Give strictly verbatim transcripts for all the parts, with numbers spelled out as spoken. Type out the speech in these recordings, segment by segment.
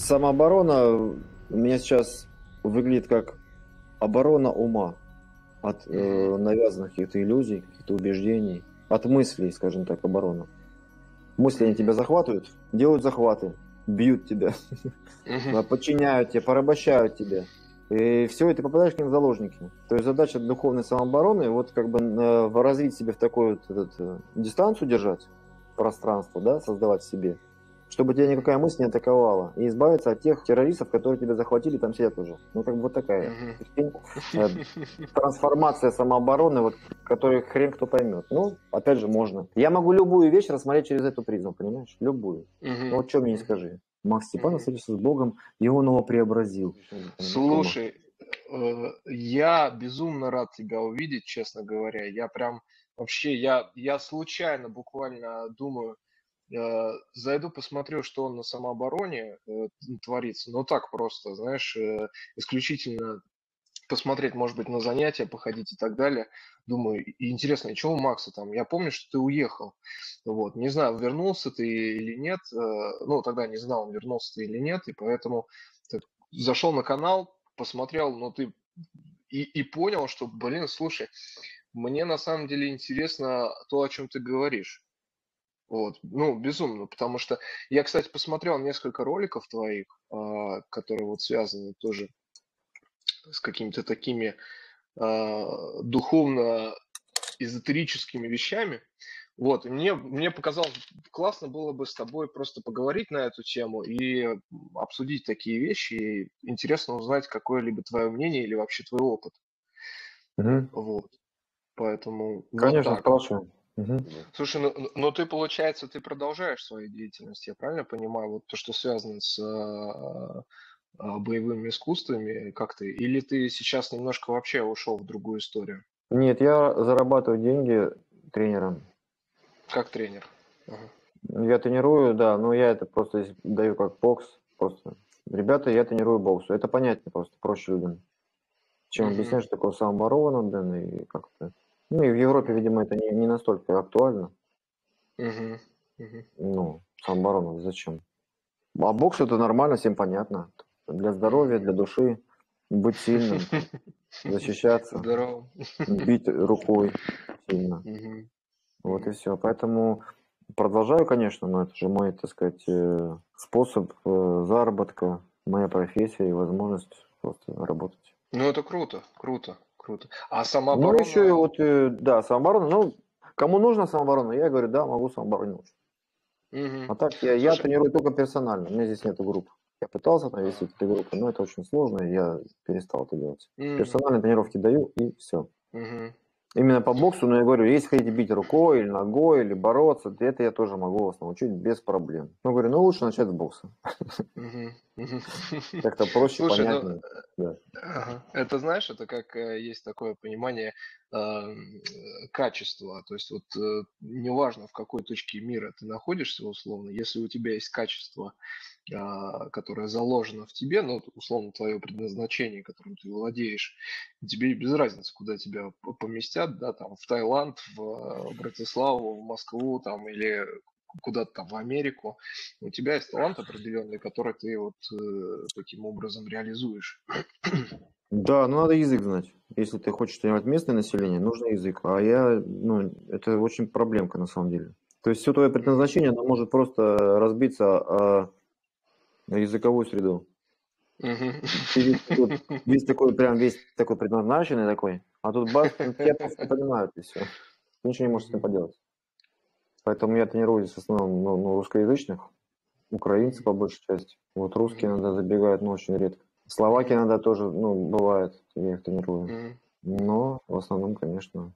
Самооборона у меня сейчас выглядит как оборона ума от э, навязанных каких-то иллюзий, каких-то убеждений, от мыслей, скажем так, оборона. Мысли, они тебя захватывают, делают захваты, бьют тебя, подчиняют тебя, порабощают тебя. И все, и ты попадаешь к ним в заложники. То есть задача духовной самообороны, вот как бы э, развить себе в такую вот, этот, э, дистанцию держать, пространство, да, создавать в себе, чтобы тебя никакая мысль не атаковала, и избавиться от тех террористов, которые тебя захватили, там сидят уже. Ну, как бы вот такая э, трансформация самообороны, вот, которую хрен кто поймет. Ну, опять же, можно. Я могу любую вещь рассмотреть через эту призму, понимаешь? Любую. Ну, вот что мне не скажи. Макс Степанов встретился с Богом, и он его преобразил. Слушай, э, я безумно рад тебя увидеть, честно говоря. Я прям вообще, я, я случайно буквально думаю, э, зайду, посмотрю, что он на самообороне э, творится. Ну так просто, знаешь, э, исключительно посмотреть, может быть, на занятия, походить и так далее. Думаю, и интересно, и что у Макса там? Я помню, что ты уехал. Вот. Не знаю, вернулся ты или нет. э, Ну, тогда не знал, вернулся ты или нет. И поэтому так зашел на канал, посмотрел, ну, ты и, и понял, что, блин, слушай, мне на самом деле интересно то, о чем ты говоришь. Вот, ну, безумно, потому что я, кстати, посмотрел несколько роликов твоих, а, которые вот связаны тоже с какими-то такими а, духовно-эзотерическими вещами. Вот, и мне, мне показалось, классно было бы с тобой просто поговорить на эту тему и обсудить такие вещи. И интересно узнать какое-либо твое мнение или вообще твой опыт. Угу. Вот, поэтому Конечно, вот так. спрашиваю. Угу. Слушай, ну, ну ты, получается, ты продолжаешь свою деятельность, я правильно понимаю? Вот то, что связано с а, а, боевыми искусствами, как ты? Или ты сейчас немножко вообще ушел в другую историю? Нет, я зарабатываю деньги тренером. Как тренер? Ага. Я тренирую, да, но я это просто даю как бокс. Просто. Ребята, я тренирую боксу. Это понятнее просто, проще людям. Чем Мгм. объясняешь, что такое самооборона, блин, и как-то. Ну и в Европе, видимо, это не, не настолько актуально. Мгм. Мгм. Ну, самооборона зачем? А бокс это нормально, всем понятно. Для здоровья, для души, быть сильным, защищаться, Здорово. бить рукой сильно. Мгм. Вот и Мгм. все. Поэтому продолжаю, конечно, но это же мой, так сказать, э, способ э, заработка, моя профессия и возможность просто работать. Ну, это круто, круто, круто. А Ну, еще и самооборона... вот, э, да, самооборона. Ну, кому нужно самооборона, я говорю, да, могу самооборону. Мгм. А так я, я Слушай, тренирую только персонально, у меня здесь нету групп. Я пытался навесить эти группы, но это очень сложно, и я перестал это делать. м, Персональные тренировки даю, и все. мгм. Именно по боксу, но я говорю, если хотите бить рукой или ногой, или бороться, то это я тоже могу вас научить без проблем. Ну, говорю, ну лучше начать с бокса. Мгм. Мгм. Как-то проще, Слушай, ну, понятнее. Да. ага. Это, знаешь, это как э, есть такое понимание э, м, э, качества. То есть вот э, неважно, в какой точке мира ты находишься, условно, если у тебя есть качество, а, которое заложено в тебе, ну, вот, условно, твое предназначение, которым ты владеешь, тебе без разницы, куда тебя п- поместят, да, там, в Таиланд, в э, Братиславу, в Москву, там, или куда-то там в Америку, у тебя есть талант определенный, который ты вот э, таким образом реализуешь. Да, ну надо язык знать. Если ты хочешь тренировать местное население, нужно язык. А я, ну, это очень проблемка на самом деле. То есть все твое Мгм. предназначение, оно может просто разбиться о языковую среду. Мгм. Ты весь такой, весь такой, прям весь такой предназначенный такой, а тут бац, ну, тебя просто не понимают, и все. Ты ничего не можешь с этим Мгм. поделать. Поэтому я тренируюсь в основном ну, ну, русскоязычных, украинцы по большей части. Вот русские Мгм. иногда забегают, но очень редко. Словаки Мгм. иногда тоже, ну, бывает, я их тренирую. Мгм. Мгм. Но в основном, конечно,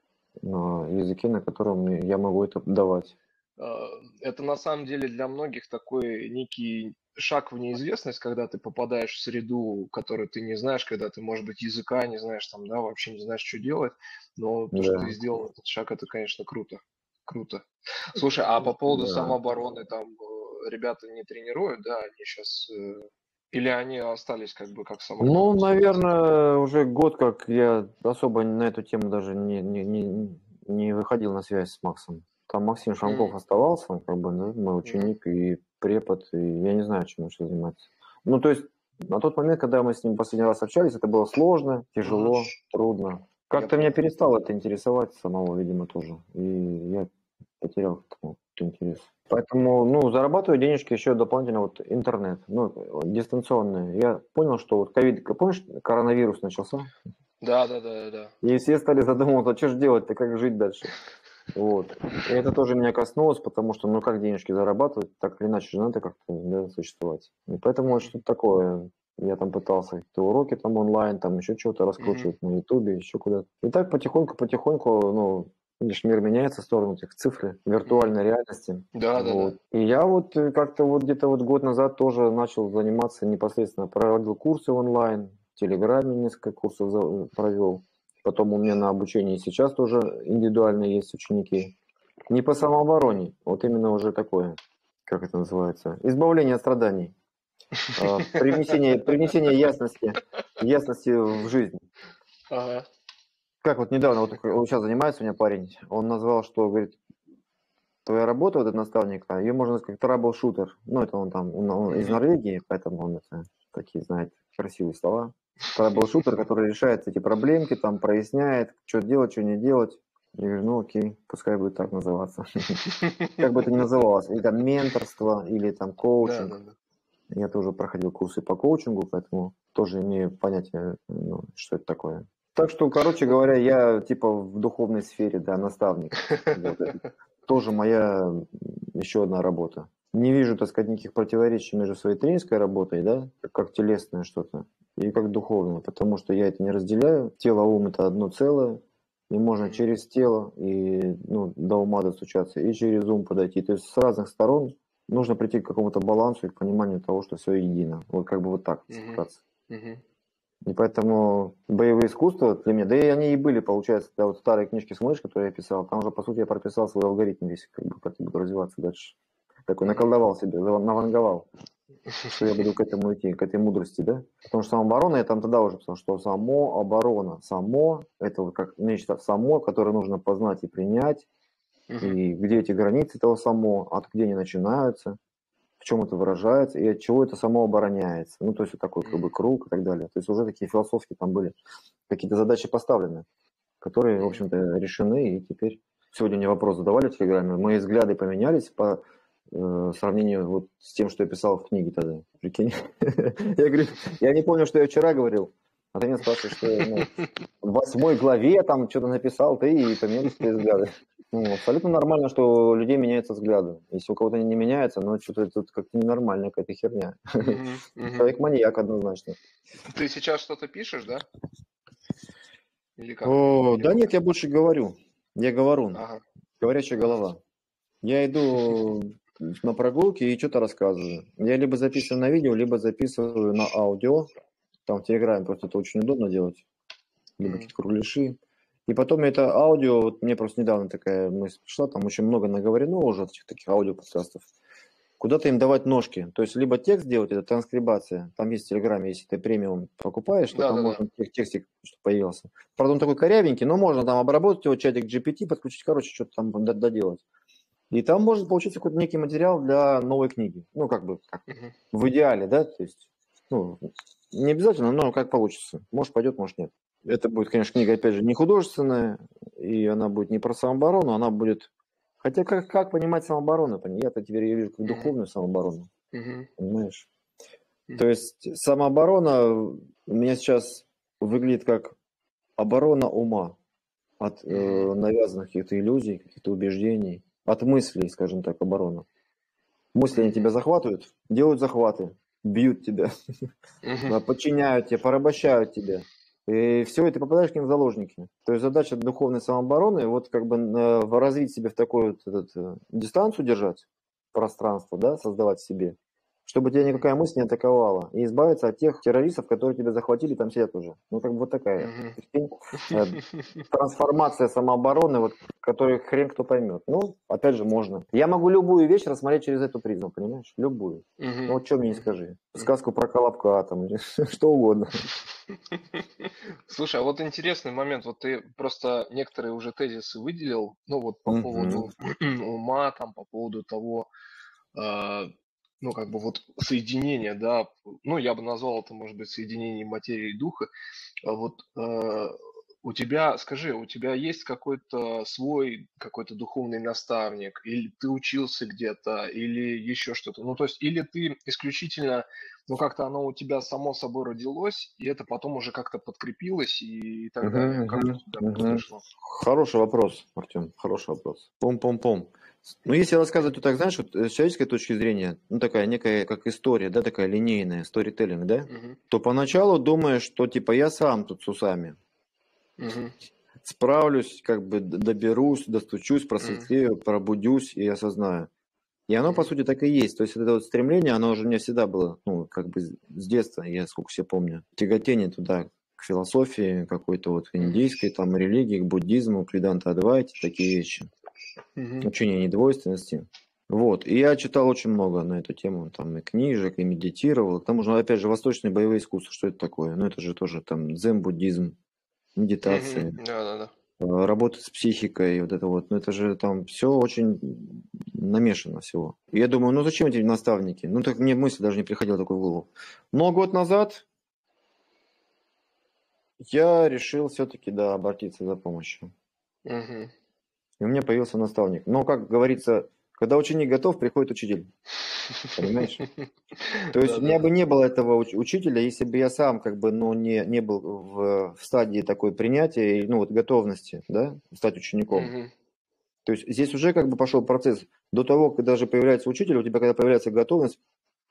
на языке, на котором я могу это давать. А, Это на самом деле для многих такой некий шаг в неизвестность, когда ты попадаешь в среду, которую ты не знаешь, когда ты, может быть, языка не знаешь, там, да, вообще не знаешь, что делать. Но то, что ты Да, сделал этот шаг, это, конечно, круто. Круто. Слушай, а по поводу да. самообороны, там э, ребята не тренируют, да, они сейчас... Или они остались как бы как Ну, самооборону заниматься? наверное, уже год, как я особо на эту тему даже не, не, не, не выходил на связь с Максом. Там Максим Шамков М, оставался, он как бы, ну, мой мгм, ученик и препод, и я не знаю, чем он сейчас занимается. Ну, то есть на тот момент, когда мы с ним последний раз общались, это было сложно, Мгм. тяжело, трудно. Я Как-то меня понял. перестало это интересовать самого, видимо, тоже. И я потерял к этому интерес. Поэтому, ну, зарабатываю денежки еще дополнительно вот интернет, ну, э, дистанционный. Я понял, что вот ковид, помнишь, коронавирус начался? Да, да, да, да, да. И все стали задумываться, что же делать-то, как жить дальше. Вот. И это тоже меня коснулось, потому что, ну, как денежки зарабатывать, так или иначе же надо как-то, да, существовать. И поэтому вот Мгм. что-то такое. Я там пытался какие-то уроки там онлайн, там еще что-то Мгм. раскручивать на Ютубе, еще куда-то. И так потихоньку-потихоньку, ну, видишь, мир меняется в сторону этих цифр, Мгм. виртуальной реальности. Да, да, Вот. да. И я вот э, как-то вот где-то вот год назад тоже начал заниматься непосредственно, проводил курсы онлайн, в Телеграме несколько курсов за- провел. Потом у меня на обучении сейчас тоже индивидуально есть ученики. Не по Мгм. самообороне, вот именно уже такое, как это называется, избавление от страданий, а, привнесение, привнесение ясности, ясности в жизнь. Ага. Как вот недавно, вот, вот сейчас занимается у меня парень, он назвал, что, говорит, твоя работа, вот этот наставник, а, ее можно сказать, как трабл-шутер. Ну, это он там, он, он из Мгм. Норвегии, поэтому он это, такие знает красивые слова. Трабл-шутер, который решает эти проблемки, там проясняет, что делать, что не делать. Я говорю, ну окей, пускай будет так называться. Как бы это ни называлось, или там менторство, или там Да, да, коучинг. да. Я тоже проходил курсы по коучингу, поэтому тоже имею понятие, ну, что это такое. Так что, короче Ну, говоря, я типа в духовной сфере, да, наставник. Вот, это тоже моя м, еще одна работа. Не вижу, так сказать, никаких противоречий между своей тренерской работой, да, как, как телесное что-то, и как духовное, потому что я это не разделяю. Тело, ум – это одно целое, и можно Мгм. через тело и, ну, до ума достучаться, и через ум подойти. То есть с разных сторон нужно прийти к какому-то балансу и к пониманию того, что все едино. Вот как бы вот так, если Мгм. вкратце. Мгм. И поэтому боевые искусства для меня, да и они и были, получается, да, вот старые книжки смотришь, которые я писал, там уже, по сути, я прописал свой алгоритм весь, как бы, как я буду развиваться дальше. Такой Мгм. наколдовал себе, зава- наванговал, что я буду к этому идти, к этой мудрости, да. Потому что самооборона, я там тогда уже писал, что само оборона, само, это вот как нечто само, которое нужно познать и принять, Мгм. и где эти границы этого само, от где они начинаются, в чем это выражается и от чего это само обороняется. Ну, то есть вот такой как бы Мгм. круг и так далее. То есть уже такие философские там были какие-то задачи поставлены, которые, в Мгм. общем-то, решены. И теперь сегодня мне вопрос задавали в Телеграме. Мои взгляды поменялись по э, сравнению вот с тем, что я писал в книге тогда. Прикинь. Я говорю, я не помню, что я вчера говорил. А ты меня спрашиваешь, что я, ну, в восьмой главе там что-то написал, ты и поменялись твои взгляды. Ну, абсолютно нормально, что у людей меняются взгляды. Если у кого-то они не меняются, ну, что-то тут как-то ненормальная какая-то херня. Мгм. Мгм. Человек-маньяк однозначно. Ты сейчас что-то пишешь, да? Или как? О, Или да пока? нет, я больше говорю. Я говорун. Ага. Говорящая Ага. голова. Я иду на прогулки и что-то рассказываю. Я либо записываю на видео, либо записываю на аудио. Там в Телеграме просто это очень удобно делать. Либо Мгм. какие-то кругляши. И потом это аудио, вот мне просто недавно такая мысль пришла, там очень много наговорено уже этих таких аудиоподкастов. Куда-то им давать ножки. То есть либо текст делать, это транскрибация. Там есть в Телеграме, если ты премиум покупаешь, то там Да-да-да. можно тех- текстик, что появился. Правда, он такой корявенький, но можно там обработать его, чатик джи пи ти, подключить, короче, что-то там д- доделать. И там может получиться какой-то некий материал для новой книги. Ну, как бы, как Мгм. в идеале, да, то есть, ну, не обязательно, но как получится. Может пойдет, может нет. Это будет, конечно, книга, опять же, не художественная, и она будет не про самооборону, она будет... Хотя как, как понимать самооборону? Я-то теперь ее вижу как Мгм. духовную самооборону, Мгм. понимаешь? То Мгм. есть самооборона у меня сейчас выглядит как оборона ума от э, Мгм. навязанных каких-то иллюзий, каких-то убеждений, от мыслей, скажем так, оборона. Мысли, они тебя Мгм. захватывают, делают захваты, бьют тебя, Мгм. подчиняют тебя, порабощают тебя. И все, и ты попадаешь к ним в заложники. То есть задача духовной самообороны, вот как бы э, развить себе в такую вот этот, э, дистанцию держать, пространство, да, создавать в себе, чтобы тебя Мгм. никакая мысль не атаковала, и избавиться от тех террористов, которые тебя захватили, там сидят уже. Ну, как бы вот такая, Мгм. прикинь, э, трансформация самообороны, вот, которую хрен кто поймет. Ну, опять же, можно. Я могу любую вещь рассмотреть через эту призму, понимаешь? Любую. Ну, Мгм. вот что мне не Мгм. скажи. Мгм. Сказку про Колобка там, или что угодно. Слушай, а вот интересный момент. Вот ты просто некоторые уже тезисы выделил, ну вот по Мгм. поводу ума, там, по поводу того, а, ну, как бы вот соединение, да, ну, я бы назвал это, может быть, соединение материи и духа. А вот э, у тебя, скажи, у тебя есть какой-то свой, какой-то духовный наставник, или ты учился где-то, или еще что-то? Ну, то есть, или ты исключительно, ну, как-то оно у тебя само собой родилось, и это потом уже как-то подкрепилось и так далее. Мгм, Как у мгм, тебя мгм. произошло? Хороший вопрос, Артем, хороший вопрос. Пом-пом-пом. Ну, если рассказывать вот так, знаешь, вот э, с человеческой точки зрения, ну, такая некая, как история, да, такая линейная, сторителлинг, да, Мгм. то поначалу думаешь, что, типа, я сам тут с усами Мгм. справлюсь, как бы д- доберусь, достучусь, Мгм. просветлею, пробудюсь и осознаю. И оно, по Мгм. сути, так и есть. То есть это вот стремление, оно уже у меня всегда было, ну, как бы с с детства, я сколько себе помню. Тяготение туда, к философии какой-то вот Мгм. индийской, там, религии, к буддизму, к Веданта Адвайте, такие вещи. Мгм. Учение недвойственности. Вот. И я читал очень много на эту тему, там, и книжек, и медитировал. К тому же, ну, опять же, восточные боевые искусства, что это такое? Ну, это же тоже там дзен-буддизм, Мгм. медитация, Да-да-да. э, работа с психикой, вот это вот. Ну, это же там все очень намешано всего. И я думаю, ну, зачем эти наставники? Ну, так мне мысль даже не приходила такой в голову. Но год назад я решил все-таки, да, обратиться за помощью. Мгм. И у меня появился наставник. Но, как говорится, когда ученик готов, приходит учитель. Понимаешь? То есть у меня бы Да-да-да. не было этого уч- учителя, если бы я сам как бы, ну, не, не был в, в стадии такой принятия, и, ну, вот готовности, да, стать учеником. Мгм. То есть здесь уже как бы пошел процесс. До того, как даже появляется учитель, у тебя когда появляется готовность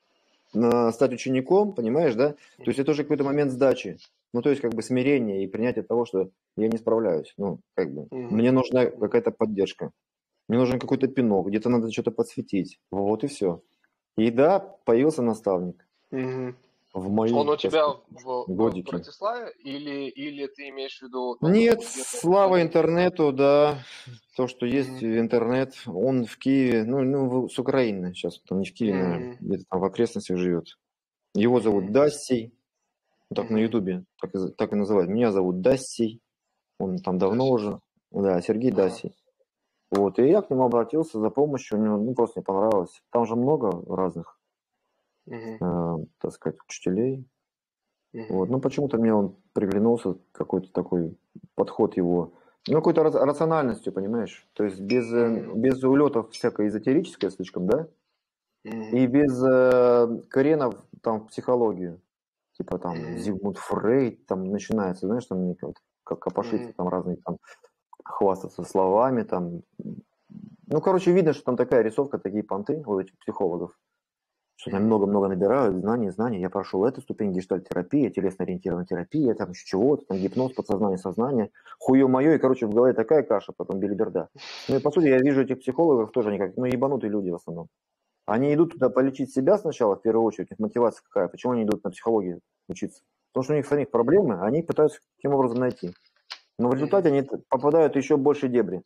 на- стать учеником, понимаешь, да? То есть Мгм. это уже какой-то момент сдачи. Ну, то есть как бы смирение и принятие того, что я не справляюсь. Ну, как бы Мгм. мне нужна Мгм. какая-то поддержка. Мне нужен какой-то пинок, где-то надо что-то подсветить. Вот и все. И да, появился наставник Мгм. в Он мои, у так тебя сказать, в, в годики. Братиславе или, или ты имеешь в виду, ну, Нет, где-то в слава Америке? интернету, да, то, что есть Мгм. интернет, он в Киеве, ну, ну в- с Украины сейчас, он не в Киеве, наверное, Мгм. где-то там в окрестностях живет. Его зовут Мгм. Дассий, ну, так на Мгм. Ютубе так, и, так и называют. Меня зовут Дассий, он там Да, давно си- уже, да, Сергей Ага. Дассий. Вот, и я к нему обратился за помощью, у него, ну, просто не понравилось. Там же много разных, Мгм. э, так сказать, учителей. Вот, Мгм. ну, почему-то мне он приглянулся, какой-то такой подход его, ну, какой-то рас- рациональностью, понимаешь? То есть без, э, Мгм. без улетов всякой эзотерической слишком, да? Мгм. И без э, коренов там в психологию. Типа там Мгм. Зигмунд Фрейд, там начинается, знаешь, там мне вот как копошиться, Мгм. там разные там хвастаться словами, там. Ну, короче, видно, что там такая рисовка, такие понты у этих психологов, что там Мгм. много-много набирают, знаний, знаний. Я прошел эту ступень, гештальт-терапия, телесно-ориентированная терапия, там еще чего-то, там гипноз, подсознание, сознание. Хуе мое, и, короче, в голове такая каша, потом белиберда. Ну и, по сути, я вижу этих психологов тоже, они как, ну, ебанутые люди в основном. Они идут туда полечить себя сначала, в первую очередь, их мотивация какая, почему они идут на психологию учиться? Потому что у них самих проблемы, они пытаются каким образом найти. Но в Мгм. результате они попадают в еще больше дебри,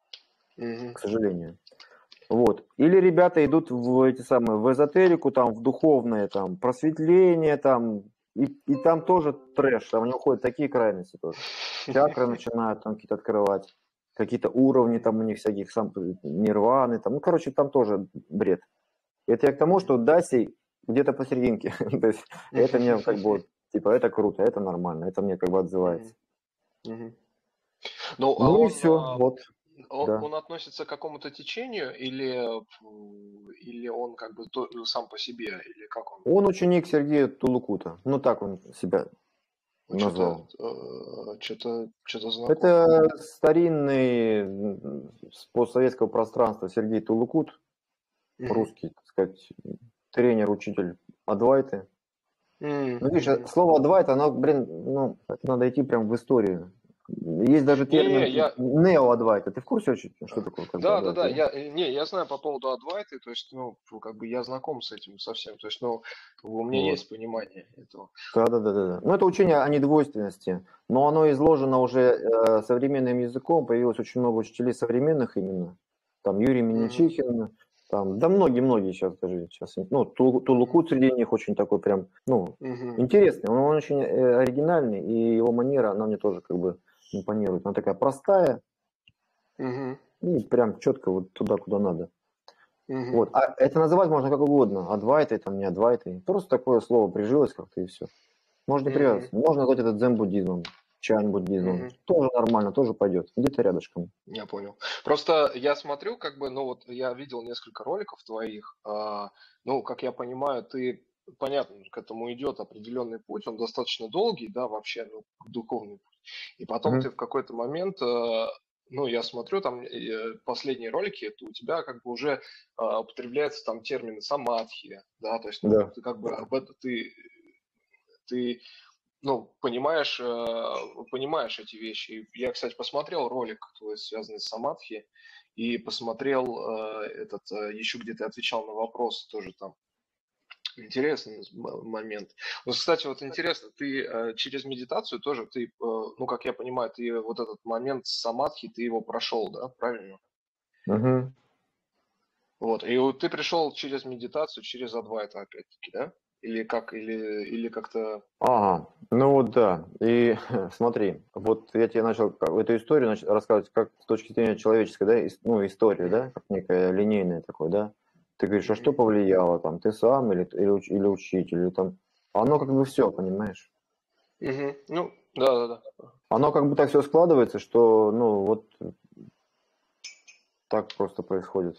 Мгм. к сожалению. Вот. Или ребята идут в эти самые, в эзотерику, там, в духовное, там, просветление, там, и, и там тоже трэш, там они уходят в такие крайности тоже. Чакры начинают там какие-то открывать, какие-то уровни там у них всяких, сам, нирваны, там, ну, короче, там тоже бред. Это я к тому, что Даси где-то посерединке. То есть это мне как бы, вот, типа, это круто, это нормально, это мне как бы отзывается. Мгм. Мгм. Ну, а Ну и он, все, а, вот, он, да. он относится к какому-то течению или, м, или он как бы то- сам по себе, или как он? Он ученик Сергея Тулукута. Ну, так он себя Ну, что-то, назвал. что-то, что-то знакомо. Это старинный м, с постсоветского пространства Сергей Тулукут, Мгм. русский, так сказать, тренер, учитель Адвайты. М, Ну, видишь, э, мгм. слово Адвайта, оно, блин, ну, это надо идти прям в историю. Есть даже Не-не-не, термин я, неоадвайта. Ты в курсе вообще, что а, такое как бы да, да, да, адвайта, да? я, э, не, я знаю по поводу Адвайты, то есть, ну, фу, как бы я знаком с этим совсем, то есть, ну, как бы у меня Вот. есть понимание этого. Да, да, да, да, да. Ну, это учение о недвойственности, но оно изложено уже э, современным языком, появилось очень много учителей современных именно. Там Юрий Мгм. Миничихин, там, да многие-многие сейчас даже сейчас. Ну, Тул- Мгм. Тулукут среди них очень такой прям, ну, Мгм. интересный. Он, он очень э, оригинальный, и его манера, она мне тоже как бы импонирует. Она такая простая Мгм. и прям четко вот туда, куда надо. Мгм. Вот. А это называть можно как угодно. Адвайтой, там, не адвайтой. Просто такое слово прижилось как-то и все. Можно не Мгм. привязываться. Можно назвать это дзен-буддизмом, чань-буддизмом. Мгм. Тоже нормально, тоже пойдет. Где-то рядышком. Я понял. Просто я смотрю, как бы, ну вот я видел несколько роликов твоих. а, ну, как я понимаю, ты, понятно, к этому идет определенный путь, он достаточно долгий, да, вообще, ну, духовный путь. И потом Мгм. ты в какой-то момент, э, ну, я смотрю, там э, последние ролики, то у тебя как бы уже а, употребляются там термины самадхи, да, то есть, ну, Да. ты как бы об этом ты, ты ну, понимаешь, э, понимаешь эти вещи. И я, кстати, посмотрел ролик твой, связанный с Самадхи, и посмотрел э, этот, э, еще где ты отвечал на вопрос, тоже там интересный м- момент. Вот, кстати, вот интересно, ты э, через медитацию тоже, ты, э, ну, как я понимаю, ты вот этот момент с Самадхи, ты его прошел, да, правильно? Мгм. Вот, и вот ты пришел через медитацию, через Адвайта, опять-таки, да? Или как, или, или как-то... Ага, ну вот да. И смотри, вот я тебе начал как- эту историю нач- рассказывать как с точки зрения человеческой, да, ис- ну, историю, Мгм, да, как некая линейная такой, да. Ты говоришь, а что мгм, повлияло там, ты сам или, или, уч- или учитель, или там. Оно как бы все, понимаешь? мгм. Ну, да-да-да. Оно как бы так все складывается, что, ну, вот так просто происходит.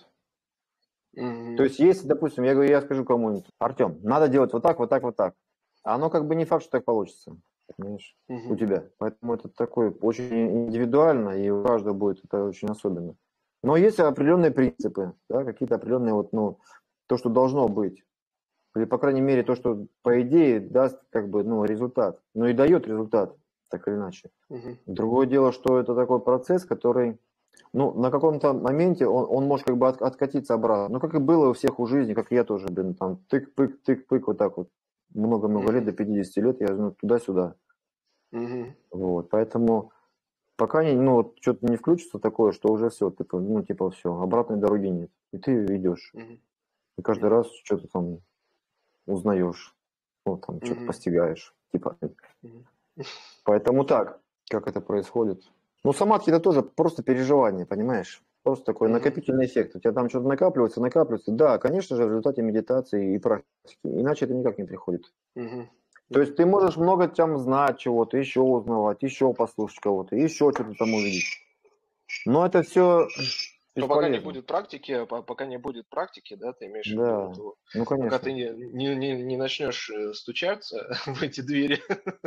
То Мгм. есть, если, допустим, я говорю, я скажу кому-нибудь, Артем, надо делать вот так, вот так, вот так. А оно как бы не факт, что так получится, понимаешь, у Мгм. тебя. Поэтому это такое очень индивидуально, и у каждого будет это очень особенно. Но есть определенные принципы, да, какие-то определенные вот, ну, то, что должно быть. Или, по крайней мере, то, что, по идее, даст, как бы, ну, результат. Ну, и дает результат, так или иначе. Мгм. Другое дело, что это такой процесс, который ну, на каком-то моменте он, он может как бы от- откатиться обратно. Ну, как и было у всех у жизни, как и я тоже, блин, там, тык-пык, тык-пык, вот так вот. Много-много лет, Мгм. до пятидесяти лет я ну, туда-сюда. Мгм. Вот, поэтому пока не, ну, вот что-то не включится такое, что уже все, типа, ну, типа, все, обратной дороги нет. И ты идешь. Мгм. И каждый Мгм. раз что-то там узнаешь, ну, там, что-то Мгм. постигаешь. Типа, Мгм. поэтому так, как это происходит. Ну, самадхи это тоже просто переживание, понимаешь? Просто такой Мгм. накопительный эффект. У тебя там что-то накапливается, накапливается. Да, конечно же, в результате медитации и практики. Иначе это никак не приходит. Мгм. То есть Мгм. ты можешь много там знать чего-то, еще узнавать, еще послушать кого-то, еще что-то там увидеть. Но это все Но пока не бесполезно. будет практики, по- пока не будет практики, да, ты имеешь в виду, Да, то ну пока ты конечно. не, не, не, не начнешь э, стучаться в эти двери.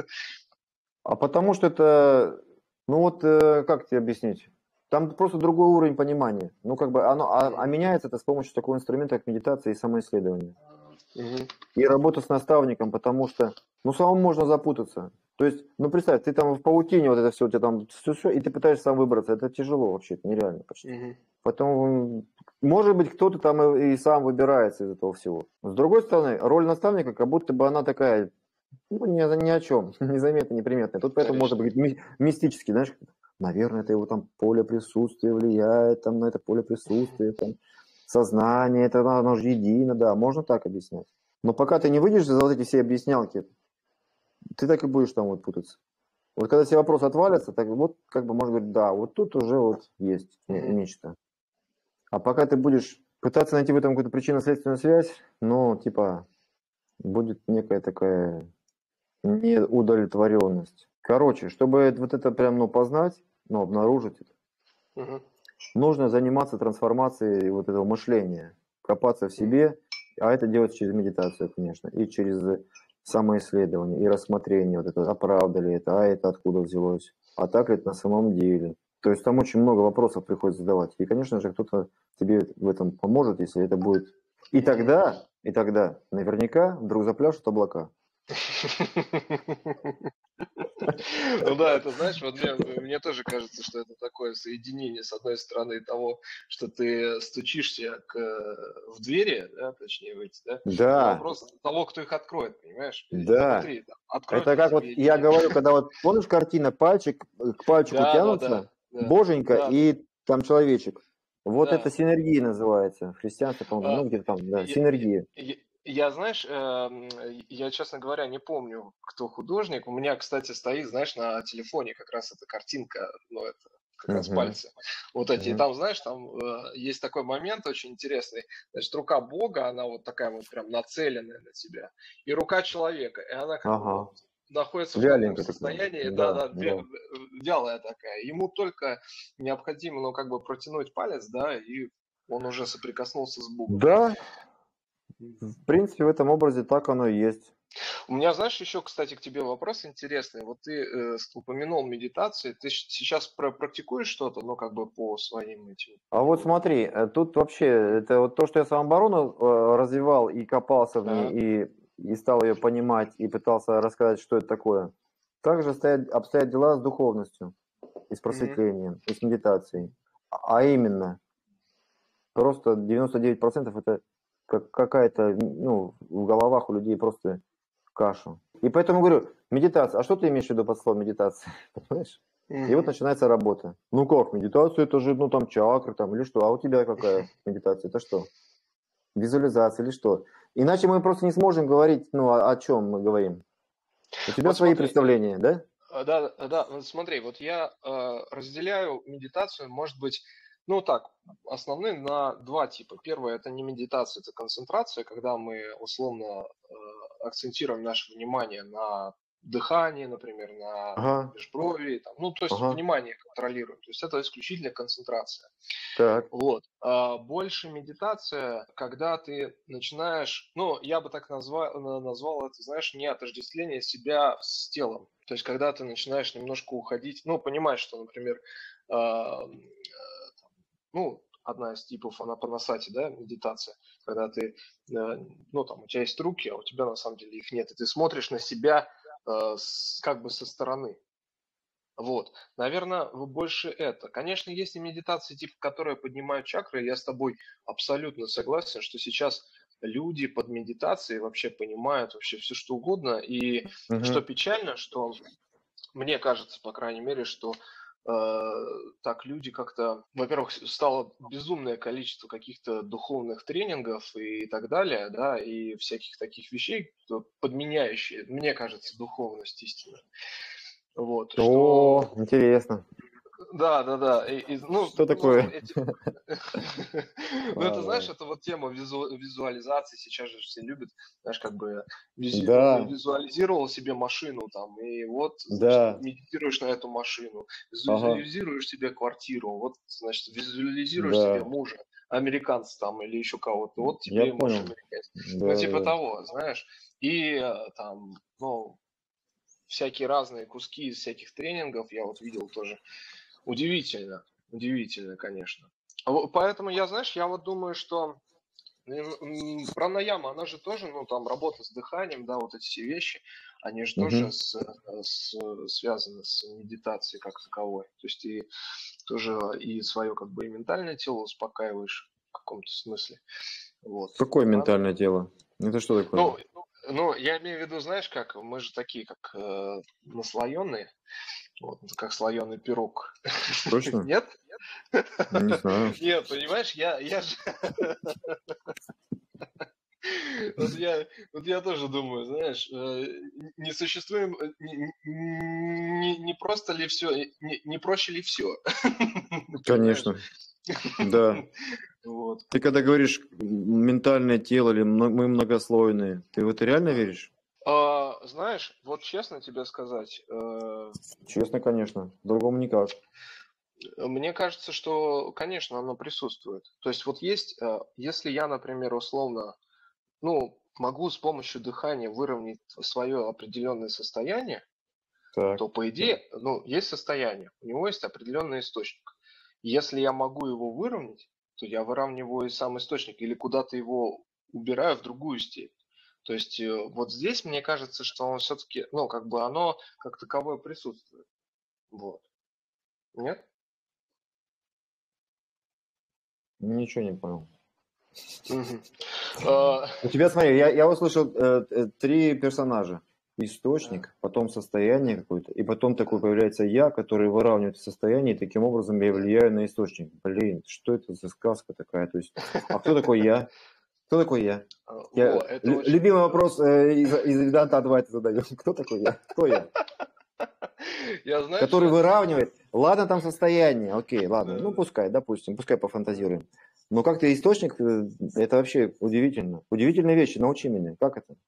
А потому что это, ну вот, э, как тебе объяснить? Там просто другой уровень понимания. Ну, как бы оно, а, а Мгм. меняется это с помощью такого инструмента, как медитация и самоисследование. Мгм. И работа с наставником, потому что, ну, самому можно запутаться. То есть, ну, представь, ты там в паутине, вот это все, у тебя там все, и ты пытаешься сам выбраться. Это тяжело вообще, это нереально почти. Мгм. Поэтому, м, может быть, кто-то там и, и сам выбирается из этого всего. С другой стороны, роль наставника, как будто бы она такая, ну, ни, ни о чем, незаметно, неприметно. Тут поэтому можно Конечно. быть ми- мистически, знаешь, наверное, это его там поле присутствия влияет, там на это поле присутствия, там сознание, это оно, оно же едино, да, можно так объяснять. Но пока ты не выйдешь за вот эти все объяснялки, ты так и будешь там вот путаться. Вот когда все вопросы отвалятся, так вот как бы можно говорить, да, вот тут уже вот есть не- Мгм. нечто. А пока ты будешь пытаться найти в этом какую-то причинно-следственную связь, ну, типа, будет некая такая неудовлетворенность. Короче, чтобы вот это прям, ну, познать, ну, обнаружить это, Мгм. нужно заниматься трансформацией вот этого мышления, копаться в Мгм. себе, а это делать через медитацию, конечно, и через самоисследование, и рассмотрение, вот это, а правда ли это, а это откуда взялось, а так ли это на самом деле. То есть там очень много вопросов приходится задавать. И, конечно же, кто-то тебе в этом поможет, если это будет. И Мгм. тогда, и тогда наверняка вдруг запляшут облака. Ну да, это знаешь, вот мне, мне тоже кажется, что это такое соединение, с одной стороны, того, что ты стучишься к, э, в двери, да, точнее выйти, да, и Да, вопрос того, кто их откроет, понимаешь? И да. смотри, там, откроют Это ли как вот тебе или я нет. говорю, когда вот помнишь картина пальчик э, к пальчику Да, да, тянутся, да, да, боженька да, да, и там человечек. Вот это да. синергия называется. В христианстве, по-моему, А, ну где-то там, да, я, я- синергия. я- я, знаешь, эм, я, честно говоря, не помню, кто художник. У меня, кстати, стоит, знаешь, на телефоне как раз эта картинка, ну, это как раз Мгм. пальцы. Вот эти. И Мгм. там, знаешь, там э, есть такой момент очень интересный. Значит, рука Бога, она вот такая вот прям нацеленная на тебя. И рука человека. И она как бы Ага. вот находится в таком Вяленько такое. состоянии, Да, да-да, вя- да. вялая такая. Ему только необходимо, ну, как бы протянуть палец, да, и он уже соприкоснулся с Богом. Да, в принципе, в этом образе так оно и есть. У меня, знаешь, еще, кстати, к тебе вопрос интересный. Вот ты э, с- упомянул медитации. Ты щ- сейчас пра- практикуешь что-то, ну, как бы по своим этим А вот тренингам? смотри, э, тут вообще, это вот то, что я самооборону э, развивал и копался в ней, Ага. и, и стал ее понимать, и пытался рассказать, что это такое. Также стоят, обстоят дела с духовностью, и с Мгм. просветлением, и с медитацией. А именно, просто девяносто девять процентов это как- какая-то, ну, в головах у людей просто каша. И поэтому говорю, медитация. А что ты имеешь в виду под словом медитация? Понимаешь? И вот Мгм. начинается работа. Ну как, медитация это же, ну там чакры там или что? А у тебя какая медитация? Это что? Визуализация или что? Иначе мы просто не сможем говорить, ну о, о чем мы говорим. У тебя Вот свои смотри, представления, да? а, да, да, да, вот смотри, вот я э, разделяю медитацию, может быть, ну так, основные на два типа. Первое, это не медитация, это концентрация, когда мы условно э, акцентируем наше внимание на дыхании, например, на Ага, межброви, там, ну, то есть ага, внимание контролируем. То есть это исключительно концентрация. так. Вот. А больше медитация, когда ты начинаешь, ну, я бы так назвал, на- назвал это, знаешь, не отождествление себя с телом. То есть, когда ты начинаешь немножко уходить, ну, понимаешь, что, например, а, м, ну, одна из типов анапанасати, да, медитация, когда ты, э, ну, там, у тебя есть руки, а у тебя на самом деле их нет, и ты смотришь на себя э, с- как бы со стороны. Вот, наверное, больше это. Конечно, есть и медитации, типа, которые поднимают чакры. Я с тобой абсолютно согласен, что сейчас люди под медитацией вообще понимают вообще все, что угодно. И что Мгм. печально, что мне кажется, по крайней мере, что э, так люди как-то, во-первых, с- стало безумное количество каких-то духовных тренингов и так далее, да, и всяких таких вещей, кто- подменяющие, мне кажется, духовность истинно. Вот, что О, интересно. да, да, да. И, и, ну, Что ну, такое? эти... Ну, это, знаешь, Давай. это вот тема визу- визуализации. Сейчас же все любят, знаешь, как бы визу- э, Да, визуализировал себе машину там, и вот, значит, да. медитируешь на эту машину. Ага, Визуализируешь себе квартиру, вот, значит, визуализируешь себе да. мужа, американца там или еще кого-то, вот Я тебе и муж понял. американец. Ну, Да, да, типа да. того, знаешь. И э, там, ну, всякие разные куски из всяких тренингов я вот видел тоже. Удивительно, удивительно, конечно. А во- Поэтому я, знаешь, я вот думаю, что м, м, пранаяма, она же тоже, ну, там, работа с дыханием, да, вот эти все вещи, они же тоже Мгм. с, э, с- связаны с медитацией как таковой. То есть ты тоже и свое, как бы, и ментальное тело успокаиваешь в каком-то смысле. Вот. Какое Да? ментальное тело? Это что такое? Ну, ну, я имею в виду, знаешь, как мы же такие, как э, наслоенные, вот, как слоеный пирог. Точно? Нет? Не знаю. Нет, понимаешь, я, я же, вот я, вот я тоже думаю, знаешь, э, не существуем, э, не, не- не просто ли все, не, не проще ли все, понимаешь? Конечно. Да. Вот. Ты когда говоришь м, ментальное тело или мно- мы многослойные, ты в это реально веришь? А, знаешь, вот честно тебе сказать, э, Честно, конечно. По-другому никак. мне кажется, что, конечно, оно присутствует. То есть вот есть, э, если я, например, условно, ну, могу с помощью дыхания выровнять свое определенное состояние, Так. то по идее, ну, есть состояние, у него есть определенный источник. Если я могу его выровнять, то я выравниваю и сам источник или куда-то его убираю в другую степень. То есть э, вот здесь мне кажется, что он все-таки, ну, как бы оно как таковое присутствует. Вот. Нет? Ничего не понял. Мгм. А, У тебя, смотри, я, я услышал э, э, три персонажа. Источник, потом состояние какое-то, и потом такой появляется я, который выравнивает состояние, и таким образом я влияю на источник. Блин, что это за сказка такая? То есть, а кто такой я? Кто такой я? Во, Я это лю- очень... любимый вопрос э, из, из редакта Адвайта задаю. Кто такой я? Кто я? Я знаю, который что... выравнивает. Ладно, там состояние, окей, ладно, ну пускай, допустим, пускай пофантазируем. Но как-то источник, э, это вообще удивительно. Удивительные вещи, научи меня, как это?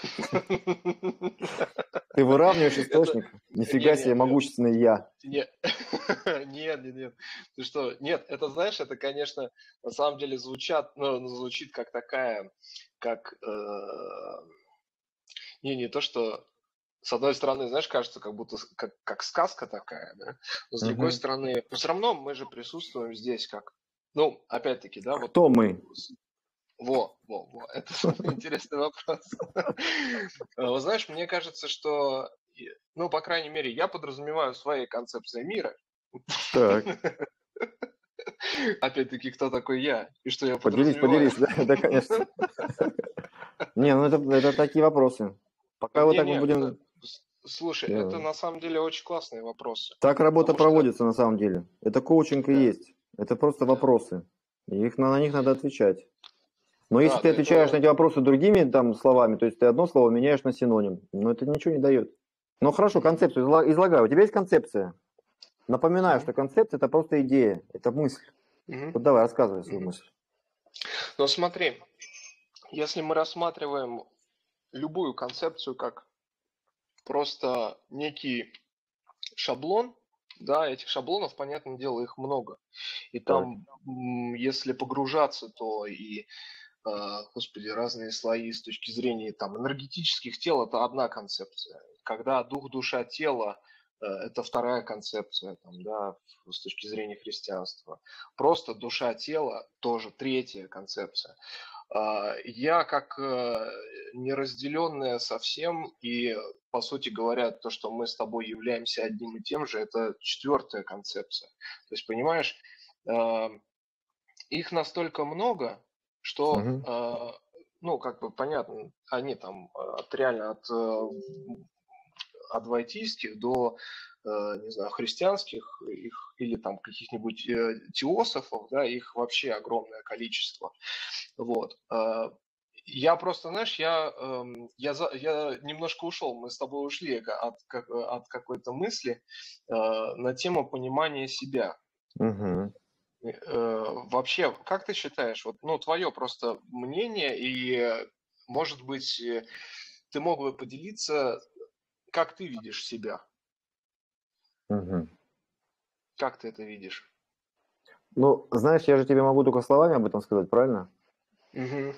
Ты выравниваешь Это... источник, Не, нифига не, себе, не, могущественный я. не. Нет, нет, нет. Ты что? Нет, это, знаешь, это, конечно, на самом деле звучат, ну, звучит как такая, как... э, Не, не то, что... С одной стороны, знаешь, кажется, как будто с- как, как сказка такая, да? Но с другой Мгм. стороны, но все равно мы же присутствуем здесь как... Ну, опять-таки, да, вот... Кто э, мы? с- Во, во, во, это самый интересный вопрос. Э, Вот знаешь, мне кажется, что, и- ну, по крайней мере, я подразумеваю своей концепцией мира. Так, Опять-таки, кто такой я и что я поделись, подразумеваю. поделись, да, да, конечно. Не, ну это, это такие вопросы. Пока вот так мы Не-не, это, будем... с- слушай, это да. на самом деле очень классные вопросы. Так работа Потому что, проводится на самом деле. Это коучинг и да, есть. Это просто да, вопросы. И их, на на них надо отвечать. Но если да, ты да, отвечаешь на это, эти вопросы другими там словами, то есть ты одно слово меняешь на синоним, но это ничего не дает. Ну хорошо, мгм, концепцию изла- излагаю. У тебя есть концепция? Напоминаю, мгм, что концепция это просто идея, это мысль. мгм, Вот давай, рассказывай свою мгм. мысль. Но смотри, если мы рассматриваем любую концепцию как просто некий шаблон, да, этих шаблонов, понятное дело, их много. И Так. там, м, если погружаться, то и, а, господи, разные слои с точки зрения там энергетических тел — это одна концепция. Когда дух, душа, тело — э, это вторая концепция, там, да, с точки зрения христианства. Просто душа, тело — тоже третья концепция. А, Я как э, неразделенная совсем и, по сути говоря, то, что мы с тобой являемся одним и тем же, это четвертая концепция. То есть, понимаешь, а, их настолько много, что, Мгм. а, ну, как бы понятно, они там а, от реально от э, адвайтийских до, э, не знаю, христианских их, или там каких-нибудь э, теософов, да, их вообще огромное количество. Вот. А, Я просто, знаешь, я, эм, я, за- я немножко ушел, мы с тобой ушли от, как- от какой-то мысли э, на тему понимания себя. Мгм. Э, Вообще, как ты считаешь, вот, ну, твое просто мнение, и, э, может быть, э, ты мог бы поделиться, как ты видишь себя, Мгм. как ты это видишь? Ну, знаешь, я же тебе могу только словами об этом сказать, правильно? Мгм.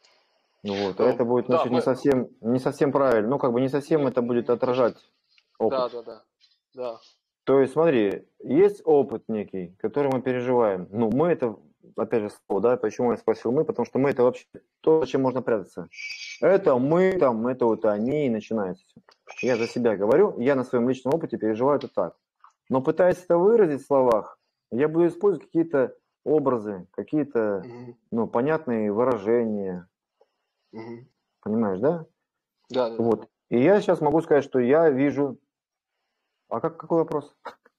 Ну вот, а Э, это будет, Да, значит, не мы... совсем, не совсем правильно. Ну, как бы не совсем Не, это будет не отражать тяжело. опыт. Да, да, да. Да. То есть, смотри, есть опыт некий, который мы переживаем. Ну, мы это, опять же, слово, да, почему я спросил мы, потому что мы это вообще то, зачем можно прятаться. Это мы, там, это вот они, и начинается все. Я за себя говорю, я на своем личном опыте переживаю это так. Но пытаясь это выразить в словах, я буду использовать какие-то образы, какие-то, Мгм. ну, понятные выражения, Мгм. понимаешь, да? Да, да, да. Вот. И я сейчас могу сказать, что я вижу... А как, какой вопрос?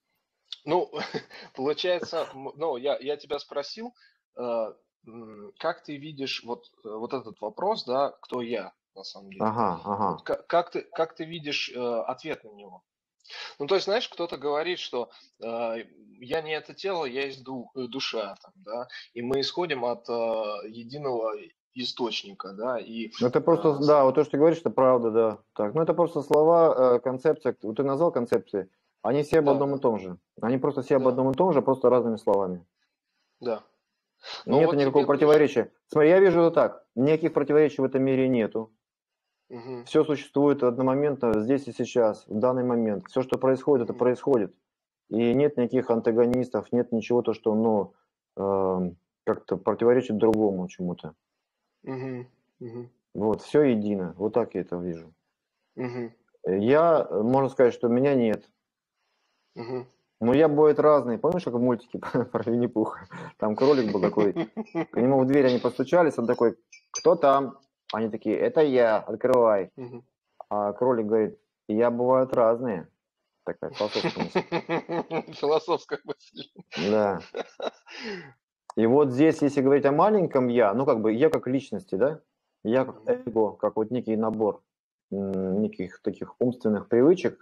Ну, получается, м, ну, я, я тебя спросил, э, м, как ты видишь вот, э, вот этот вопрос, да, кто я на самом деле? Ага, ага. Вот как, как ты, как ты видишь э, ответ на него? Ну, то есть, знаешь, кто-то говорит, что э, я не это тело, я есть ду- э, душа, там, да, и мы исходим от э, единого источника, да, и Ну, это просто, э, с- да, вот то, что ты говоришь, это правда, да. Так, ну это просто слова, э, концепция. Вот ты назвал концепции, они все об да, одном да, и том же. Они просто все об да, одном и том же, просто разными словами. да. Но Нету вот никакого тебе ближе. противоречия. Смотри, я вижу это так. Никаких противоречий в этом мире нету. Мгм, Все существует одномоментно, здесь и сейчас, в данный момент. Все, что происходит, это мгм, происходит. И нет никаких антагонистов, нет ничего, то, что, ну, эм, как-то противоречит другому чему-то. мгм, мгм, Вот, все едино. Вот так я это вижу. мгм, Я, э, можно сказать, что меня нет. мгм. Ну, я бывает разный. Помнишь, как в мультике про Винни-Пуха? Там кролик был такой, к нему в дверь они постучались, он такой, кто там? Они такие, это я, открывай. Мгм. А кролик говорит, я бывают разные. Такая философская мысль. Философская мысль. Да. И вот здесь, если говорить о маленьком я, ну, как бы я как личности, да, я как эго, как вот некий набор м, неких таких умственных привычек,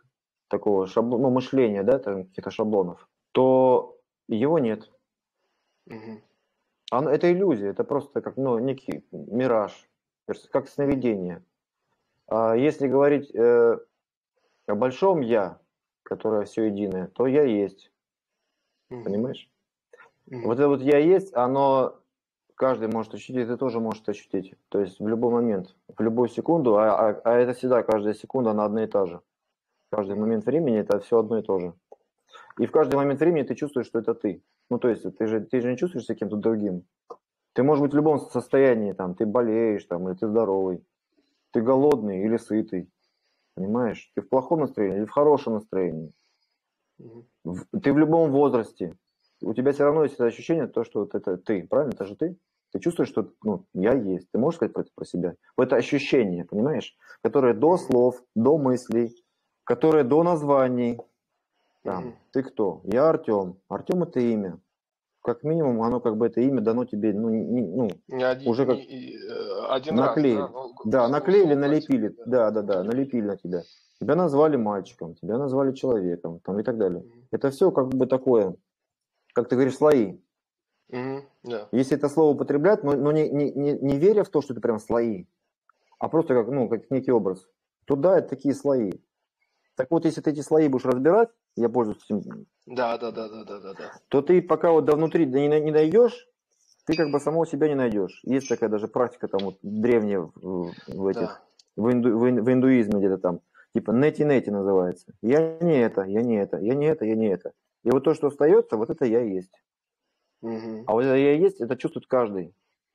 такого шабло- ну, мышления, да, там, каких-то шаблонов, то его нет. Мгм. Оно- это иллюзия, это просто как, ну, некий мираж, как сновидение. А если говорить э, о большом я, которое все единое, то я есть, Мгм. понимаешь? Мгм. Вот это вот я есть, оно каждый может ощутить, ты тоже можешь ощутить. То есть в любой момент, в любую секунду, а, а- а это всегда каждая секунда, она одна и та же. Каждый Мгм. момент времени это все одно и то же. И в каждый момент времени ты чувствуешь, что это ты. Ну, то есть ты же, ты же не чувствуешь себя кем-то другим. Ты можешь быть в любом состоянии, там, ты болеешь, там, или ты здоровый, ты голодный или сытый, понимаешь? Ты в плохом настроении или в хорошем настроении. Мгм. В- Ты в любом возрасте. У тебя все равно есть это ощущение, то, что вот это ты, правильно? Это же ты. Ты чувствуешь, что ну, я есть. Ты можешь сказать про это про себя? Вот это ощущение, понимаешь? Которое до Мгм. слов, до мыслей, которое до названий. Там, Мгм. ты кто? Я Артем. Артем это имя. Как минимум, оно как бы это имя дано тебе, ну, не- ну Не один, уже как не, и, э, один раз, да, наклеили. но г- Да, ус- наклеили, условно тебе, налепили. да, Да, да, да, налепили. налепили на тебя. Тебя назвали мальчиком, тебя назвали человеком, там и так далее. Мгм. Это все как бы такое, как ты говоришь, слои. Мгм. Да. Если это слово употреблять, но, но не, не, не, не веря в то, что это прям слои, а просто как, ну, как некий образ, то да, это такие слои. Так вот, если ты эти слои будешь разбирать, я пользуюсь этим, Да, да, да, да, да, да, да. то ты пока вот до внутри не, на- не найдешь, ты как бы самого себя не найдешь. Есть такая даже практика там вот древняя в, в этих, Да. в, инду, в, ин- в индуизме где-то там, типа нети-нети называется. Я не это, я не это, я не это, я не это. И вот то, что остается, вот это я и есть. Мгм. А вот это я и есть, это чувствует каждый.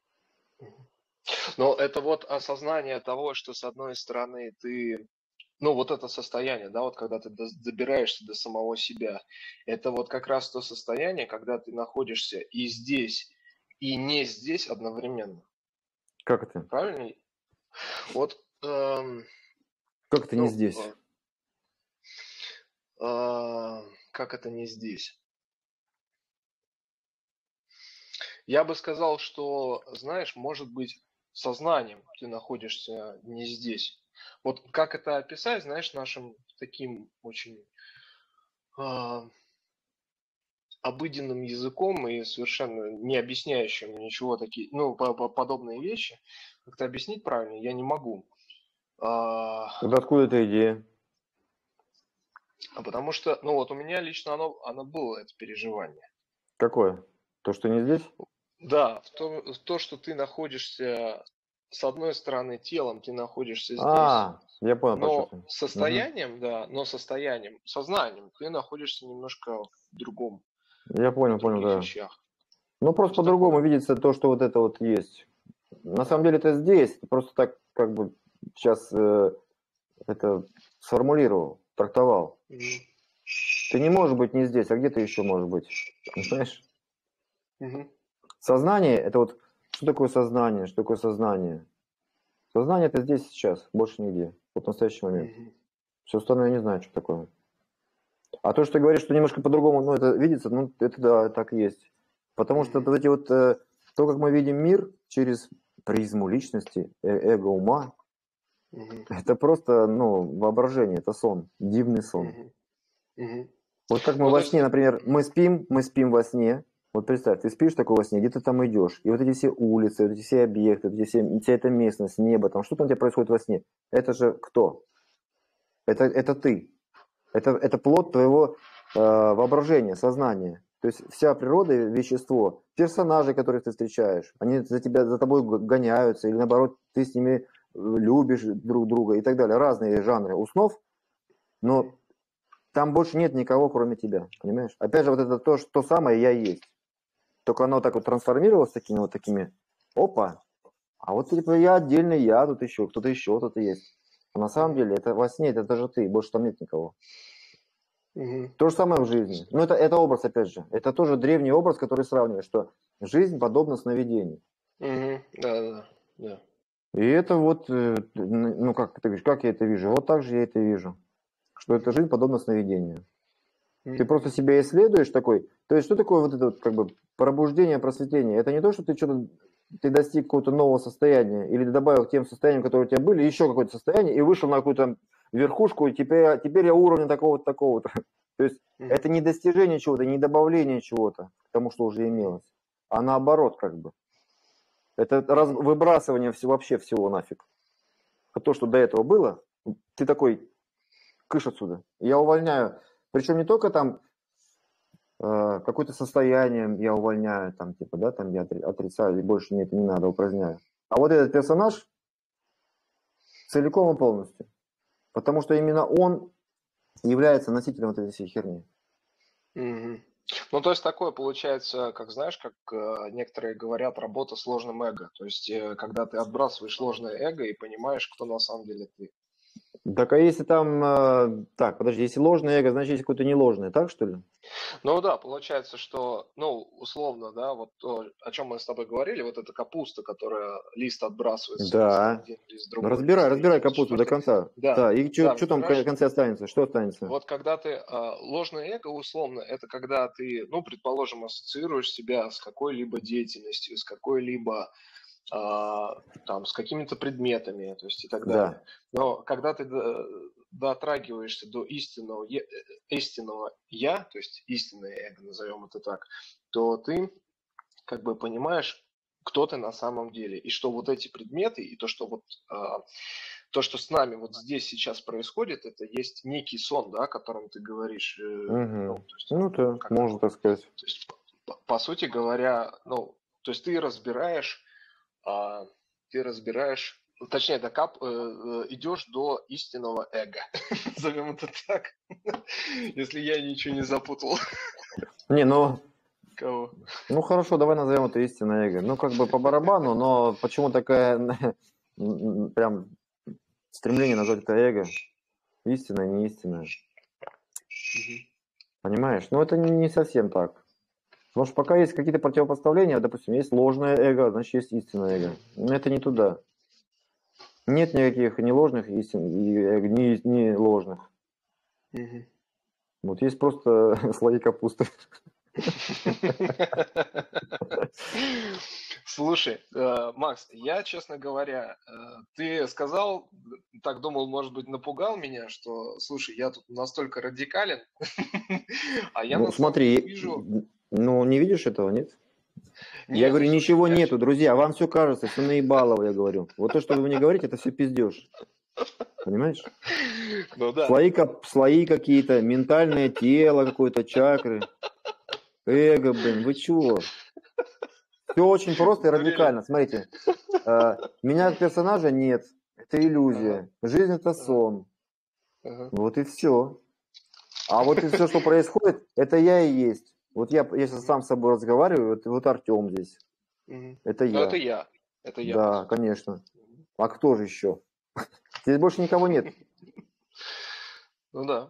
Но это вот осознание того, что с одной стороны ты, ну вот это состояние, да, вот когда ты до- добираешься до самого себя, это вот как раз то состояние, когда ты находишься и здесь, и не здесь одновременно. Как это? Правильно? Вот, эм, Как это не ну, здесь? э, а, как это не здесь? Я бы сказал, что, знаешь, может быть, сознанием ты находишься не здесь. Вот как это описать, знаешь, нашим таким очень а, обыденным языком и совершенно не объясняющим ничего такие, ну, по- по- подобные вещи, как-то объяснить правильно я не могу. А, Вот откуда эта идея? а потому что, ну вот у меня лично оно, оно было, это переживание. Какое? То, что не здесь? Да, в то, в то, что ты находишься, с одной стороны, телом ты находишься здесь, А, я понял, про что но ты. Мгм. состоянием, да, но состоянием, сознанием ты находишься немножко в другом, Я понял, в понял, других да. вещах. Ну, То просто есть по-другому такое, видится то, что вот это вот есть. На самом да. деле это здесь. Ты просто так как бы сейчас э, это сформулировал, трактовал. Мгм. Ты не можешь быть не здесь, а где ты еще можешь быть? Понимаешь? Мгм. Сознание, это вот, что такое сознание, что такое сознание? Сознание это здесь сейчас, больше нигде, вот в настоящий момент. Мгм. Все остальное я не знаю, что такое. А то, что ты говоришь, что немножко по-другому, ну, это видится, ну, это да, так и есть. Потому что Мгм. вот эти вот, э, то, как мы видим мир через призму личности, э- эго, ума, Мгм. это просто, ну, воображение, это сон, дивный сон. Мгм. Мгм. Вот как мы Ну, то во есть, сне, э, например, мы спим, мы спим во сне. Вот представь, ты спишь такой во сне, где ты там идешь, и вот эти все улицы, вот эти все объекты, вот эти все, вся эта местность, небо, там, что там у тебя происходит во сне? Это же кто? Это, это ты. Это, это плод твоего э, воображения, сознания. То есть вся природа и вещество, персонажи, которых ты встречаешь, они за тебя, за тобой гоняются, или наоборот, ты с ними э, любишь друг друга и так далее. Разные жанры у снов, мгм. но там больше нет никого, кроме тебя, понимаешь? Опять же, вот это то, что то самое я есть. Только оно так вот трансформировалось такими вот такими, опа, а вот типа я отдельный я, тут еще, кто-то еще, кто-то есть. А на самом Мгм. деле это во сне, это даже ты, больше там нет никого. Мгм. То же самое в жизни. Но это, это образ, опять же. Это тоже древний образ, который сравнивает, что жизнь подобна сновидению. Мгм. Да, да, да. И это вот, э, ну как ты говоришь, как я это вижу? Вот так же я это вижу. Что эта жизнь подобна сновидению. Ты просто Мгм. себя исследуешь такой. То есть что такое вот это вот как бы пробуждение, просветление? Это не то, что ты что-то ты достиг какого-то нового состояния или ты добавил к тем состояниям, которые у тебя были, еще какое-то состояние и вышел на какую-то верхушку, и теперь, теперь я уровня такого-то, такого-то. То есть Мгм. это не достижение чего-то, не добавление чего-то к тому, что уже имелось, а наоборот как бы. Это раз, Мгм. выбрасывание всего, вообще всего нафиг. А то, что до этого было, ты такой, кыш отсюда. Я увольняю. Причем не только там э, какое-то состояние я увольняю, там, типа, да, там я отри- отрицаю, и больше мне это не надо, упраздняю. А вот этот персонаж целиком и полностью. Потому что именно он является носителем вот этой всей херни. Мгм. Ну, то есть такое получается, как знаешь, как э, некоторые говорят, работа с ложным эго. То есть, э, когда ты отбрасываешь ложное эго и понимаешь, кто на самом деле ты. Так, а если там... э, так, подожди, если ложное эго, значит, есть какое-то не ложное, так что ли? Ну да, получается, что, ну, условно, да, вот то, о чем мы с тобой говорили, вот эта капуста, которая лист отбрасывается, лист Да. один, лист Ну, другой, разбирай, лист разбирай третий, лист капусту до четвертый. конца. Да, Да, и да, что там в разбираешь. конце останется? Что останется? Вот когда ты, а, ложное эго, условно, это когда ты, ну, предположим, ассоциируешь себя с какой-либо деятельностью, с какой-либо, а, там, с какими-то предметами, то есть и так далее. Да. Но когда ты до- дотрагиваешься до истинного, е- э, истинного я, то есть истинное эго, назовем это так, то ты как бы понимаешь, кто ты на самом деле, и что вот эти предметы, и то, что вот а, то, что с нами вот здесь сейчас происходит, это есть некий сон, да, о котором ты говоришь, э, ну, Угу. то есть, Ну, то как можно так сказать. то есть, по, по сути говоря, ну, то есть ты разбираешь, а, ты разбираешь, ну, точнее, докап, э, э, идешь до истинного эго, назовем это так, если я ничего не запутал. Не, ну, Кого? ну хорошо, давай назовем это истинное эго. Ну, как бы по барабану, но почему такая м, прям стремление назвать это эго? Истинное, не истинное. Мгм. Понимаешь? Ну, это не совсем так. Потому что пока есть какие-то противопоставления, допустим, есть ложное эго, значит, есть истинное эго. Но это не туда. Нет никаких ни ложных истин, и эго, ни, ни ложных. Мгм. Вот есть просто слои капусты. Слушай, э, Макс, я, честно говоря, э, ты сказал, так думал, может быть, напугал меня, что, слушай, я тут настолько радикален, а я Ну, на самом деле смотри, вижу... ну, не видишь этого, нет? Я Не, ну говорю, слушай, ничего я... нету, друзья, вам все кажется, все наебалово, я говорю. Вот то, что вы мне говорите, это все пиздеж. Понимаешь? Ну да. Слои, кап- слои какие-то, ментальное тело какое-то, чакры, эго, блин, вы чего? Все очень просто и Смотрели. радикально. Смотрите, э, меня как персонажа нет, это Ага, иллюзия. Жизнь это ага, сон. ага. Вот и все. А вот и все, что происходит, это я и есть. Вот я, я сейчас Мгм, сам с собой разговариваю, вот, вот Артем здесь. мгм. Это Ну, это я. я. Это я, по Да, сути. конечно. А кто же еще? Здесь больше никого нет. Ну да,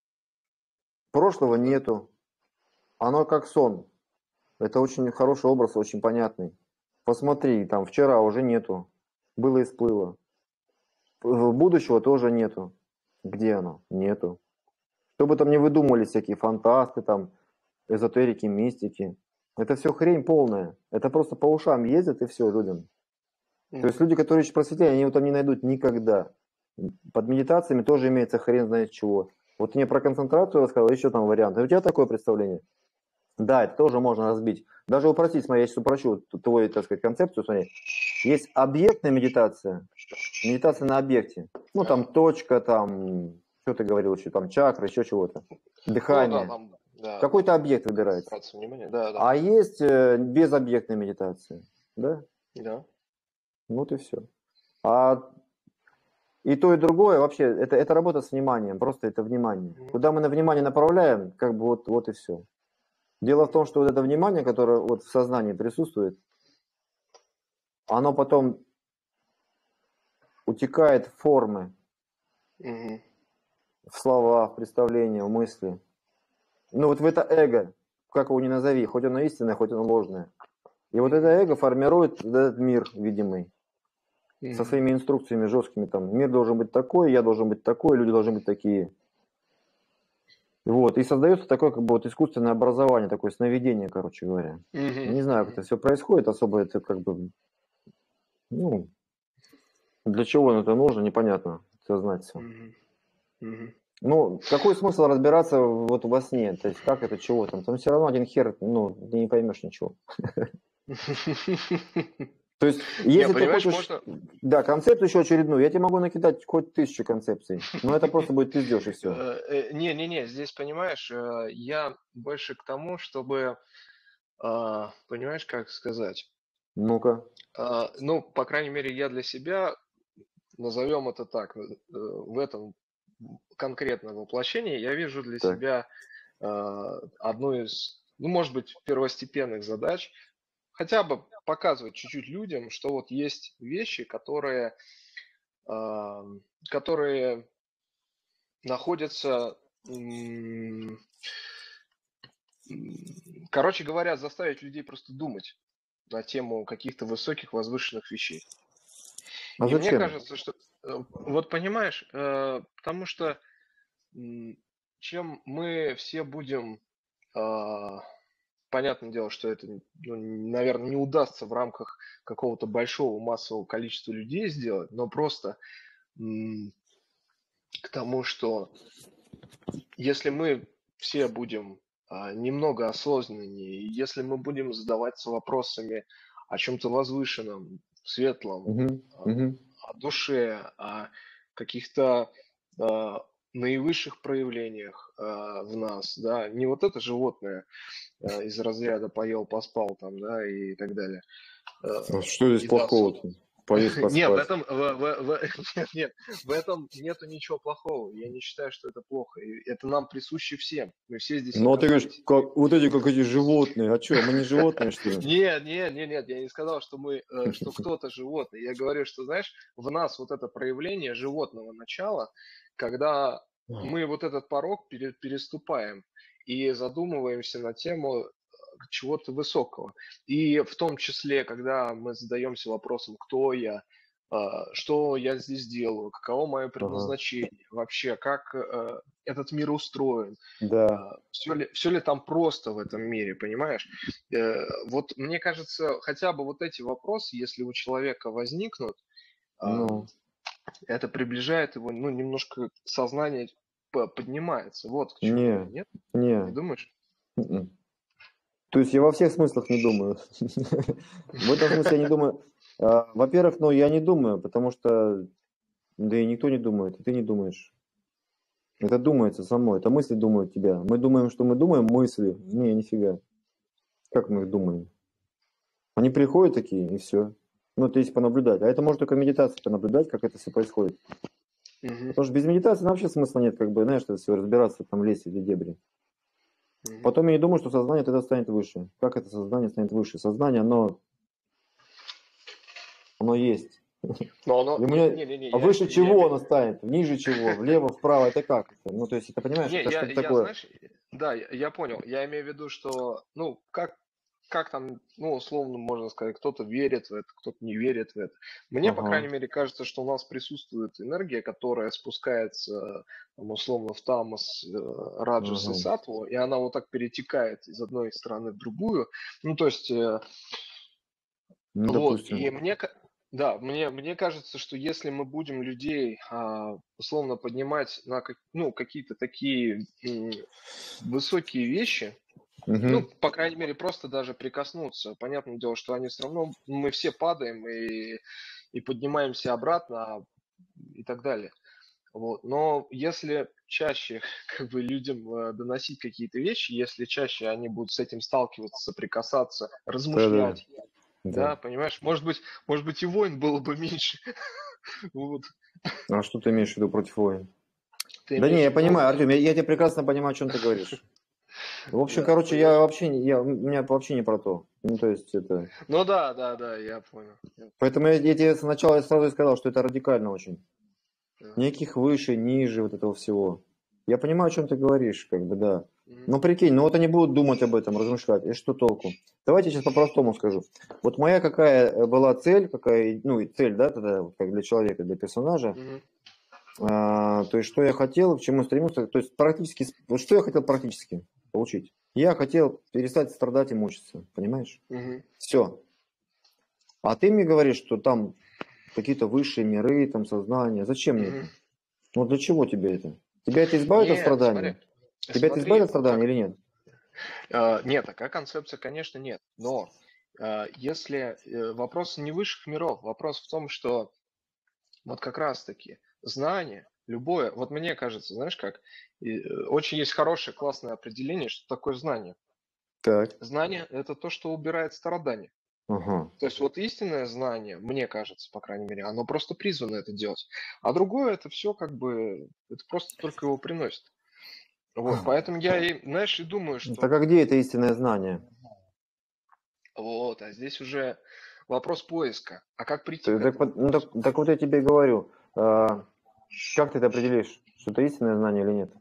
Прошлого ну да. нету. Оно как сон. Это очень хороший образ, очень понятный. Посмотри, там вчера уже нету. Было и сплыло. П- Будущего тоже нету. Где оно? Нету. Что бы там ни выдумывали всякие фантасты, там, эзотерики, мистики. Это все хрень полная. Это просто по ушам ездят и все людям. То есть Мгм, люди, которые ищут просветление, они его там не найдут никогда. Под медитациями тоже имеется хрен знает чего. Вот ты мне про концентрацию рассказал, еще там варианты. У тебя такое представление? Да, это тоже можно разбить. Даже упростить, смотри, я сейчас упрощу твою, так сказать, концепцию, смотри. Есть объектная медитация, медитация на объекте. Ну, там ага. точка, там, что ты говорил еще, там чакра, еще чего-то. Ну да, Дыхание. там, да, Какой-то там объект выбирается. концентрация внимания. Да, да. А есть э, безобъектная медитация. Да? Да. Вот и все. А и то, и другое вообще, это, это работа с вниманием, просто это внимание. Мгм, Куда мы на внимание направляем, как бы вот, вот и все. Дело в том, мгм, что вот это внимание, которое вот в сознании присутствует, оно потом утекает в формы, мгм, в слова, в представления, в мысли. Ну вот в это эго, как его ни назови, хоть оно истинное, хоть оно ложное. И вот это мгм, эго формирует этот мир видимый, со мгм, своими инструкциями жесткими. Там, мир должен быть такой, я должен быть такой, люди должны быть такие. Вот, и создается такое как бы вот искусственное образование, такое сновидение, короче говоря. мгм, Не знаю, как мгм, это все происходит, особо это как бы, ну, для чего это нужно, непонятно, все знать все. мгм. Мгм. Ну, какой смысл разбираться вот во сне? То есть как это, чего там? Там все равно один хер, ну, ты не поймешь ничего. То есть, Не, если ты понимаешь, хочешь, можно... да, концепцию еще очередную, я тебе могу накидать хоть тысячу концепций, но это просто будет пиздеж и все. Не-не-не, здесь, понимаешь, э, я больше к тому, чтобы, а, понимаешь, как сказать, Ну-ка. А, ну, по крайней мере, я для себя, назовем это так, э, в этом конкретном воплощении, я вижу для Так. себя а, одну из, ну, может быть, первостепенных задач, хотя бы показывать чуть-чуть людям, что вот есть вещи, которые, а, которые находятся, м, м, короче говоря, заставить людей просто думать на тему каких-то высоких возвышенных вещей. А И мне зачем? кажется, что, э, вот понимаешь, э, потому что м, чем мы все будем, а, понятное дело, что это, ну, наверное, не удастся в рамках какого-то большого массового количества людей сделать, но просто м, к тому, что если мы все будем а, немного осознаннее, если мы будем задаваться вопросами о чем-то возвышенном, светлом, Угу, а, угу. о душе, о каких-то а, наивысших проявлениях а, в нас, да, не вот это животное а, из разряда поел, поспал там, да, и так далее. А, А что здесь еда, сон. плохого-то? Поесть, Не, в поспать. этом, в, в- в- нет, нет, в этом нету ничего плохого. Я не считаю, что это плохо. И это нам присуще всем. Мы все здесь Ну, а ты говоришь, оказались. как, вот эти, как эти животные. А что, мы не животные, что ли? Нет, нет, нет, нет, я не сказал, что мы, э, что кто-то животное. Я говорю, что, знаешь, в нас вот это проявление животного начала, когда мы вот этот порог пере- переступаем и задумываемся на тему э, чего-то высокого. И в том числе, когда мы задаемся вопросом, кто я, а, что я здесь делаю, каково мое Ага. предназначение, вообще, как э, этот мир устроен, Да. все ли, все ли там просто в этом мире, понимаешь? Э, Вот мне кажется, хотя бы вот эти вопросы, если у человека возникнут, а, Ну, это приближает его, ну, немножко сознание п- поднимается. Вот к чему я, не, нет? Не не. думаешь? М-м. То есть я во всех смыслах не думаю. В этом смысле я не думаю. А, Во-первых, ну, я не думаю, потому что, да и никто не думает, и ты не думаешь. Это думается само, это мысли думают тебя. Мы думаем, что мы думаем мысли. Не, нифига. Как мы их думаем? Они приходят такие, и все. Ну, то есть понаблюдать. А это может только медитация понаблюдать, как это все происходит. Мгм, Потому что без медитации ну, вообще смысла нет, как бы, знаешь, это все разбираться, там лезть в эти дебри. мгм. Потом я не думаю, что сознание тогда станет выше. Как это сознание станет выше? Сознание, оно, оно есть. Но оно, И не, мне, не, не, не, а я, выше я, чего име- оно станет? Ниже чего? Влево, вправо? Это как это? Ну, то есть, это понимаешь, не, это я, что-то я, такое. знаешь, да, я, я понял. Я имею в виду, что, ну, как, как там, ну, условно можно сказать, кто-то верит в это, кто-то не верит в это. Мне, по Ага, крайней мере, кажется, что у нас присутствует энергия, которая спускается, там, условно, в тамос, э, раджас и ага. саттву, и она вот так перетекает из одной страны в другую. Ну, то есть, э, Ну, вот, и допустим. мне, ка- да, мне, мне кажется, что если мы будем людей, а, условно, поднимать на, как- ну, какие-то такие м, высокие вещи, ну, Угу. по крайней мере, просто даже прикоснуться. Понятное дело, что они все равно, мы все падаем и, и поднимаемся обратно а, и так далее. Вот. Но если чаще как бы людям э, доносить какие-то вещи, если чаще они будут с этим сталкиваться, соприкасаться, Да-да. размышлять, Да. да, понимаешь, может быть, может быть и войн было бы меньше. Вот. А что ты имеешь в виду против войн? Ты Да не, имеешь я в виду, понимаю, Артем, я, я тебя прекрасно понимаю, о чем ты говоришь. В общем, да, короче, я понимаешь? вообще не, я, у меня вообще не про то. Ну, то есть это... Ну да, да, да, я понял. Я Поэтому я, я тебе сначала сразу и сказал, что это радикально очень. понял. Ага. Никаких выше, ниже вот этого всего. Я понимаю, о чем ты говоришь, как бы, да. Мгм. Но прикинь, ну вот они будут думать об этом, размышлять, и что толку? Давайте сейчас по-простому скажу. Вот моя какая была цель, какая, ну и цель, да, тогда, вот как для человека, для персонажа, Мгм. а, то есть что я хотел, к чему стремился, то есть практически, вот что я хотел практически получить? Я хотел перестать страдать и мучиться, понимаешь? Мгм. Все. А ты мне говоришь, что там какие-то высшие миры, там сознание. Зачем мне Мгм. это? Ну для чего тебе это? Тебя это избавит от Нет, смотри, страдания? Тебя это смотри, избавит от вот страдания как. или нет? э, Нет, такая концепция, конечно, нет. Но э, если э, вопрос не высших миров, вопрос в том, что вот как раз-таки знание, любое, вот мне кажется, знаешь как, и, э, очень есть хорошее, классное определение, что такое знание. Так. Знание– это то, что убирает страдания. Ага. То есть вот истинное знание, мне кажется, по крайней мере, оно просто призвано это делать. А другое, это все как бы, это просто только его приносит. Вот, поэтому я и, знаешь, и думаю, Так что а где это истинное знание? вот, а здесь уже вопрос поиска. А как прийти Ты- к Так, этому вот- ну, так, поиску? так вот я тебе и говорю. А, как ты это определишь, что это истинное знание или нет?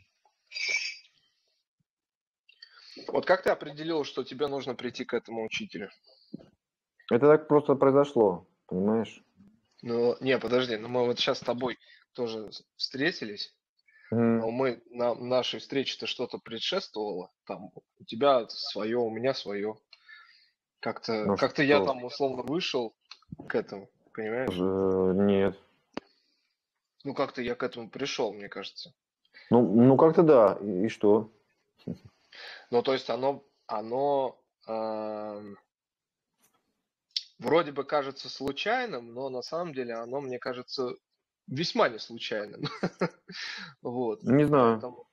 Вот как ты определил, что тебе нужно прийти к этому учителю? Это так просто произошло, понимаешь? Ну, не, подожди, ну мы вот сейчас с тобой тоже с- встретились, Мгм. но мы на нашей встрече-то что-то предшествовало, там у тебя свое, у меня свое. Как-то, Ну как-то я что? там условно вышел к этому, понимаешь? Э, Нет. Ну, как-то я к этому пришел, мне кажется. Ну, ну как-то да. И, и что? Ну, то есть оно, оно ам, вроде бы кажется случайным, но на самом деле оно, мне кажется, весьма не случайным. Вот, Не знаю. поэтому,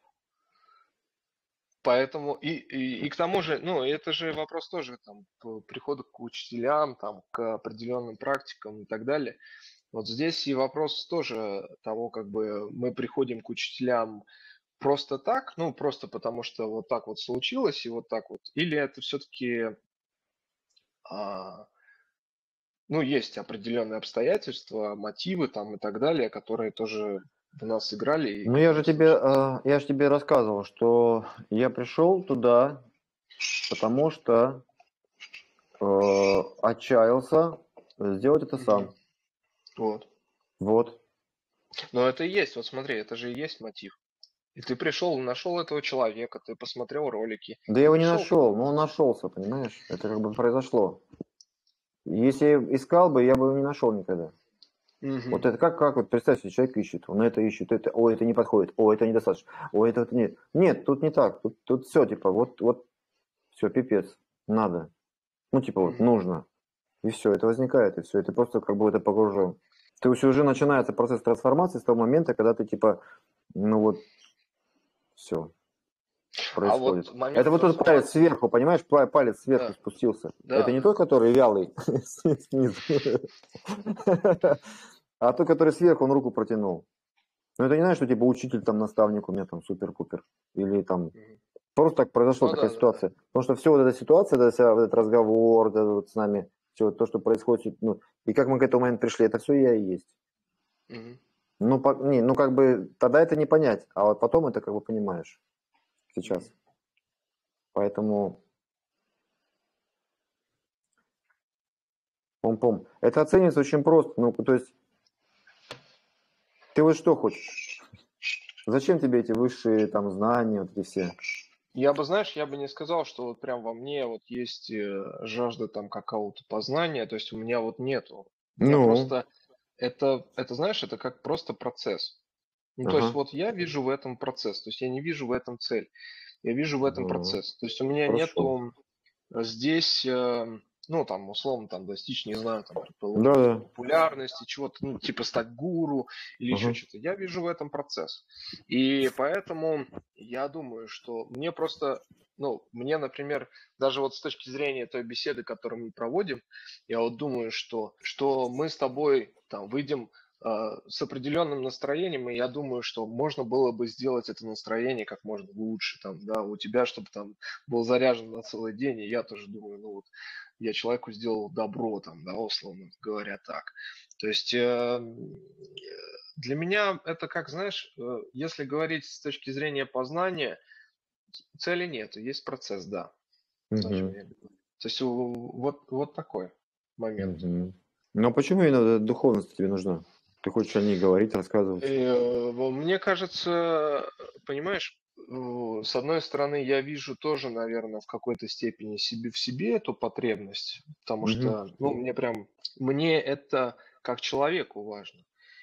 поэтому и, и, и к тому же, ну, это же вопрос тоже там по приходу к учителям, там, к определенным практикам и так далее. Вот здесь и вопрос тоже того, как бы мы приходим к учителям просто так, ну, просто потому что вот так вот случилось и вот так вот, или это все-таки, а, ну, есть определенные обстоятельства, мотивы там и так далее, которые тоже в нас играли и Ну я же которые тебе, случились. э, я же тебе рассказывал, что я пришел туда, потому что э, отчаялся сделать это Мгм. сам. Вот. Вот. Но это и есть, вот смотри, это же и есть мотив. И ты пришел, нашел этого человека, ты посмотрел ролики Да я и его не пришел к нашел, нему. но он нашелся, понимаешь? Это как бы произошло. Если я искал бы, я бы его не нашел никогда. Мгм. Вот это как, как вот представь себе, человек ищет, он это ищет, это, о, это не подходит, о, это недостаточно, о, это вот нет. Нет, тут не так, тут, тут все, типа, вот, вот, все, пипец, надо. Ну, типа, вот, Мгм. нужно. И все, это возникает, и все, и ты просто как бы в это погружен. То есть уже начинается процесс трансформации с того момента, когда ты, типа, ну вот, все А происходит. вот момент Это вот тот палец трансформации, сверху, понимаешь, па- палец сверху да, спустился. Это да, не да. тот, который вялый снизу, а тот, который сверху, он руку протянул. Но это не значит, что типа учитель, там, наставник у меня там супер-пупер. Или там Мгм. просто так произошла Ну такая да, да, да. ситуация. Потому что все вот эта ситуация, это вся, вот этот разговор, вот это вот с нами, все то, что происходит, ну, и как мы к этому моменту пришли, это все я и есть. Мгм. Ну, по, не, ну, как бы, тогда это не понять, а вот потом это как бы понимаешь сейчас. Мгм. Поэтому, пом-пом. Это оценивается очень просто. Ну, то есть, ты вот что хочешь? Зачем тебе эти высшие там знания, вот эти все? Я бы, знаешь, я бы не сказал, что вот прям во мне вот есть э, жажда там какого-то познания, то есть у меня вот нету. У меня Ну, просто это, это, знаешь, это как просто процесс. Ну, то есть ага. вот я вижу в этом процесс, то есть я не вижу в этом цель, я вижу в этом Ну, процесс. То есть у меня хорошо. нету здесь, э, ну, там, условно, там, достичь, не знаю, там, предположим, там, Да-да. популярности, чего-то, ну, типа стать гуру или еще Ага. что-то. Я вижу в этом процесс. И поэтому я думаю, что мне просто, ну, мне, например, даже вот с точки зрения той беседы, которую мы проводим, я вот думаю, что, что мы с тобой там выйдем э, с определенным настроением, и я думаю, что можно было бы сделать это настроение как можно лучше, там, да, у тебя, чтобы там был заряжен на целый день, и я тоже думаю, ну вот, я человеку сделал добро, там, да, условно говоря, так. То есть э, для меня это как, знаешь, э, если говорить с точки зрения познания, цели нет, есть процесс, да, то, о чем Мгм. я говорю. То есть у- вот, вот такой момент. Мгм. Ну, а почему именно духовность тебе нужна? Ты хочешь о ней говорить, рассказывать? Э, во- Мне кажется, понимаешь, э, с одной стороны, я вижу тоже, наверное, в какой-то степени себе в себе эту потребность, потому Мгм. что, ну, мне прям, мне это как человеку важно.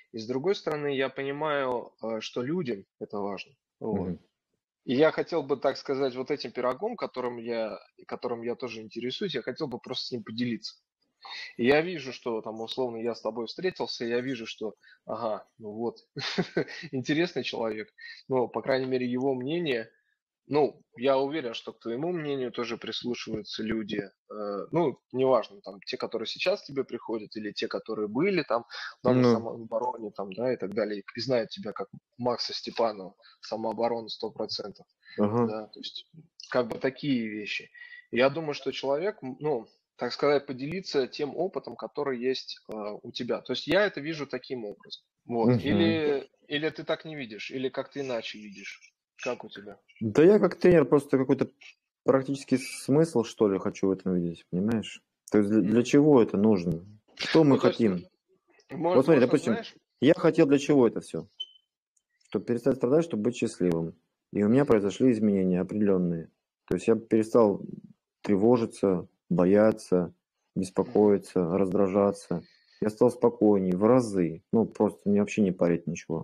И с другой стороны, я понимаю, э, что людям это важно. Вот. Мгм. И я хотел бы, так сказать, вот этим пирогом, которым я, которым я тоже интересуюсь, я хотел бы просто с ним поделиться. И я вижу, что там условно я с тобой встретился, и я вижу, что, ага, ну вот, интересный человек. Но, по крайней мере, его мнение, ну, я уверен, что к твоему мнению тоже прислушиваются люди. э, Ну, неважно, там, те, которые сейчас к тебе приходят, или те, которые были там в той же Ну, самообороне, там, да, и так далее, и знают тебя как Макса Степанова, самооборона сто процентов, ага. да, то есть, как бы такие вещи. Я думаю, что человек, м, ну, так сказать, поделиться тем опытом, который есть э, у тебя. То есть я это вижу таким образом. Вот. Мгм. Или, или ты так не видишь, или как ты иначе видишь. Как у тебя? Да я как тренер просто какой-то практический смысл, что ли, хочу в этом видеть, понимаешь? То есть для, для Мгм. чего это нужно? Что мы Ну, то есть, хотим? мо- Вот смотри, можно, допустим, знаешь, я хотел для чего это все? Чтобы перестать страдать, чтобы быть счастливым. И у меня Мгм. произошли изменения определенные. То есть я перестал тревожиться, бояться, Мгм. беспокоиться, раздражаться. Я стал спокойнее в разы. Ну, просто мне вообще не парить ничего.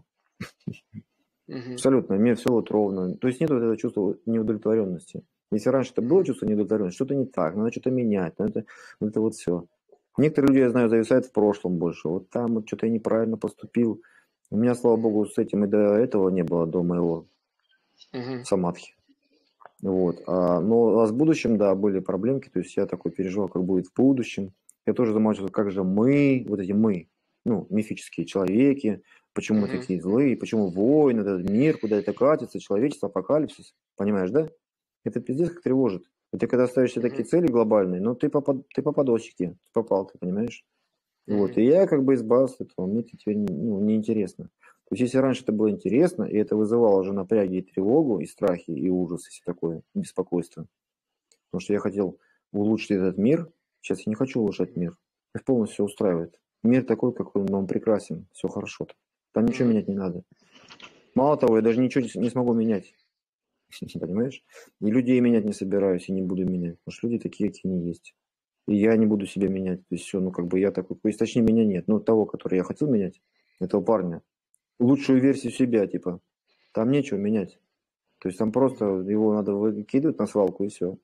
Мгм. Абсолютно, мне все вот ровно. То есть нет вот этого чувства неудовлетворенности. Если раньше это было Мгм. чувство неудовлетворенности, что-то не так, надо что-то менять, надо вот это вот все. Некоторые люди, я знаю, зависают в прошлом больше. Вот там вот что-то я неправильно поступил. У меня, слава Мгм. богу, с этим и до этого не было, до моего Мгм. самадхи. Вот. А, но а с будущим, да, были проблемки. То есть я такой переживал, как будет в будущем. Я тоже заморачивался, как же мы, вот эти мы, ну, мифические человеки, почему мы Мгм. такие злые, почему войны, этот мир, куда это катится, человечество, апокалипсис. Понимаешь, да? Это пиздец как тревожит. И ты когда ставишь себе такие Мгм. цели глобальные, ну ты, попад, ты по подосике, ты попал, ты понимаешь? Вот. Мгм. И я как бы избавился от этого, мне это теперь ну, неинтересно. То есть если раньше это было интересно, и это вызывало уже напряги и тревогу, и страхи, и ужас, и все такое, и беспокойство, потому что я хотел улучшить этот мир, сейчас я не хочу улучшать мир. Их полностью все устраивает. Мир такой, какой он, он прекрасен, все хорошо. Там ничего Мгм. менять не надо. Мало того, я даже ничего не, не смогу менять, понимаешь? И людей менять не собираюсь, и не буду менять, потому что люди такие, какие они есть. И я не буду себя менять. То есть все, ну как бы я такой, то есть точнее меня нет. Ну того, который я хотел менять, этого парня, лучшую версию себя, типа, там нечего менять. То есть там просто Мгм. его надо выкидывать на свалку и все.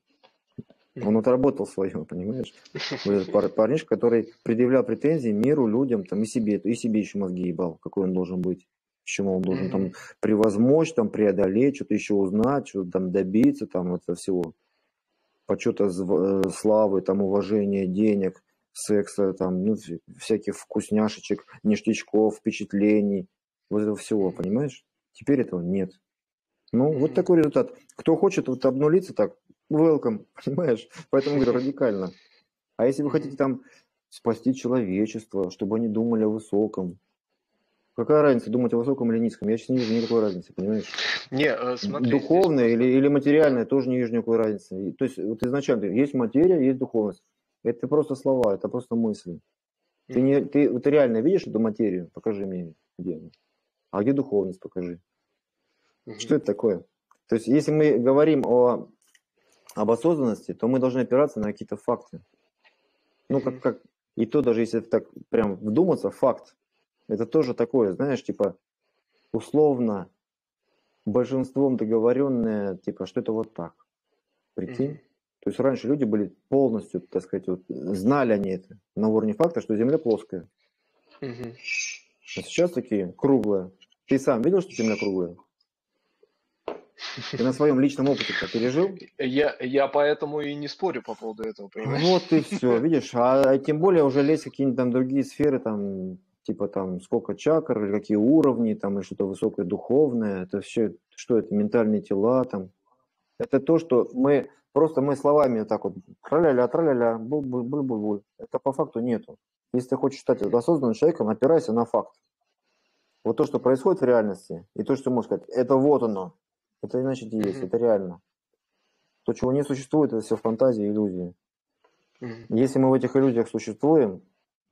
Он Мгм. отработал свое, понимаешь? Вот этот пар, парнишка, который предъявлял претензии миру, людям, там и себе, и себе еще мозги ебал, какой он должен быть. К чему он должен там Мгм. превозмочь, там преодолеть, что-то еще узнать, что-то там добиться, там этого всего. Почета, зв- э, славы, там уважения, денег, секса, там, ну, вс- всяких вкусняшечек, ништячков, впечатлений, вот этого всего, Мгм. понимаешь? Теперь этого нет. Ну, вот Мгм. такой результат. Кто хочет вот обнулиться так, welcome, понимаешь? Поэтому говорю, радикально. А если вы хотите Мгм. там спасти человечество, чтобы они думали о высоком, какая разница, думать о высоком или низком? Я сейчас не вижу никакой разницы, понимаешь? Не, э, смотри, здесь Духовное или, просто, или да. материальное тоже не вижу никакой разницы. И, то есть вот изначально есть материя, есть духовность. Это просто слова, это просто мысли. Ты, не, Мгм. ты, вот ты реально видишь эту материю? Покажи мне, где она. А где духовность? Покажи. Что Мгм. это такое? То есть если мы говорим о, об осознанности, то мы должны опираться на какие-то факты. Ну, как, Мгм. как, и то даже если это так прям вдуматься, факт. Это тоже такое, знаешь, типа условно большинством договоренное, типа, что это вот так. Прикинь? Мгм. То есть раньше люди были полностью, так сказать, вот, знали они это на уровне факта, что Земля плоская. Мгм. А сейчас такие круглая. Ты сам видел, что Земля круглая? Ты на своем личном опыте-то пережил? Я, я поэтому и не спорю по поводу этого, понимаешь? Вот и все, видишь, а, а тем более уже лезть в какие-нибудь там другие сферы, там, типа там сколько чакр, или какие уровни, там, или что-то высокое духовное, это все, что это, ментальные тела, там, это то, что мы, просто мы словами вот так вот, траля-ля, траля-ля, буль-буль-буль-буль, это по факту нету. Если ты хочешь стать Мгм. осознанным человеком, опирайся на факт. Вот то, что происходит в реальности, и то, что ты можешь сказать, это вот оно, это значит и есть, Мгм. это реально. То, чего не существует, это все фантазии, иллюзии. Мгм. Если мы в этих иллюзиях существуем,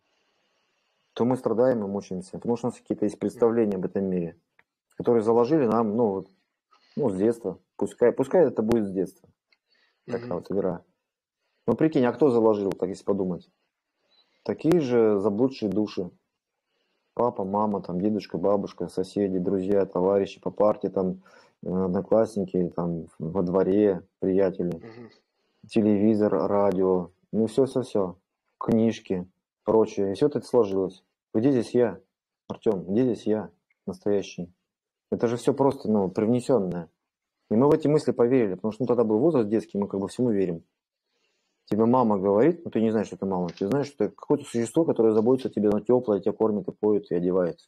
то мы страдаем и мучаемся, потому что у нас какие-то есть представления об этом мире, которые заложили нам, ну, вот, ну, с детства. Пускай, пускай это будет с детства, такая Мгм. вот игра. Ну, прикинь, а кто заложил, так если подумать? Такие же заблудшие души. Папа, мама, там, дедушка, бабушка, соседи, друзья, товарищи по парте, там, э, одноклассники, там, во дворе, приятели, Мгм. телевизор, радио, ну все-все-все, книжки, прочее. И все это сложилось. Где здесь я, Артем? Где здесь я настоящий? Это же все просто, ну, привнесенное. И мы в эти мысли поверили, потому что ну, тогда был возраст детский, мы как бы всему верим. Тебе мама говорит, ну ты не знаешь, что это мама, ты знаешь, что это какое-то существо, которое заботится о тебе, оно теплое, тебя кормит и поет, и одевает.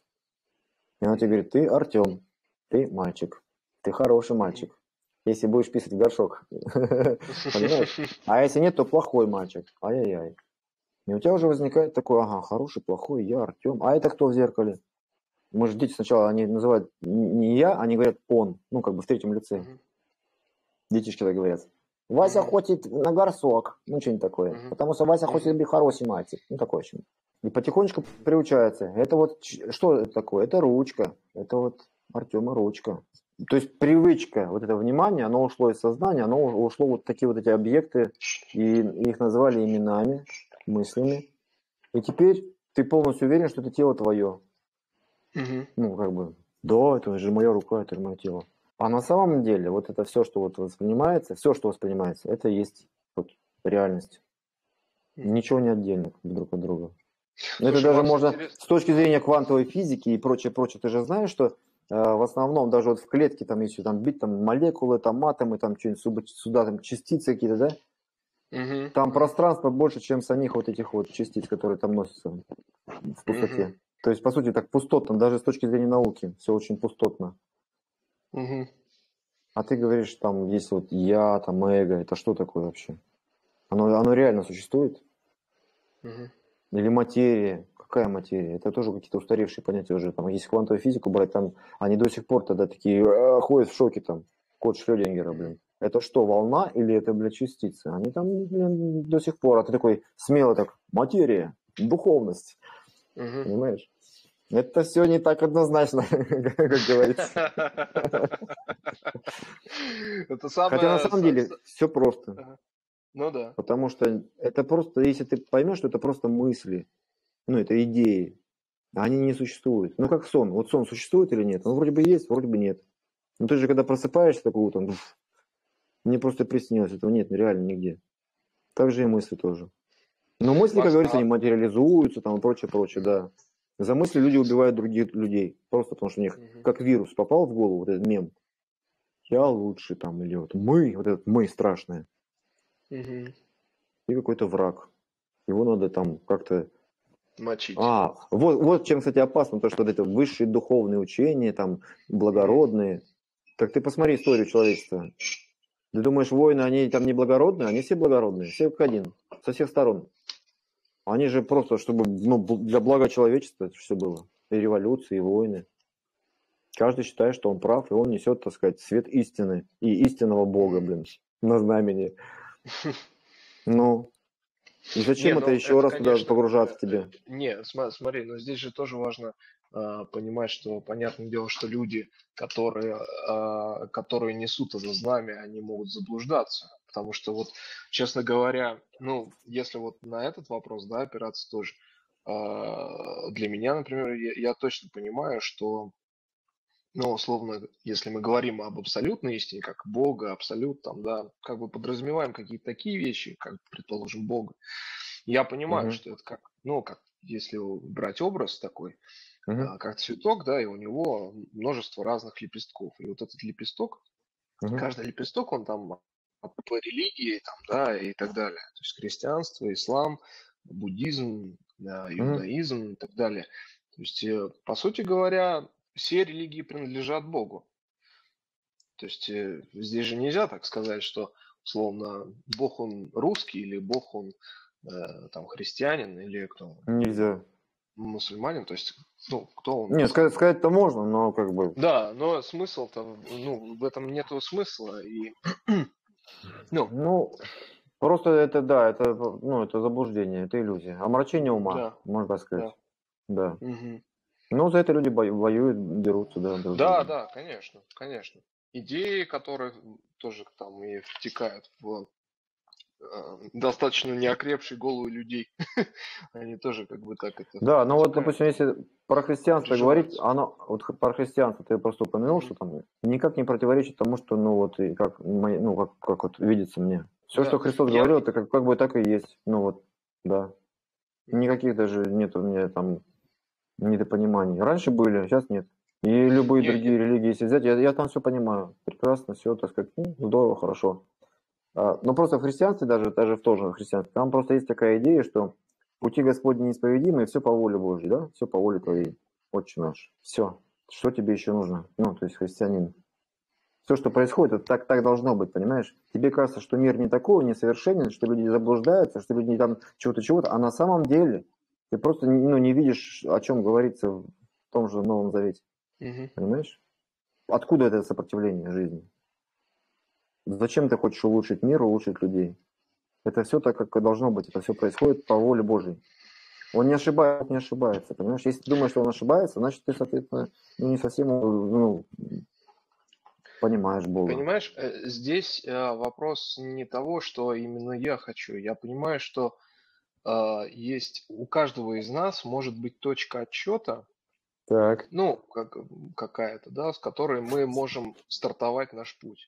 И она тебе Мгм. говорит, ты Артем, ты мальчик, ты хороший Мгм. мальчик, если будешь писать в горшок. Понимаешь? А если нет, то плохой мальчик. Ай-яй-яй. И у тебя уже возникает такой, ага, хороший, плохой, я Артем. А это кто в зеркале? Мы же дети сначала, они называют не я, они говорят он, ну как бы в третьем лице. Мгм. Детишки так говорят. Вася Мгм. хочет на горшок, ну что-нибудь такое. Мгм. Потому что Вася хочет Мгм. быть хороший мальчик. Ну такое очень. И потихонечку приучается. Это вот, ч- что это такое? Это ручка. Это вот Артема ручка. То есть привычка, вот это внимание, оно ушло из сознания, оно у- ушло вот такие вот эти объекты, и их назвали именами, мыслями. И теперь ты полностью уверен, что это тело твое. Мгм. Ну, как бы, да, это же моя рука, это же мое тело. А на самом деле, вот это все, что вот воспринимается, все, что воспринимается, это и есть вот реальность. Мгм. Ничего не отдельно друг от друга. Это Слушай, даже Макс, можно интересно. с точки зрения квантовой физики и прочее, прочее. Ты же знаешь, что э, в основном даже вот в клетке там если там бить там молекулы, там атомы, там что-нибудь сюда, там частицы какие-то, да? Мгм. Там Мгм. пространство больше, чем самих вот этих вот частиц, которые там носятся в Мгм. пустоте. То есть, по сути, так пустотно, даже с точки зрения науки, все очень пустотно. Мгм. А ты говоришь, там есть вот я, там эго. Это что такое вообще? Оно, оно реально существует? Мгм. Или материя? Какая материя? Это тоже какие-то устаревшие понятия уже. Там, если квантовую физику брать, там они до сих пор тогда такие «А, ходят в шоке там. Код Шрёдингера, Мгм. блин. Это что, волна или это, блядь, частицы? Они там, блин, до сих пор. А ты такой смело так, материя, духовность. Мгм. Понимаешь? Это все не так однозначно, как говорится. Это Хотя на самое... самом са- деле са- все просто. ага. Ну да. Потому что это просто, если ты поймешь, что это просто мысли, ну, это идеи, они не существуют. Ну, как сон. Вот сон существует или нет? Он вроде бы есть, вроде бы нет. Но ты же, когда просыпаешься такого утром, «Уф, мне просто приснилось, этого нет, реально нигде. Так же и мысли тоже. Но мысли, как Макс, говорится, а... они материализуются там и прочее, прочее, Мгм. да. За мысли люди убивают других людей. Просто потому что у них Мгм. как вирус попал в голову, вот этот мем. Я лучше там, или вот мы, вот этот мы страшное. Мгм. И какой-то враг. Его надо там как-то. Мочить. А, вот, вот чем, кстати, опасно, то, что вот это высшие духовные учения, там, Мгм. благородные. Так ты посмотри историю человечества. Ты думаешь, воины, они там не благородные? Они все благородные, все как один, со всех сторон. Они же просто, чтобы ну, для блага человечества это все было. И революции, и войны. Каждый считает, что он прав, и он несет, так сказать, свет истины и истинного Бога, Мгм. блин, на знамени. Ну, и Не, зачем это ну еще это, раз туда конечно, э, погружаться э, тебе? не, сма- смотри, но здесь же тоже важно а, понимать, что понятное дело, что люди, которые, а, которые несут это знамя, они могут заблуждаться, потому что вот, честно говоря, ну, если вот на этот вопрос, да, опираться тоже, а, для меня, например, я, я точно понимаю, что, ну, условно, если мы говорим об абсолютной истине, как Бога, абсолют, там, да, как бы подразумеваем какие-то такие вещи, как, предположим, Бога. Я понимаю, Угу, что это как, ну, как если брать образ такой, угу, а, как цветок, да, и у него множество разных лепестков. И вот этот лепесток, угу, каждый лепесток, он там по религии, там, да, и так далее. То есть христианство, ислам, буддизм, да, угу. иудаизм и так далее. То есть, э, по сути говоря, все религии принадлежат Богу. То есть э, здесь же нельзя так сказать, что условно Бог он русский или Бог он э, там христианин или кто Нельзя. мусульманин, то есть ну кто он Не, сказать, условно. сказать-то можно, но как бы. Да, но смысл-то ну в этом нету смысла и ну Ну, просто это, да, это, ну, это заблуждение, это иллюзия. Омрачение ума, да, можно так да. сказать. Да. Мгм. Ну, за это люди бою- воюют, дерутся, да, друг с Да, другом. да, конечно, конечно. Идеи, которые тоже там и втекают в а, достаточно неокрепшие головы людей. Они тоже как бы так это Да, ну вот, воспринимают, допустим, если про христианство говорить, приживаются. оно, вот х- про христианство ты просто упомянул, Мгм. что там никак не противоречит тому, что, ну вот, и как, мои- ну, как, как вот видится мне. Все, что Да, Христос я... говорил, это как, как бы так и есть. Ну вот, да. Мгм. Никаких даже нет у меня там недопониманий. Раньше были, сейчас нет. И любые Не, я- другие религии, если взять, я, я там все понимаю. Прекрасно, все, так сказать, ну, здорово, хорошо. А, но просто в христианстве, даже, даже в том христианстве, там просто есть такая идея, что пути Господни неисповедимы, и все по воле Божьей, да? Все по воле Мгм. твоей, Отче наш. Все. Что тебе еще нужно? Ну, то есть христианин. Все, что происходит, это так, так должно быть, понимаешь? Тебе кажется, что мир не такой, несовершенен, что люди заблуждаются, что люди там чего-то, чего-то, а на самом деле ты просто ну, не видишь, о чем говорится в том же Новом Завете, Мгм. понимаешь? Откуда это сопротивление жизни? Зачем ты хочешь улучшить мир, улучшить людей? Это все так, как и должно быть, это все происходит по воле Божьей. Он не ошибается, не ошибается, понимаешь? Если ты думаешь, что он ошибается, значит ты, соответственно, ну, не совсем ну, понимаешь Бога. Понимаешь, э, здесь э, вопрос не того, что именно я хочу. Я понимаю, что а, есть у каждого из нас может быть точка отчета, Так. ну, как, какая-то, да, с которой мы можем стартовать наш путь.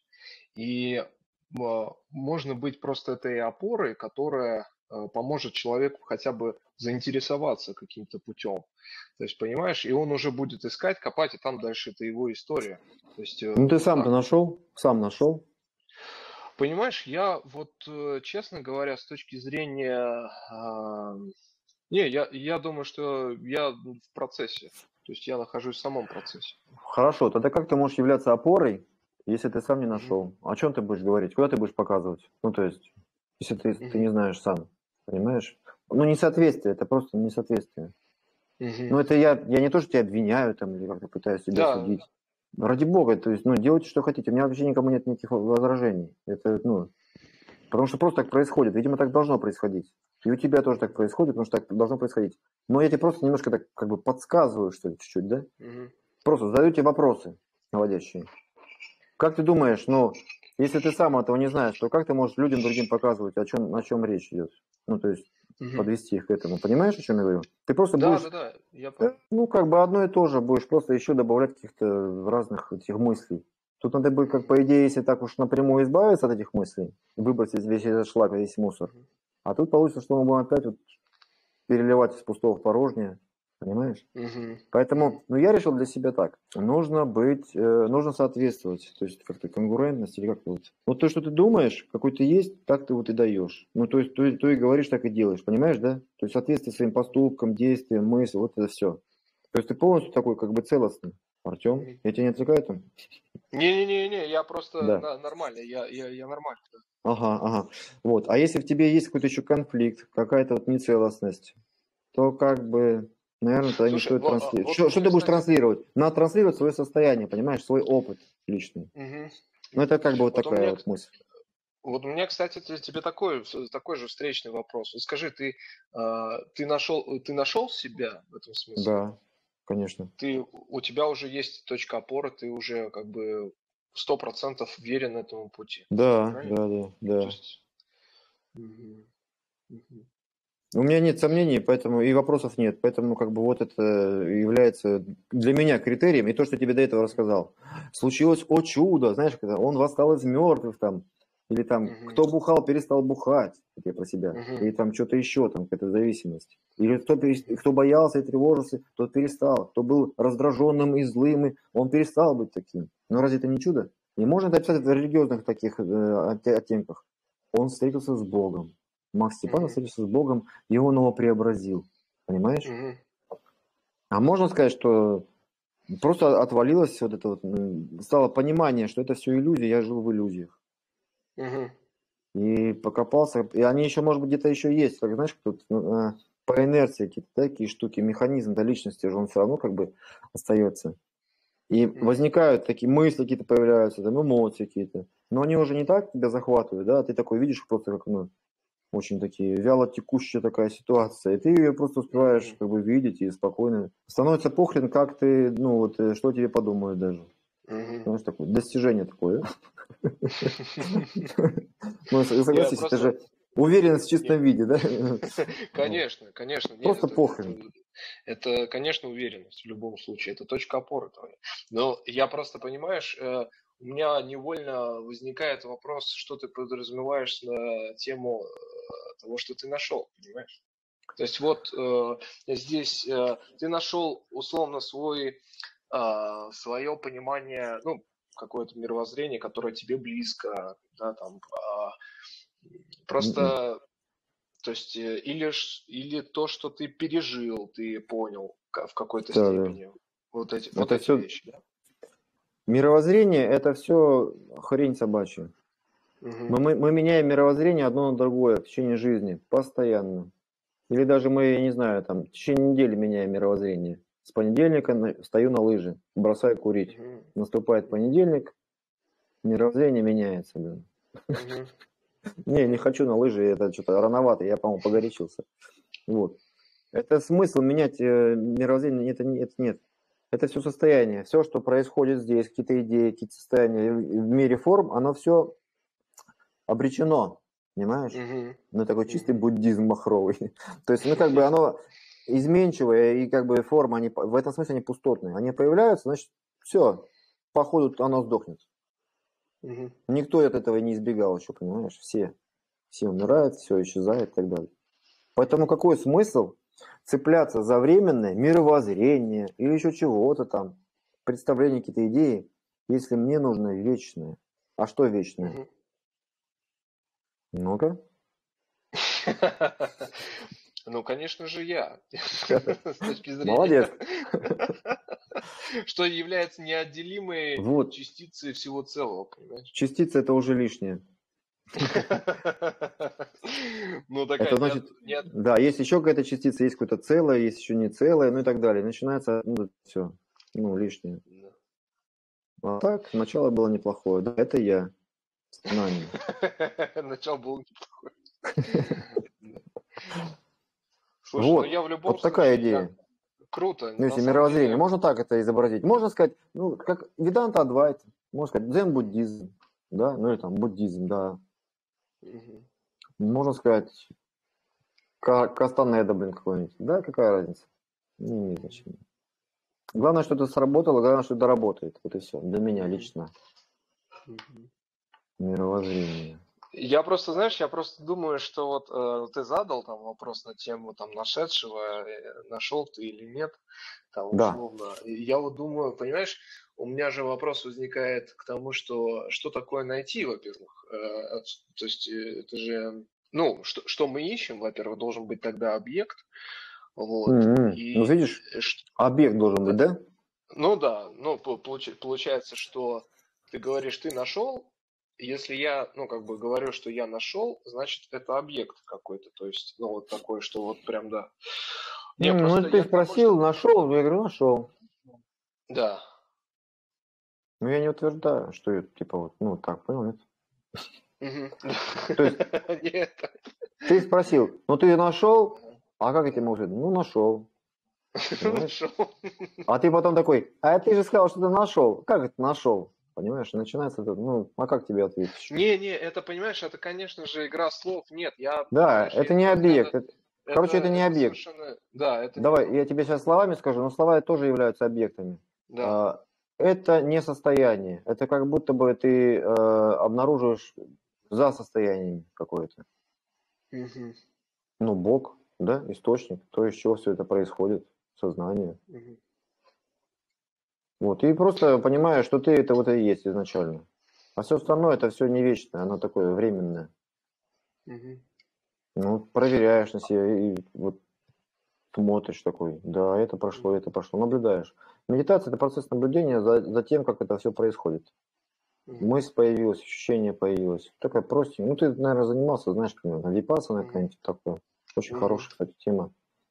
И а, можно быть просто этой опорой, которая а, поможет человеку хотя бы заинтересоваться каким-то путем. То есть, понимаешь, и он уже будет искать, копать, и там дальше это его история. То есть, э, Ну ты вот сам-то так вот. нашел? Сам нашел? Понимаешь, я вот, э, честно говоря, с точки зрения... а, Не, я, я думаю, что я в процессе. То есть я нахожусь в самом процессе. Хорошо, тогда как ты можешь являться опорой, если ты сам не Мгм, нашел? О чем ты будешь говорить? Куда ты будешь показывать? Ну, то есть, если ты, ты мгм, не знаешь сам, понимаешь? Ну, несоответствие, это просто несоответствие. мгм. Ну, это я, я не то, что тебя обвиняю там или как-то пытаюсь тебя Да, судить. Ради бога, то есть, ну, делайте, что хотите. У меня вообще никому нет никаких возражений. Это, ну, потому что просто так происходит. Видимо, так должно происходить. И у тебя тоже так происходит, потому что так должно происходить. Но я тебе просто немножко так как бы подсказываю, что ли, чуть-чуть, да? мгм. Просто задаю тебе вопросы наводящие. Как ты думаешь, ну, если ты сам этого не знаешь, то как ты можешь людям другим показывать, о чем, о чем речь идет? Ну, то есть Мгм. подвести их к этому. Понимаешь, о чем я говорю? Ты просто Да, да, будешь, да, я э, понял. ну, как бы одно и то же, будешь просто еще добавлять каких-то разных этих мыслей. Тут надо будет, как по идее, если так уж напрямую избавиться от этих мыслей, выбросить весь этот шлак, весь мусор. Мгм, А тут получится, что мы будем опять вот переливать из пустого в порожнее, понимаешь? мгм, мгм, Поэтому, ну, я решил для себя так. Нужно быть, э, нужно соответствовать. То есть, как-то конгруентность или как-то вот. Вот то, что ты думаешь, какой ты есть, так ты вот и даешь. Ну, то есть, то, то и говоришь, так и делаешь. Понимаешь, да? То есть, соответствие своим поступкам, действиям, мыслям, вот это все. То есть, ты полностью такой, как бы целостный. Артем, мгм. я тебя не отвлекаю там? Не-не-не-не, я просто Да. на- нормально, я, я, я нормально. Да. Ага, ага. Вот. А если в тебе есть какой-то еще конфликт, какая-то вот нецелостность, то как бы, наверное, тогда не Слушай, стоит во- а, транслировать. вот Что, что мне, ты будешь кстати, транслировать? Надо транслировать свое состояние, понимаешь, свой опыт личный. мгм, Ну, мгм. это как бы вот Вот у такая меня, вот мысль. вот у меня, кстати, т- тебе такой, с- такой же встречный вопрос. Вот скажи, ты, а, ты нашел, ты нашел себя в этом смысле? Да, конечно. Ты, у тебя уже есть точка опоры, ты уже как бы сто процентов верен этому пути. Да, Правильно? да, да, То да. есть... Мгм, мгм, У меня нет сомнений, поэтому и вопросов нет. Поэтому как бы вот это является для меня критерием. И то, что тебе до этого рассказал. Случилось, о чудо, знаешь, когда он восстал из мертвых там. Или там, мгм, кто бухал, перестал бухать. Это я про себя. мгм, Или там что-то еще, там какая-то зависимость. Или кто, перес- мгм, кто боялся и тревожился, тот перестал. Кто был раздраженным и злым, и он перестал быть таким. Но разве это не чудо? И можно это описать в религиозных таких э, отте- оттенках. Он встретился с Богом. Макс Степанов мгм, встретился с Богом, и он его преобразил. Понимаешь? мгм, А можно сказать, что просто отвалилось вот это вот, м, стало понимание, что это все иллюзия, я жил в иллюзиях. мгм, И покопался, и они еще, может быть, где-то еще есть, как знаешь, тут э, по инерции какие-то такие штуки, механизм до личности же он все равно как бы остается. И мгм, возникают такие мысли какие-то появляются, там эмоции какие-то. Но они уже не так тебя захватывают, да, ты такой видишь просто как, ну, очень такие вяло текущая такая ситуация, и ты ее просто успеваешь мгм, как бы видеть и спокойно. Становится похрен, как ты, ну вот, э, что тебе подумают даже. мгм. Знаешь, такое достижение такое. Ну, с- Я согласись, это просто... же, Уверенность в чистом Нет. виде, да? Конечно, конечно. Нет, Просто это, похрен. это, это, конечно, уверенность в любом случае. Это точка опоры твоя. Но я просто, понимаешь, э, у меня невольно возникает вопрос, что ты подразумеваешь на тему э, того, что ты нашел, понимаешь? То есть вот э, здесь э, ты нашел условно свой, э, свое понимание, ну, какое-то мировоззрение, которое тебе близко, да, там, а, М-м. просто, то есть, э, или, ш- или то, что ты пережил, ты понял ка- в какой-то Да, да. степени. Вот эти, вот Это эти все вещи, да. мировоззрение, это все хрень собачья. Мгм. Мы, мы, мы меняем мировоззрение одно на другое в течение жизни, постоянно. Или даже мы, я не знаю, там, в течение недели меняем мировоззрение. С понедельника на- встаю на лыжи, бросаю курить. Мгм. Наступает понедельник, мировоззрение меняется. Блин. Мгм. Не, не хочу на лыжи, это что-то рановато, я, по-моему, погорячился. Вот. Это смысл менять э, мировоззрение, это, не- это нет. Это все состояние, все, что происходит здесь, какие-то идеи, какие-то состояния в в мире форм, оно все обречено, понимаешь? Мгм. Ну, такой чистый Мгм. буддизм махровый. То есть, ну, как бы оно изменчивое, и как бы форма, они, в этом смысле они пустотные. Они появляются, значит, все, по ходу оно сдохнет. Мгм. Никто от этого не избегал еще, понимаешь? Все. Все умирают, все исчезает и так далее. Поэтому какой смысл цепляться за временное мировоззрение или еще чего-то там, представление, какие-то идеи, если мне нужно вечное? А что вечное? Мгм. Ну-ка. Ну, конечно же, я. С точки зрения, Молодец. что является неотделимой Вот, частицей всего целого, понимаешь? частица это уже лишнее. Ну, такая Это не от... значит, не от- да, есть еще какая-то частица, есть какое-то целое, есть еще не целое, ну и так далее. Начинается, ну, все, ну, лишнее. А так, начало было неплохое. Да, это я. Знание. Начало было неплохое. Да. Слушай, ну я Вот, в любом вот такая случае, я идея. круто. Ну, На если самом мировоззрение, деле, можно так это изобразить. Можно сказать, ну, как Веданта Адвайта, можно сказать, дзен-буддизм, да, ну или там буддизм, да. мгм. Можно сказать, Ка- Кастанеда, блин, какой-нибудь. Да, какая разница? Не имеет значения. Главное, что это сработало, главное, что это работает. Вот и все. Для меня Мгм. лично. Мгм. Мировоззрение. Я просто, знаешь, я просто думаю, что вот э, ты задал там вопрос на тему там нашедшего, э, нашел ты или нет, там Да. условно. И я вот думаю, понимаешь, у меня же вопрос возникает к тому, что что такое найти, во-первых. Э, от- то есть э, это же, ну, что, что мы ищем, во-первых, должен быть тогда объект, вот. М-м. Ну, И видишь, э, ш- объект должен быть, да? ну да, ну по- получи- получается, что ты говоришь, ты нашел. Если я, ну, как бы говорю, что я нашел, значит, это объект какой-то. То есть, ну, вот такой, что вот прям, да. Не, М, просто Ну, ты я к тому, что... спросил, нашел? Я говорю, нашел. Да. Но я не утверждаю, что это, типа, вот, ну, так, понял, нет? Мгм. То есть, Нет. ты спросил, ну, ты нашел? А как я тебе могу сказать? Ну, нашел. Понимаешь? Нашел. А ты потом такой, а ты же сказал, что ты нашел. Как это нашел? Понимаешь? И начинается это, ну, а как тебе ответить еще? Не, не, это, понимаешь, это, конечно же, игра слов. Нет, я, Да, знаешь, я это не тебе скажу, объект. Это- это, Короче, это не это объект. совершенно... Да, это не... Давай, я тебе сейчас словами скажу, но слова тоже являются объектами. Да. А, Это не состояние. Это как будто бы ты э, обнаруживаешь за состоянием какое-то. Мгм. Ну, Бог, да, источник, то, из чего все это происходит, сознание. Мгм. Вот, и просто понимаешь, что ты это вот и есть изначально. А все остальное это все не вечное, оно такое временное. Мгм. Ну, проверяешь на себе и вот смотришь такой, да, это прошло, это прошло, наблюдаешь. Медитация – это процесс наблюдения за, за тем, как это все происходит. Мгм. Мысль появилась, ощущение появилось. Такая простенькая. Ну, ты, наверное, занимался, знаешь, примерно, випассана Мгм. какая-нибудь такое. Очень Мгм. хорошая, кстати, тема.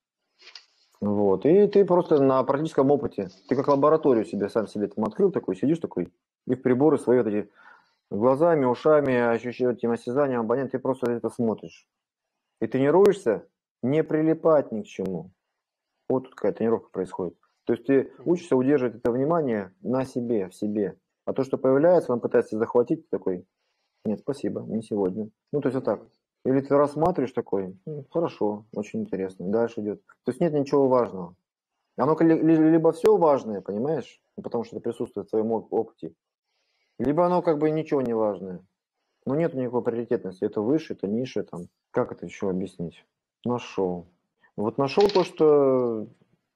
Вот, и ты просто на практическом опыте, ты как лабораторию себе, сам себе там открыл такой, сидишь такой, и в приборы свои вот эти глазами, ушами, ощущением, осязанием, обонянием, ты просто это смотришь. И тренируешься не прилипать ни к чему. Вот тут какая тренировка происходит. То есть ты Мгм. учишься удерживать это внимание на себе, в себе. А то, что появляется, он пытается захватить, ты такой, нет, спасибо, не сегодня. Ну, то есть вот так. Мгм. Или ты рассматриваешь такой, «М, хорошо, очень интересно, дальше идет. То есть нет ничего важного. Оно ли- ли- либо все важное, понимаешь, ну, потому что это присутствует в твоем оп- опыте, либо оно как бы ничего не важное. Но нет никакой приоритетности. Это выше, это ниже, там. Как это еще объяснить? Нашел. Вот нашел то, что...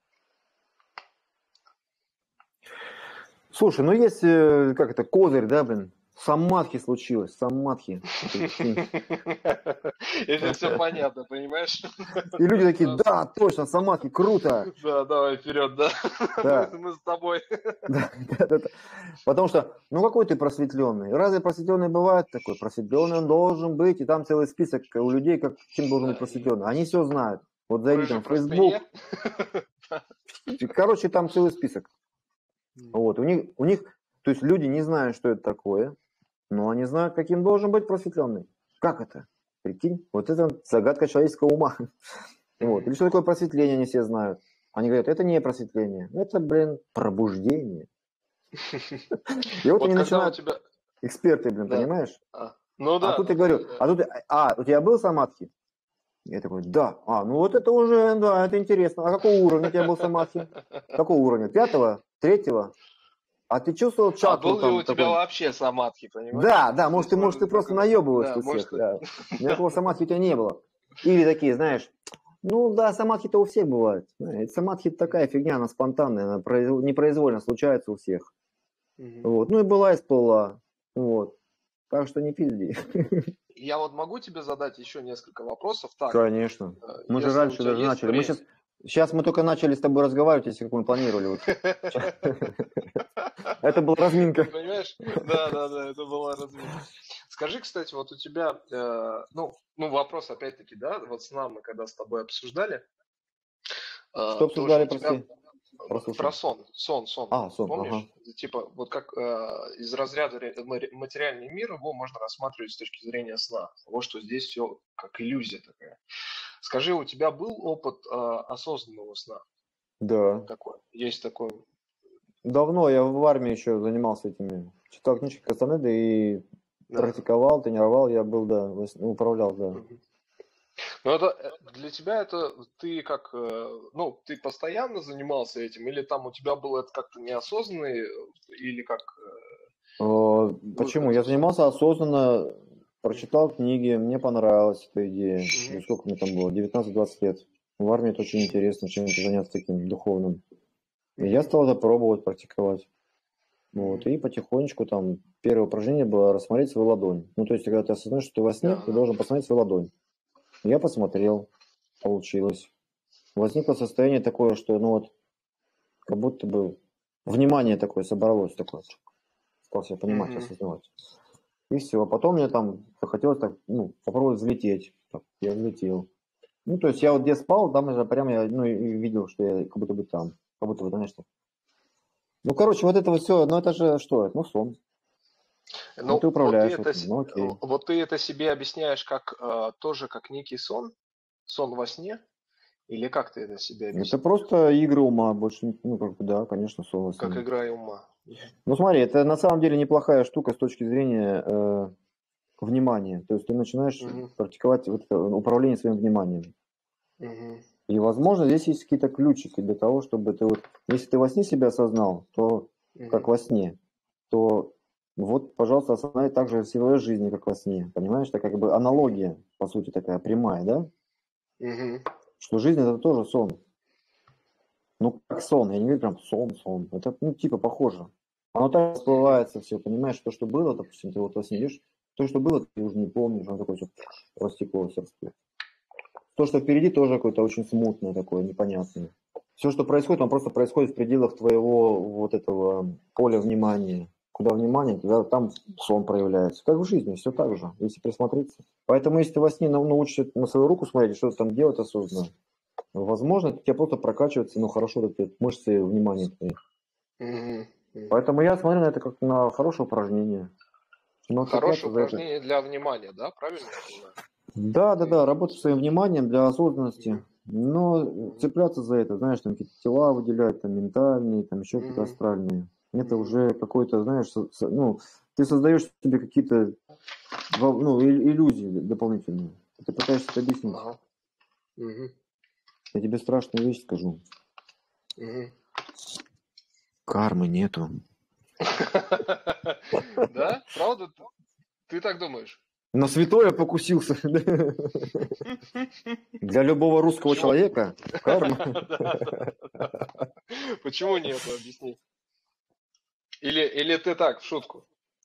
Слушай, ну есть, э, как это, козырь, да, блин? Самадхи случилось, самадхи. Прикинь. Если все понятно, понимаешь? И люди такие, Сразу. да, точно, самадхи, круто. Да, давай вперед, да. Мы, Да, мы с тобой. да, да, да, да. Потому что, ну какой ты просветленный? Разве просветленный бывает такой? Просветленный он должен быть, и там целый список у людей, как, чем должен быть Да, и просветленный. Они все знают. Вот в зайди рыжей там в простыне. Facebook, короче, там целый список. Вот, у них, у них, то есть люди не знают, что это такое, но они знают, каким должен быть просветленный. Как это? Прикинь, вот это загадка человеческого ума. Вот. Или что такое просветление, они все знают. Они говорят, это не просветление, это, блин, пробуждение. И вот Вот они когда у начинают, тебя... эксперты, блин, Да. понимаешь? А, ну А да, тут я да, да, говорю, да. а тут, а, у тебя был самадхи? Я такой, да. А, ну вот это уже, да, это интересно. А какого уровня у тебя был самадхи? Какого уровня? Пятого? Третьего? А ты чувствовал А чакру был ли у там тебя такой? вообще самадхи, понимаешь? Да, да, может Здесь ты, может, ты важно просто такое. наебываешься Да, у всех. может... Да. Никакого самадхи у тебя не было. Или такие, знаешь, ну да, самадхи-то у всех бывает. Знаете, самадхи такая фигня, она спонтанная, она произвол- непроизвольно случается у всех. Мгм. Вот. Ну и была, и сплыла. Вот. Так что не пизди. Я вот могу тебе задать еще несколько вопросов. Так, Конечно. э, Мы же если у раньше тебя даже есть начали. Мы время. сейчас, сейчас мы только начали с тобой разговаривать, если как мы планировали. Вот. Это была разминка. Ты понимаешь? Да, да, да, это была разминка. Скажи, кстати, вот у тебя, э, ну, ну, вопрос опять-таки, да, вот с нами, когда с тобой обсуждали, Что э, тоже обсуждали, у тебя прости? э, про Прослушал. сон, сон, сон. А, сон, ага. Помнишь? Типа, вот как э, из разряда ре- ма- материальный мир, его можно рассматривать с точки зрения сна. Того, что здесь все как иллюзия такая. Скажи, у тебя был опыт э, осознанного сна? Да. Такой? Есть такой? Давно я в армии еще занимался этими. Читал книжки Кастанеды и Да. практиковал, тренировал. Я был, да, вос- управлял, да. Мгм. Ну, это э, для тебя это ты как, э, ну, ты постоянно занимался этим, или там у тебя было это как-то неосознанный, э, или как Э, Почему? выход Я из... занимался осознанно, прочитал книги, мне понравилась эта идея. Ну, Мгм. сколько мне там было? девятнадцать-двадцать лет. В армии это очень интересно, чем-то заняться таким духовным. И я Мгм. стал это пробовать, практиковать. Вот. Мгм. И потихонечку там первое упражнение было рассмотреть свою ладонь. Ну, то есть, когда ты осознаешь, что ты во сне, Да, ты да. должен посмотреть свою ладонь. Я посмотрел, получилось. Возникло состояние такое, что, ну вот, как будто бы внимание такое собралось, такое, стал себя понимать, Мгм. осознавать. И все. А потом мне там захотелось так, ну, попробовать взлететь. Так, я взлетел. Ну, то есть я вот где спал, там уже прям я, ну, и видел, что я как будто бы там. Как будто бы, знаешь, что. Ну, короче, вот это вот все, ну, это же что? Ну, сон. Ну, ты Ну, вот ты управляешь это, этим, с- ну, э, окей. вот ты это себе объясняешь как э, тоже как некий сон, сон во сне, или как ты это себе Это объясняешь? просто игры ума, больше, ну, как бы, да, конечно, сон с Как ним. игра и ума. Мгм. Ну, смотри, это на самом деле неплохая штука с точки зрения э, внимания. То есть ты начинаешь Мгм. практиковать вот это управление своим вниманием. Мгм. И, возможно, здесь есть какие-то ключики для того, чтобы ты вот, если ты во сне себя осознал, то как Мгм. во сне, то вот, пожалуйста, осознай также в своей жизни, как во сне. Понимаешь, это как бы аналогия, по сути, такая прямая, да? Мгм. Что жизнь это тоже сон. Ну, как сон, я не говорю прям сон, сон. Это, ну, типа похоже. Оно так Мгм. всплывается все, понимаешь, то, что было, допустим, ты вот во сне идешь, то, что было, ты уже не помнишь, оно такое все растеклось, расплылось. То, что впереди, тоже какое-то очень смутное такое, непонятное. Все, что происходит, оно просто происходит в пределах твоего вот этого поля внимания. Куда внимание, туда там сон проявляется. Как в жизни, все так же, если присмотреться. Поэтому, если ты во сне нау- научишься на свою руку смотреть, что-то там делать осознанно, возможно, у тебя просто прокачиваются, ну, хорошо, вот эти мышцы внимания твои. Мгм. Мгм. Поэтому я смотрю на это как на хорошее упражнение. Но Хорошее цепляться за это. упражнение для внимания, да? Правильно я понимаю? Да, да, Ты да, работать своим вниманием для осознанности. Мгм. Но Мгм. цепляться за это, знаешь, там какие-то тела выделять, там ментальные, там еще какие-то Мгм. астральные. Это Мгм. уже какой-то, знаешь, со- со- ну, ты создаешь себе какие-то во- ну, ил- иллюзии дополнительные. Ты пытаешься это объяснить. Ага. Мгм. Я тебе страшную вещь скажу. Мгм. Кармы нету. Да? Правда? Ты ты так думаешь? На святое покусился. Для любого русского Почему? человека карма. Да, да, да. Почему нету? Объясни. Или, или ты так, в шутку?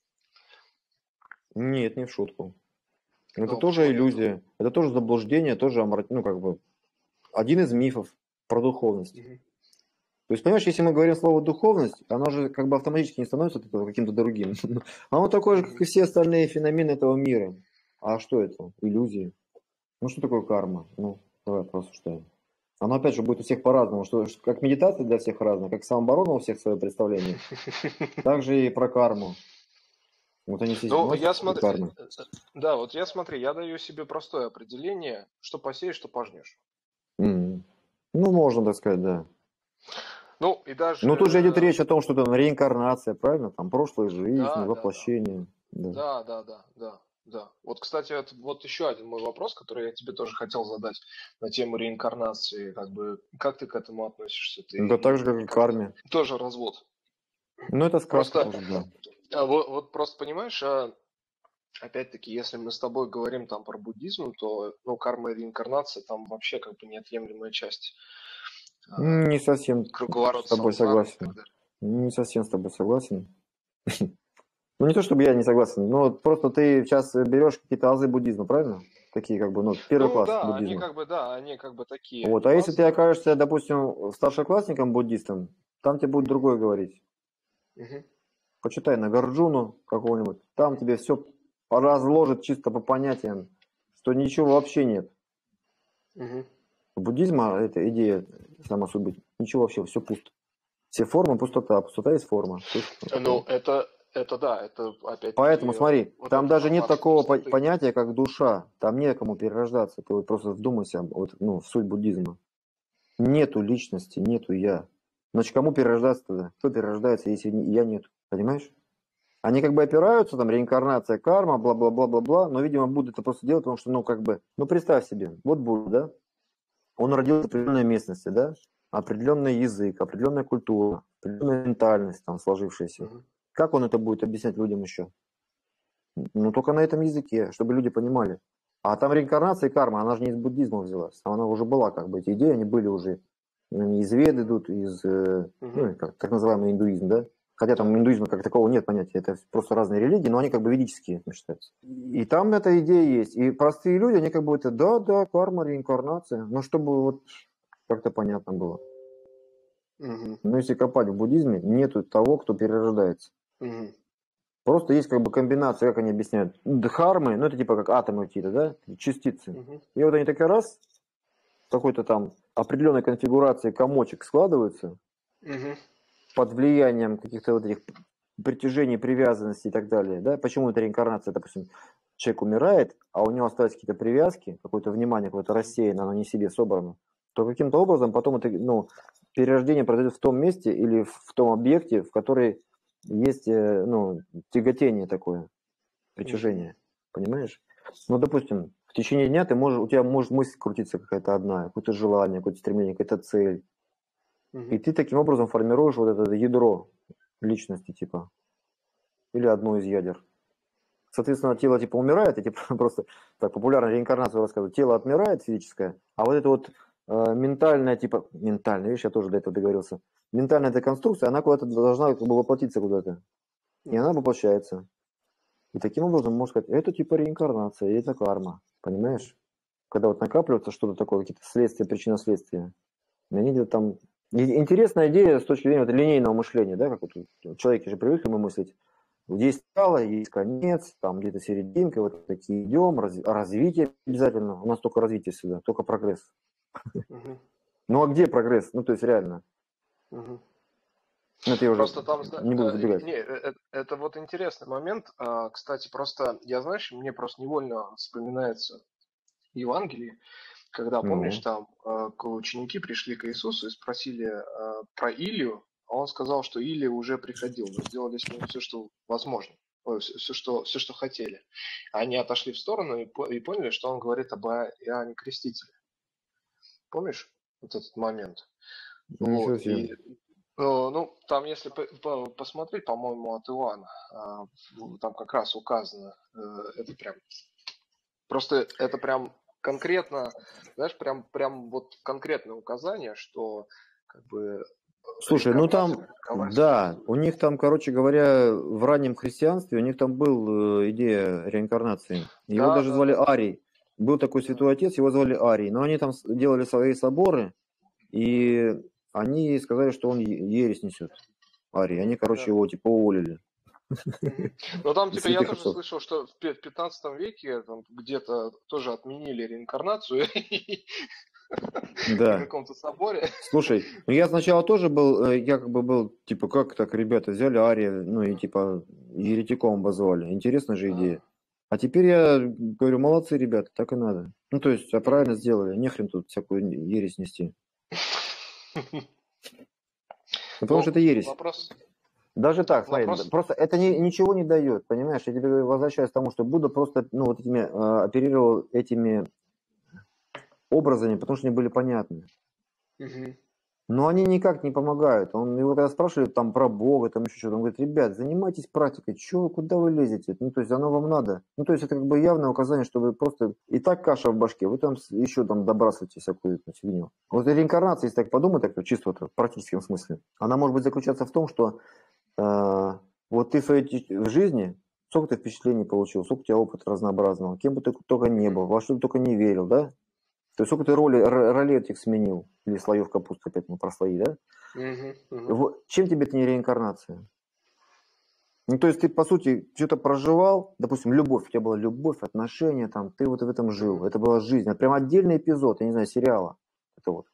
Нет, не в шутку. Это Ну, почему тоже нету? иллюзия. Это тоже заблуждение, тоже омрак- ну, как бы, один из мифов про духовность. Мгм. То есть, понимаешь, если мы говорим слово духовность, оно же как бы автоматически не становится от этого каким-то другим. Оно такое же, как и Мгм. все остальные феномены этого мира. А что это? Иллюзии. Ну, что такое карма? Ну, давай порассуждаем. Оно, опять же, будет у всех по-разному. Что, что- как медитация для всех разная, как самооборона у всех свое представление, так же и про карму. Вот они все Ну, носят я свои смотрю, кармы. да, вот я смотри, я даю себе простое определение, что посеешь, что пожнешь. М. Ну, можно так сказать, да. Ну, и даже, Но тут же идет э, речь о том, что там реинкарнация, правильно? Там прошлая жизнь, да, да, да, воплощение. Да. да, да, да, да, да. Вот, кстати, это вот еще один мой вопрос, который я тебе тоже хотел задать на тему реинкарнации. Как бы, как ты к этому относишься? Да Ты так же, как и как-то карме. тоже развод. Ну, это сказка Просто, тоже, да. а, вот, вот просто понимаешь, а, опять-таки, если мы с тобой говорим там про буддизм, то, ну, карма и реинкарнация там вообще как бы неотъемлемая часть а, Не совсем с круговорот тобой сансары и так согласен. далее. Не совсем с тобой согласен. Ну, не то, чтобы я не согласен, но вот просто ты сейчас берешь какие-то азы буддизма, правильно? Такие как бы, ну, первый Ну класс да, они буддизма. как бы, да, они как бы такие, Вот, они а если ты базовые. окажешься, допустим, старшеклассником буддистом, там тебе будет другое говорить. Мгм. Почитай на Гарджуну какого-нибудь, там тебе все разложит чисто по понятиям, что ничего вообще нет. Мгм. У буддизма эта идея сама суть быть, ничего вообще, все пусто. Все формы, пустота, пустота есть форма. Точка. Ну, это, это да, это Поэтому опять-таки смотри, вот там эта даже нет формация такого по- пустоты. понятия, как душа. Там некому перерождаться. Ты вот просто вдумайся вот, ну, в суть буддизма. Нету личности, нету я. Значит, кому перерождаться тогда? Кто перерождается, если не- я нет? Понимаешь? Они как бы опираются, там, реинкарнация, карма, бла-бла-бла-бла-бла, но, видимо, Будда это просто делает, потому что, ну, как бы, ну, представь себе, вот Будда, да, он родился в определенной местности, да, определенный язык, определенная культура, определенная ментальность там сложившаяся. Мгм. Как он это будет объяснять людям еще? Ну, только на этом языке, чтобы люди понимали. А там реинкарнация и карма, она же не из буддизма взялась. Она уже была, как бы, эти идеи, они были уже. Они из Вед идут, из, э, Мгм. ну, как, так называемый индуизм, да? Хотя там Да. индуизма как такового нет понятия, это просто разные религии, но они как бы ведические считаются. И там эта идея есть. И простые люди, они как бы это, да, да, карма, реинкарнация. Ну, чтобы вот как-то понятно было. Мгм. Но если копать в буддизме, нету того, кто перерождается. Мгм. Просто есть как бы комбинация, как они объясняют, дхармы, ну это типа как атомы какие-то, да, частицы. Мгм. И вот они такой раз, в какой-то там определенной конфигурации комочек складываются Мгм. под влиянием каких-то вот этих притяжений, привязанностей и так далее, да. Почему это реинкарнация, допустим, человек умирает, а у него остались какие-то привязки, какое-то внимание какое-то рассеяно, оно не себе собрано, то каким-то образом потом это, ну, перерождение произойдет в том месте или в том объекте, в который есть, э, ну, тяготение такое, Мгм. притяжение, понимаешь? Ну, допустим, в течение дня ты можешь, у тебя может мысль крутиться какая-то одна, какое-то желание, какое-то стремление, какая-то цель. И Мгм. ты таким образом формируешь вот это ядро личности, типа, или одно из ядер. Соответственно, тело типа умирает, я тебе просто так популярно реинкарнацию рассказываю. Тело отмирает физическое, а вот это вот э, ментальная, типа, ментальная, видишь, я тоже до этого договорился. Ментальная эта конструкция, она куда-то должна как бы воплотиться куда-то. И она Мгм. воплощается. И таким образом, можно сказать, это типа реинкарнация, и это карма. Понимаешь? Когда вот накапливается что-то такое, какие-то следствия, причинно-следствия. И они где-то там... И интересная идея с точки зрения вот линейного мышления, да, как вот человеки же привыкли мы мыслить. Есть начало, есть конец, там где-то серединка, вот такие идем, раз- развитие обязательно. У нас только развитие всегда, только прогресс. Мгм. Ну а где прогресс? Ну то есть реально. Мгм. Ну это я уже Просто там, зна- не буду э, забегать. не, э, э, это вот интересный момент. А, Кстати, просто, я, знаешь, мне просто невольно вспоминается Евангелие, когда, помнишь, Ну, там э, к- ученики пришли к Иисусу и спросили э, про Илию, а он сказал, что Илия уже приходил, но сделали с ним все, что возможно. ой, все, все, что, все, что хотели. Они отошли в сторону и, по- и поняли, что он говорит об А- Иоанне Крестителе. Помнишь вот этот момент? Ничего Вот, себе. и э, ну, там, если по- по- посмотреть, по-моему, от Иоанна, а, в- там как раз указано, э, это прям, просто это прям конкретно, знаешь, прям, прям вот конкретное указание, что как бы Слушай, ну реинкарнация там, таковая да, существует. у них там, короче говоря, в раннем христианстве, у них там был э, идея реинкарнации. Его Да, даже да, звали да, да. Арий. Был такой Да. святой отец, его звали Арий. Но они там с- делали свои соборы, и они сказали, что он е- ересь несет. Арий. Они, Мгм, короче, да. его типа уволили Мгм. Но там, из типа, я святых тоже отцов. слышал, что в пе- пятнадцатом веке там где-то тоже отменили реинкарнацию на Да. каком-то соборе. Слушай, ну я сначала тоже был, э, я как бы был, типа, как так ребята взяли Ария, ну и типа еретиком обозвали. Интересная же А, идея. А теперь я говорю, молодцы ребята, так и надо. Ну то есть, а правильно мгм. сделали, нехрен тут всякую ересь нести. Ну потому что это Ну, ересь. вопрос, Даже так, смотри, д- вопрос. просто это ни- ничего не дает, понимаешь? Я тебе возвращаюсь к тому, что Будда просто, ну вот этими, э, оперировал этими образами, потому что они были понятны. Мгм. Но они никак не помогают. Он его когда спрашивали там про Бога, там еще что-то, он говорит, ребят, занимайтесь практикой, чё, куда вы лезете? Ну, то есть оно вам надо. Ну, то есть это как бы явное указание, что вы просто и так каша в башке, вы там с- еще там добрасываете всякую эту фигню. Вот реинкарнация, если так подумать, так вот чисто вот в практическом смысле, она может быть заключаться в том, что э, вот ты в своей те- в жизни, сколько ты впечатлений получил, сколько у тебя опыта разнообразного, кем бы ты только не Мгм. был, во что ты только не верил, да? То есть сколько ты роли, р- ролей этих сменил, или слоев капусты, опять мы про слои, да? Мгм. Мгм. Вот, чем тебе это не реинкарнация? Ну, то есть ты, по сути, что-то проживал, допустим, любовь, у тебя была любовь, отношения, там, ты вот в этом жил, Мгм. это была жизнь, это прям отдельный эпизод, я не знаю, сериала, это вот,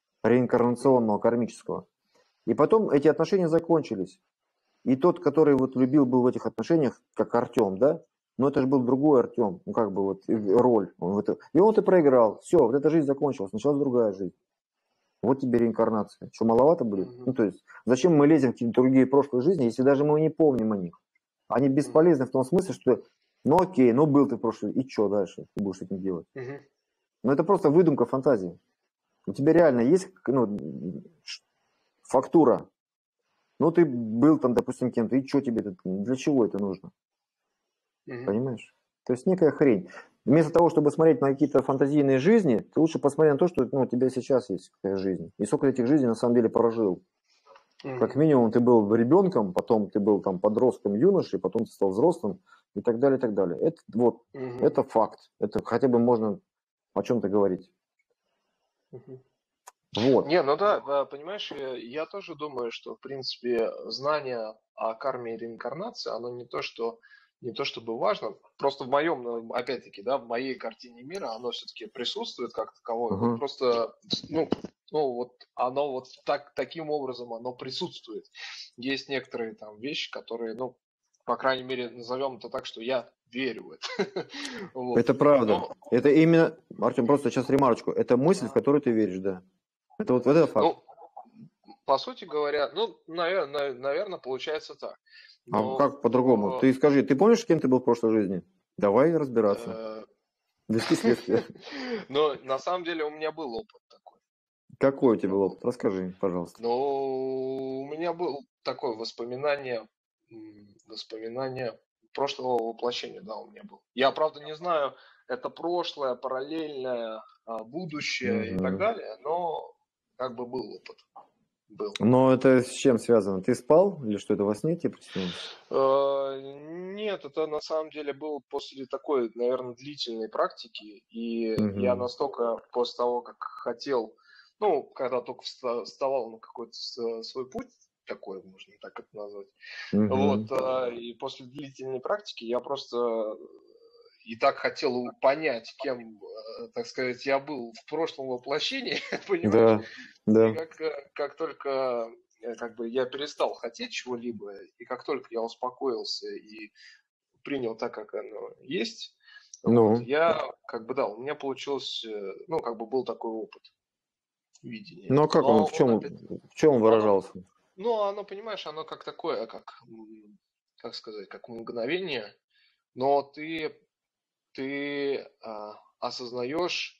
Мгм. реинкарнационного, кармического. И потом эти отношения закончились. И тот, который вот любил, был в этих отношениях, как Артем, да, но это же был другой Артем, ну, как бы вот э, Мгм. роль. Он в это... И он ты проиграл, все, вот эта жизнь закончилась, началась другая жизнь. Вот тебе реинкарнация. Что, маловато будет? Мгм. Ну, то есть, зачем мы лезем в какие-то другие прошлые жизни, если даже мы не помним о них? Они Мгм. бесполезны в том смысле, что, ну окей, ну был ты в прошлой, и что дальше ты будешь с этим делать? Мгм. Ну, это просто выдумка фантазии. У тебя реально есть, ну, ш- фактура. Ну, ты был там, допустим, кем-то, и что тебе это, для чего это нужно? Мгм. Понимаешь? То есть некая хрень. Вместо того, чтобы смотреть на какие-то фантазийные жизни, ты лучше посмотри на то, что ну, у тебя сейчас есть какая жизнь. И сколько этих жизней на самом деле прожил. Как Мгм. минимум ты был ребенком, потом ты был там подростком, юношей, потом ты стал взрослым и так далее, и так далее. Это вот, Мгм. это факт. Это хотя бы можно о чем-то говорить. Мгм. Вот. Не, ну да, да, понимаешь, я, я тоже думаю, что, в принципе, знание о карме и реинкарнации, оно не то, что не то чтобы важно, просто в моем, ну, опять-таки, да, в моей картине мира оно все-таки присутствует как таковое, вот Ага. просто, ну, ну вот оно вот так, таким образом оно присутствует. Есть некоторые там вещи, которые, ну, по крайней мере, назовем это так, что я верю в это. Вот. Это правда. Но, Это именно, Артем, просто сейчас ремарочку. Это мысль, в которую ты веришь, да. Это вот это факт. ну, по сути говоря, ну, наверное, наверное, получается так. А Но как по-другому? Ты скажи, ты помнишь, кем ты был в прошлой жизни? Давай разбираться. э, Вести следствие. но на самом деле у меня был опыт такой. Какой у У меня тебя был был. опыт? Расскажи, пожалуйста. Но у меня был такое воспоминание, м, воспоминание прошлого воплощения, да, у меня был. Я, правда, не знаю, это прошлое, параллельное, а, будущее и так Мгм. далее, но как бы был опыт. Был. Но это с чем связано? Ты спал или что, это во сне тебе приснилось? Э, Нет, это на самом деле было после такой, наверное, длительной практики, и я Мгм. настолько после того, как хотел, ну, когда только вста- вставал на какой-то с- свой путь, такой, можно так это назвать, Мгм. вот, а, и после длительной практики я просто и так хотел понять, кем, э, так сказать, я был в прошлом воплощении, понимаешь? Да, И да. как, э, как только э, как бы я перестал хотеть чего-либо, и как только я успокоился и принял так, как оно есть, вот, Ну, я как бы, да, у меня получилось, э, ну, как бы был такой опыт видения. ну а как он, Но в он чем, опять, в чем он оно, выражался? ну, оно, понимаешь, оно как такое, как, м, как сказать, как мгновение, но ты, ты а, осознаешь,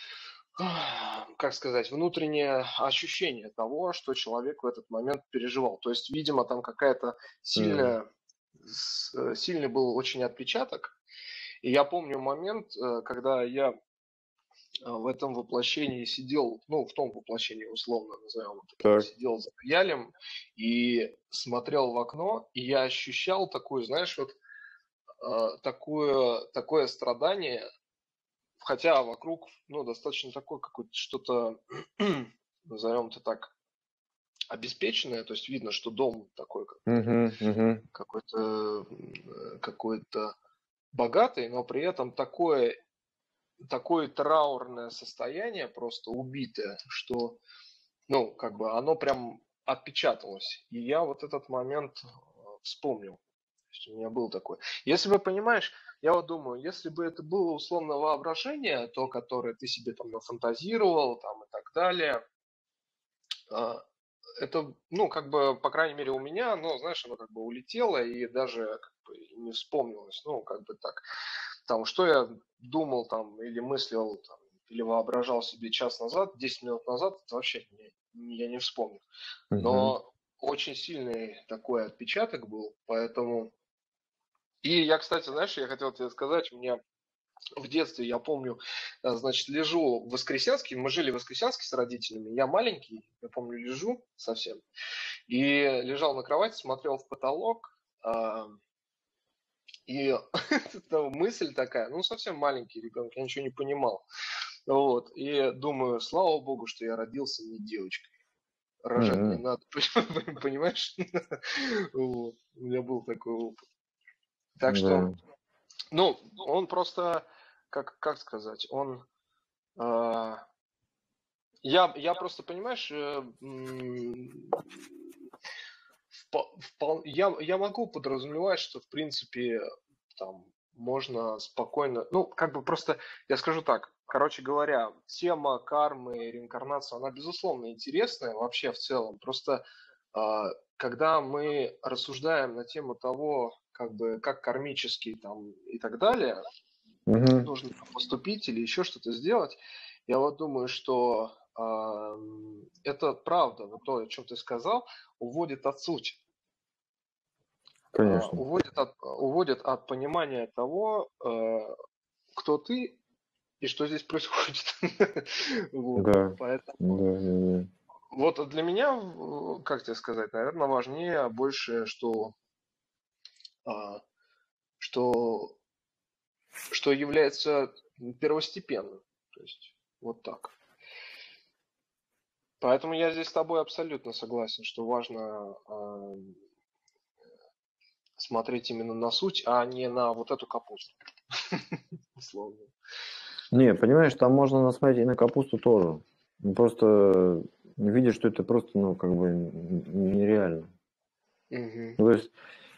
а, как сказать, внутреннее ощущение того, что человек в этот момент переживал. То есть, видимо, там какая-то М. сильная, с- э, сильный был очень отпечаток. И я помню момент, э, когда я а, в этом воплощении сидел, ну, в том воплощении, условно назовем это так, Так. сидел за роялем и смотрел в окно, и я ощущал такую, знаешь, вот а, такое, такое страдание, хотя вокруг, ну, достаточно такое какое-то что-то, назовем это так, обеспеченное, то есть видно, что дом такой какой-то, Мгм, мгм. какой-то, м, какой-то богатый, но при этом такое, такое траурное состояние, просто убитое, что, ну, как бы оно прям отпечаталось. И я вот этот момент э, вспомнил. То есть у меня был такой. Если бы, понимаешь, я вот думаю, если бы это было условно воображение, то, которое ты себе там нафантазировал, там и так далее, а, это, ну, как бы, по крайней мере, у меня, ну, знаешь, оно как бы улетело и даже как бы не вспомнилось, ну, как бы так. Там, что я думал там или мыслил там, или воображал себе час назад, десять минут назад, это вообще не, не- я не вспомню. Мгм. Но очень сильный такой отпечаток был, поэтому... И я, кстати, знаешь, я хотел тебе сказать, у меня в детстве, я помню, э, значит, лежу в Воскресенске, мы жили в Воскресенске с родителями, я маленький, я помню, лежу совсем, и лежал на кровати, смотрел в потолок, а, и там мысль такая, ну, совсем маленький ребенок, я ничего не понимал. Вот, и думаю, слава богу, что я родился не девочкой. Рожать не Мгм. надо, понимаешь? Вот, у меня был такой опыт. Так что, Да. ну, он просто, как, как сказать, он... а, я, я просто, понимаешь, э, м, впо- впол- я, я могу подразумевать, что, в принципе, там можно спокойно... Ну, как бы просто, я скажу так, короче говоря, тема кармы и реинкарнации, она, безусловно, интересная вообще в целом. Просто а, когда мы рассуждаем на тему того, как бы, как кармически там и так далее, Мгм. нужно поступить или еще что-то сделать, я вот думаю, что а, м, это правда, вот то, о чем ты сказал, уводит от сути. А, Конечно. уводит от, уводит от понимания того, э, кто ты и что здесь происходит. Вот. Да. Поэтому Да, да, да. вот для меня, в- как тебе сказать, наверное, важнее больше, что, а, что, что является первостепенным. То есть вот так. Поэтому я здесь с тобой абсолютно согласен, что важно а, смотреть именно на суть, а не на вот эту капусту, условно. Не, понимаешь, там можно насмотреть и на капусту тоже. Ну, просто видишь, что это просто, ну, как бы н- нереально. Мгм. Ну, то есть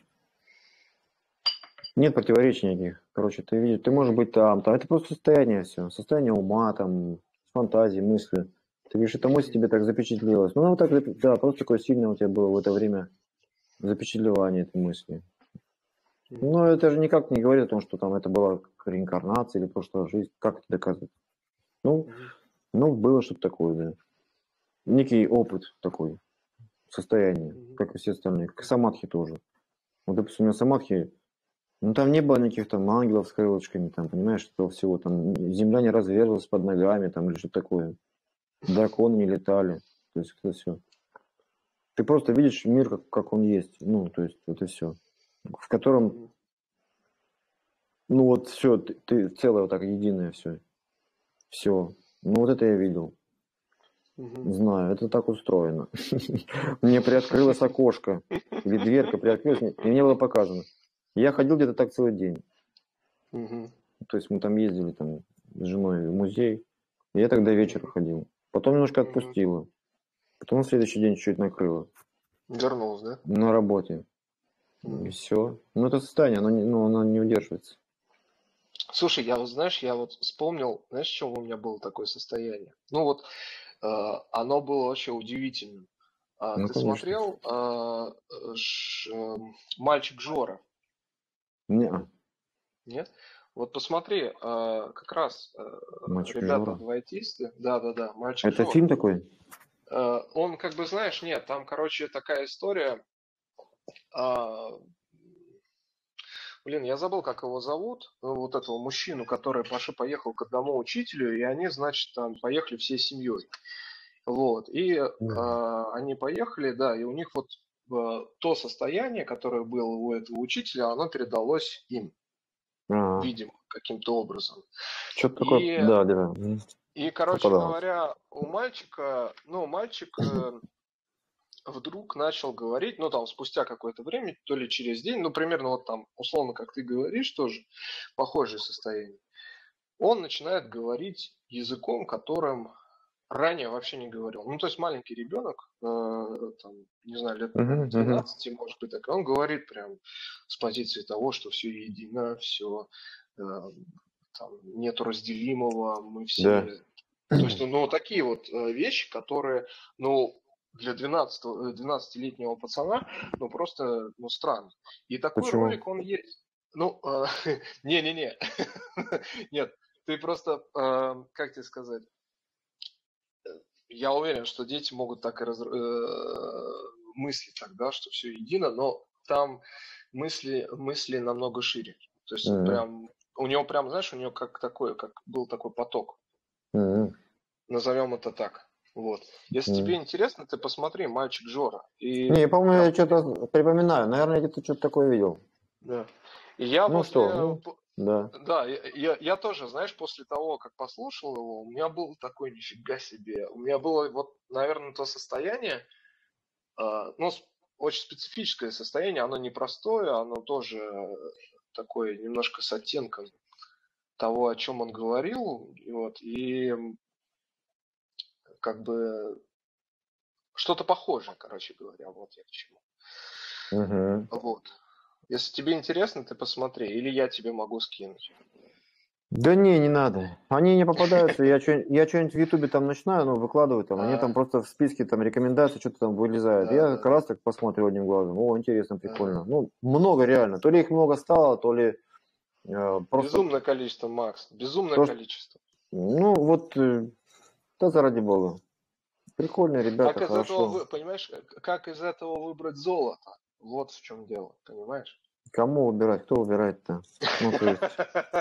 нет противоречий никаких. Короче, ты видишь, ты можешь Мгм. быть там, там. Это просто состояние все. Состояние ума, там, фантазии, мысли. Ты видишь, эта мысль Мгм. тебе так запечатлелась. Ну, вот так, запи- да, просто такое сильное у тебя было в это время запечатлевание этой мысли. Мгм. Но это же никак не говорит о том, что там это была реинкарнация или прошлая жизнь. Как это доказывать? Ну, Мгм. ну, было что-то такое, да. Некий опыт такой, состояние, Мгм. как и все остальные. Как и самадхи тоже. Вот, допустим, у меня самадхи, ну, там не было никаких там ангелов с крылышками, там, понимаешь, этого всего. Там земля не разверзлась под ногами, там, или что-то такое. Драконы не летали. То есть, это все. Ты просто видишь мир, как, как он есть. Ну, то есть, это все. В котором, Мгм. ну, вот все, ты, ты целое вот так, единое все. Все. Ну, вот это я видел. Мгм. Не знаю, это так устроено. Мне приоткрылось окошко, или дверка приоткрылась, и мне было показано. Я ходил где-то так целый день. Мгм. То есть мы там ездили там с женой в музей, и я тогда вечер Мгм. ходил. Потом немножко Мгм. отпустило. Потом на следующий день чуть-чуть накрыло. Вернулся, да? На работе. И Мгм. все. Ну, это состояние, оно не, ну, оно не удерживается. Слушай, я вот, знаешь, я вот вспомнил, знаешь, в чем у меня было такое состояние? Ну вот, э, оно было вообще удивительным. А, Ну, ты конечно. смотрел а, ш- эм, «Мальчик Жора»? Не, Нет? Вот посмотри, а, как раз а, мальчик Жора. ребята-адвайтисты, да-да-да, «Мальчик Это Жора». фильм такой? А, Он, как бы, знаешь, нет, там, короче, такая история. а, Блин, я забыл, как его зовут, ну, вот этого мужчину, который Паша поехал к одному учителю, и они, значит, там поехали всей семьей. Вот, и э, Мгм. они поехали, да, и у них вот э, то состояние, которое было у этого учителя, оно передалось им, А, видимо, каким-то образом. что-то такое, И, да, да, м, и, короче попадалось. говоря, у мальчика, ну, мальчик э, вдруг начал говорить, ну, там, спустя какое-то время, то ли через день, ну, примерно вот там, условно, как ты говоришь, тоже похожее состояние. Он начинает говорить языком, которым ранее вообще не говорил. Ну, то есть маленький ребенок, э, там, не знаю, лет Мгм, мгм. двенадцати, может быть, так, он говорит прям с позиции того, что все едино, все, там, нету разделимого, мы Да. все... То есть, ну, ну, такие вот э, вещи, которые, ну, для двенадцатилетнего двенадцатилетнего пацана, ну, просто, ну, странно. И такой Почему? ролик, он есть. Ну, э, не-не-не, нет, ты просто, э, как тебе сказать, я уверен, что дети могут так и раз... э, мыслить тогда, что все едино, но там мысли, мысли намного шире. То есть Мгм, прям, у него прям, знаешь, у него как такой, как был такой поток. мгм, Назовем это так. Вот. Если тебе мгм. интересно, ты посмотри «Мальчик Жора». И Не, я помню, прям я интересно. что-то припоминаю. Наверное, где-то что-то такое видел. Да. И я Ну после... что, ну, да. Да, я, я, я тоже, знаешь, после того, как послушал его, у меня был такой нифига себе. У меня было вот, наверное, то состояние, А, ну, с- очень специфическое состояние, оно непростое, оно тоже э, такое немножко с оттенком того, о чем он говорил, и вот, и м, как бы что-то похожее, короче говоря, вот я к чему. Мгм. Вот. Если тебе интересно, ты посмотри, или я тебе могу скинуть. Да не, не надо. Они не попадаются. Я что я что-нибудь в Ютубе там начинаю, ну, выкладываю там. Они там А, просто в списке там рекомендаций что-то там вылезает. да, Я да, как раз так посмотрю одним глазом. О, интересно, ага. прикольно. Ну, много реально. То ли их много стало, то ли э, просто Безумное количество, Макс, безумное то, что... количество. Ну, вот, э, да заради бога. Прикольные ребята, Как из этого, хорошо. вы, понимаешь, как из этого выбрать золото? Вот в чем дело, понимаешь? Кому выбирать? Кто выбирает-то? Ну, то есть,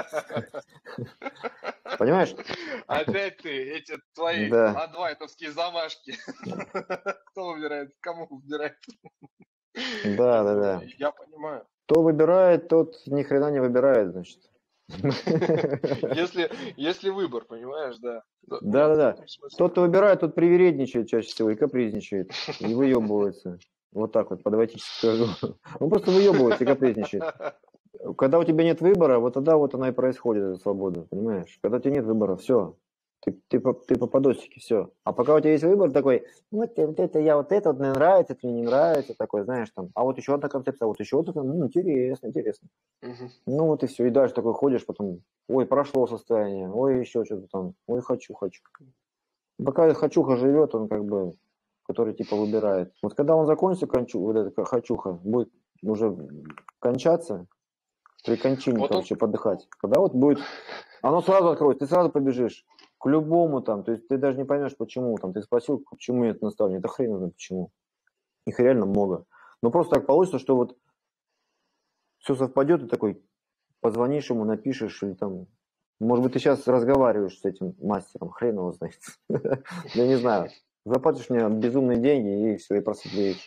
понимаешь? Опять ты, эти твои Да, адвайтовские замашки. Кто выбирает, кому выбирает? да, Как да, бы, да. я понимаю. Кто выбирает, тот ни хрена не выбирает, значит. Если, если выбор, понимаешь, да. Да, нет, в Да-да-да. этом смысле. Тот, кто выбирает, тот привередничает чаще всего и капризничает, и выебывается. Вот так вот, подавайтически скажу. Он просто выебывается и капризничает. Когда у тебя нет выбора, вот тогда вот она и происходит, эта свобода, понимаешь? Когда у тебя нет выбора, все. Ты, ты, по- ты по подосике, все. А пока у тебя есть выбор такой, вот, э, вот это я, вот это вот мне нравится, это мне не нравится, такой, знаешь, там, а вот еще одна концепция, а вот еще одна, ну, интересно, интересно. Мгм. Ну вот и все, и дальше такой ходишь, потом, ой, прошло состояние, ой, еще что-то там, ой, хочу, хочу. Пока хочуха живет, он как бы, который типа выбирает. Вот когда он закончится, кончу, вот эта хочуха, будет уже кончаться, при кончине, Вот он, короче, подыхать. Когда вот будет, оно сразу откроется, ты сразу побежишь к любому там, то есть ты даже не поймешь, почему там, ты спросил, почему это наставление, да хрен знает почему. Их реально много. Но просто так получится, что вот все совпадет, и такой позвонишь ему, напишешь, или там, может быть, ты сейчас разговариваешь с этим мастером, хрен его знает. Я не знаю. Заплатишь мне безумные деньги, и все, и просветлеешь.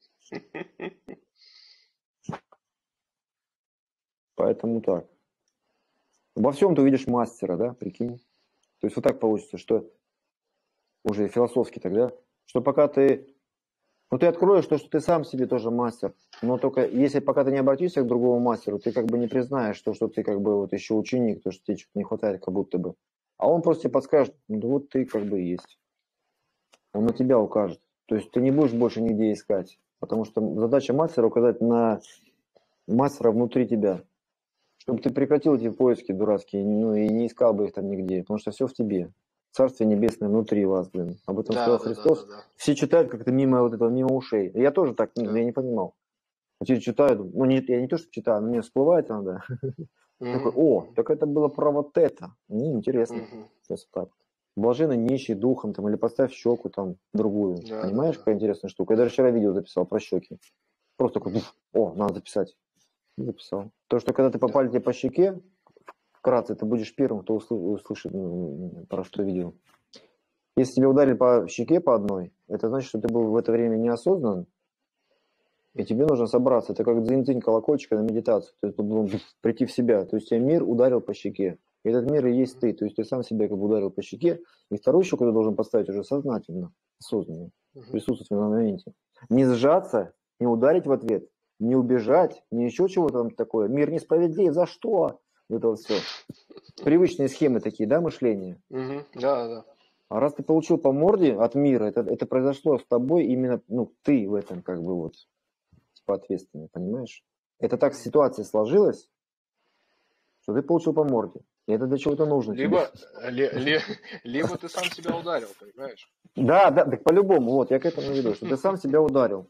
Поэтому так. Во всем ты увидишь мастера, да, прикинь. То есть вот так получится, что уже философски тогда, что пока ты, ну ты откроешь то, что ты сам себе тоже мастер, но только если пока ты не обратишься к другому мастеру, ты как бы не признаешь то, что ты как бы вот еще ученик, то, что тебе что-то не хватает как будто бы. А он просто тебе подскажет, ну вот ты как бы есть. Он на тебя укажет. То есть ты не будешь больше нигде искать, потому что задача мастера указать на мастера внутри тебя, чтобы ты прекратил эти поиски дурацкие, ну и не искал бы их там нигде, потому что все в тебе. Царствие Небесное внутри вас, блин. Об этом Да, сказал да, да, Христос. да, да. Все читают как-то мимо вот этого, мимо ушей. Я тоже так, ну, Да. я не понимал. Все читают, ну, не, я не то, что читаю, но мне всплывает иногда. Такой, Мгм, о, мгм, так это было про вот это. Ну, интересно. мгм. Сейчас так. Блаженный нищий духом, там, или поставь щеку там другую. Да, да, Понимаешь, да. какая интересная штука? Я даже вчера видео записал про щеки. Просто такой, Мгм. дуф, о, надо записать. И записал. То, что когда ты Да. попали тебе по щеке, вкратце, ты будешь первым, кто услы- услышит, м, про что видео. Если тебя ударили по щеке по одной, это значит, что ты был в это время неосознан, и тебе нужно собраться. Это как дзынь-дзынь колокольчика на медитацию. То есть ну, прийти в себя. То есть тебя мир ударил по щеке. И этот мир и есть ты. То есть ты сам себя как бы ударил по щеке. И вторую щеку ты должен поставить уже сознательно, осознанно. Мгм. Присутствовать на моменте. Не сжаться, не ударить в ответ, не убежать, не еще чего-то там такое. Мир несправедлив, за что? Это вот все. Привычные схемы такие, да, мышления. Мгм. Да, да. А раз ты получил по морде от мира, это, это произошло с тобой именно, ну, ты в этом как бы вот типа ответственный, понимаешь? Это так ситуация сложилась, что ты получил по морде. И это для чего-то нужно тебе. Либо, ли- ли- либо ты сам себя ударил, понимаешь? Да, да, так по-любому, вот, я к этому веду, что ты сам себя ударил.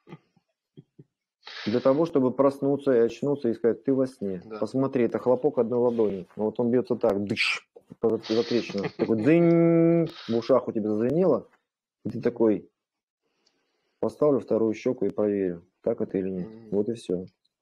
Для того, чтобы проснуться и очнуться и сказать, ты во сне. Да. Посмотри, это хлопок одной ладони. Вот он бьется так, дыш, за трещину. Такой дзынь, в ушах у тебя зазвенело. И ты такой, поставлю вторую щеку и проверю, так это или нет. Мгм. Вот и все.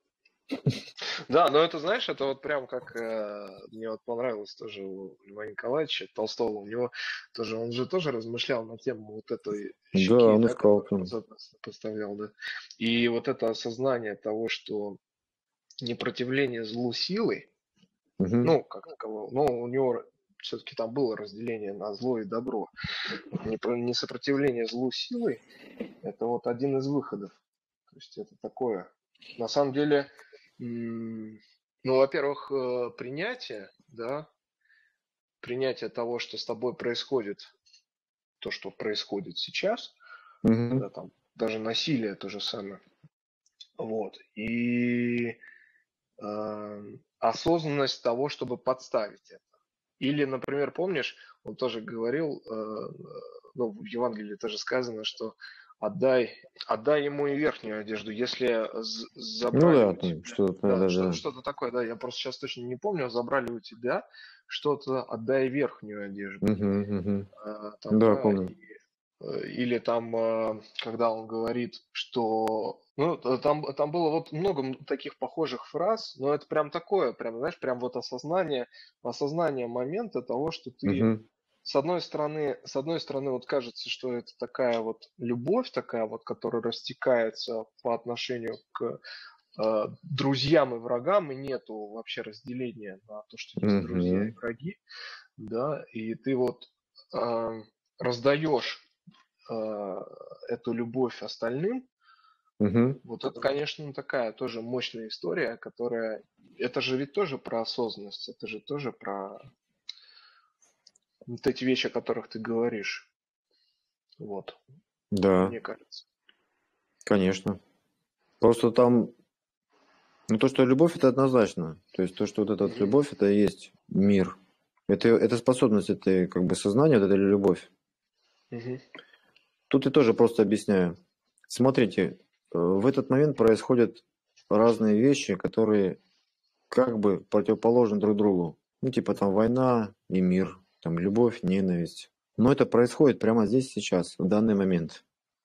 Да, но это, знаешь, это вот прям как э, мне вот понравилось тоже у Льва Николаевича Толстого. У него тоже, он же тоже размышлял на тему вот этой Да, щеки, он да, искал которую там. поставлял, да. И вот это осознание того, что непротивление злу силой, Угу. ну, как такового, но у него все-таки там было разделение на зло и добро. Непро- Несопротивление злу силой – это вот один из выходов. То есть это такое. На самом деле, м, ну, во-первых, э, принятие, да, принятие того, что с тобой происходит, то, что происходит сейчас, Угу. да, там, даже насилие то же самое. Вот. И э, осознанность того, чтобы подставить это. Или, например, помнишь, он тоже говорил, э, ну, в Евангелии тоже сказано, что отдай, отдай ему и верхнюю одежду, если з- Ну забрали да, у там тебя. что-то, да, Да, да, что, да. что-то такое, да, я просто сейчас точно не помню, забрали у тебя что-то, отдай верхнюю одежду. Угу, угу. А, там, Да, да, помню. и, э, или там, э, когда он говорит, что... Ну, т- там, там было вот много м- таких похожих фраз, но это прям такое, прям, знаешь, прям вот осознание, осознание момента того, что ты Угу. с одной стороны, с одной стороны, вот кажется, что это такая вот любовь, такая вот, которая растекается по отношению к э, друзьям и врагам, и нету вообще разделения на то, что есть друзья и Угу. враги, да, и ты вот э, раздаешь э, эту любовь остальным. Угу. Вот это, конечно, такая тоже мощная история, которая, это же ведь тоже про осознанность, это же тоже про вот эти вещи, о которых ты говоришь. Вот, Да, мне кажется. конечно. Просто там, ну то, что любовь, это однозначно. То есть то, что вот эта вот Мгм. любовь, это и есть мир. Это, это способность, это как бы сознание, вот это любовь. Мгм. Тут я тоже просто объясняю. Смотрите, э, в этот момент происходят разные вещи, которые как бы противоположны друг другу. Ну, типа там война и мир, там любовь, ненависть. Но это происходит прямо здесь, сейчас, в данный момент.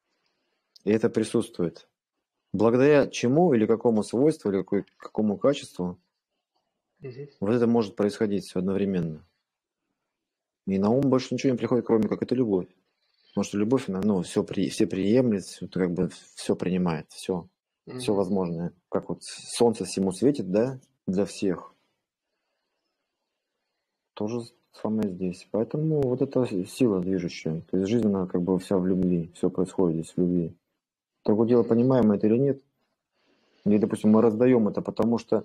И это присутствует. Благодаря чему или какому свойству, или какой, какому качеству Мгм. вот это может происходить все одновременно. И на ум больше ничего не приходит, кроме как это любовь. Потому что любовь, она, ну, все, при, все приемлет, всё, как бы все принимает, все, все Мгм. возможное. Как вот солнце всему светит, да, для всех. То же самое здесь. Поэтому вот эта сила движущая. То есть жизнь, она как бы вся в любви. Все происходит здесь в любви. Такое дело, Мгм. понимаем мы это или нет. Или, допустим, мы раздаем это, потому что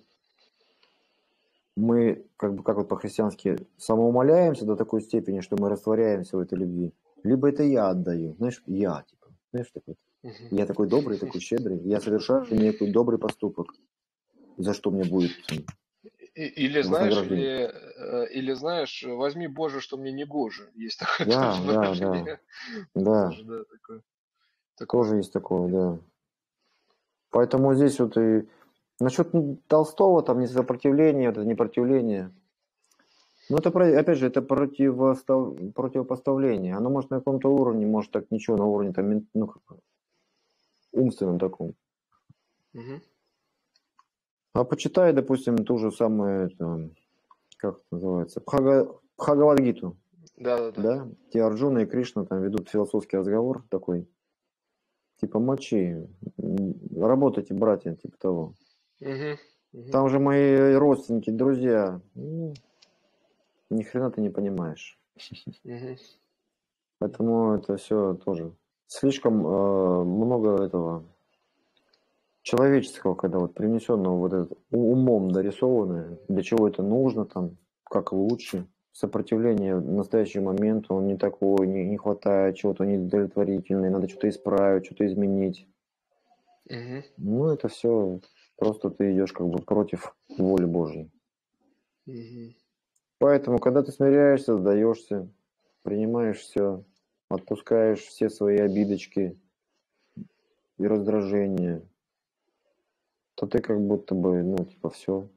мы, как бы, как вот по-христиански, самоумоляемся до такой степени, что мы растворяемся в этой любви. Либо это я отдаю. Знаешь, я, типа. Знаешь, такой. Мгм. Я такой добрый, такой щедрый. Я совершаю некий добрый поступок. За что мне будет там, И- или знаешь, вознаграждение. или, э, или знаешь, возьми, Боже, что мне не гоже. Есть такое Да, тоже да, да, выражение. да, Тоже, да, такое. Такое. тоже есть такое, да. Поэтому здесь вот и насчет Толстого, там, не сопротивление, это не противление. Ну, это, про- опять же, это противостав... противопоставление. Оно может на каком-то уровне, может так ничего, на уровне там, мент- ну, как умственном таком. Мгм. А почитай, допустим, ту же самую, это, как это называется, Бхага... Бхагавадгиту, Да, да, да. да? Где Арджуна и Кришна там ведут философский разговор такой, типа, мочи, м, работайте, братья, типа того. Мгм. Мгм. Там же мои родственники, друзья. Ну, ни хрена ты не понимаешь. Мгм. Поэтому это все тоже слишком э, много этого человеческого, когда вот принесенного вот этот у- умом дорисованное, для чего это нужно там, как лучше. Сопротивление в настоящий момент, он не такой, не, не хватает чего-то неудовлетворительное, надо что-то исправить, что-то изменить. Мгм. Ну, это все просто ты идешь как бы против воли Божьей. Мгм. Поэтому, когда ты смиряешься, сдаешься, принимаешь все, отпускаешь все свои обидочки и раздражения, то ты как будто бы, ну, типа, все.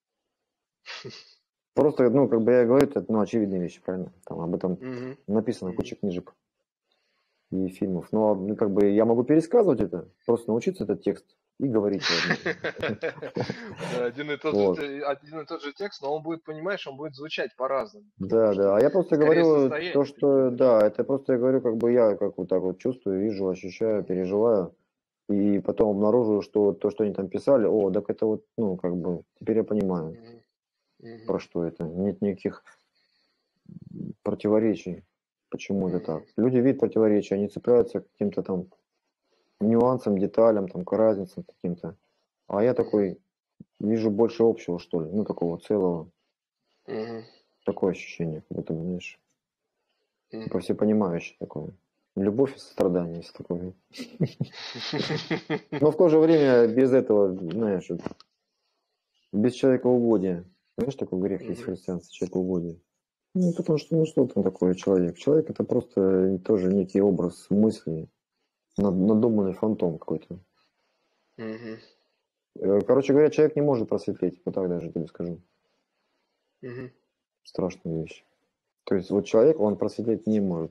Просто, ну, как бы я говорю, это, ну, очевидные вещи, правильно? Там об этом Мгм. написано Мгм. куча книжек и фильмов. Но, ну, как бы я могу пересказывать это, просто научиться этот текст и говорить заодно. Да, один и тот же, Вот. те- один и тот же текст, но он будет, понимаешь, он будет звучать по-разному, потому Да, да. что А я просто скорее говорю то, состояния что, такие да, разные. это просто я говорю, как бы я как вот так вот чувствую, вижу, ощущаю, переживаю. И потом обнаруживаю, что вот то, что они там писали, о, так это вот, ну, как бы, теперь я понимаю, Мгм. про Мгм. что это. Нет никаких противоречий, почему это так. Мгм. Люди видят противоречия, они цепляются к каким-то там нюансам, деталям, там, к разницам каким-то. А я Мгм. такой вижу больше общего, что ли, ну, такого целого. Мгм. Такое ощущение, как будто, знаешь, типа Мгм. всепонимающее такое. Любовь и сострадание, есть такое. Но в то же время без этого, знаешь, вот, без человекоугодия. Знаешь, такой грех есть в Мгм. христианстве, человекоугодие. Ну, потому что, ну, что там такое человек? Человек это просто тоже некий образ мысли, над- надуманный фантом какой-то. Мгм. Э, Короче говоря, человек не может просветлеть, вот так даже тебе скажу. Мгм. Страшная вещь. То есть вот человек, он просветлеть не может.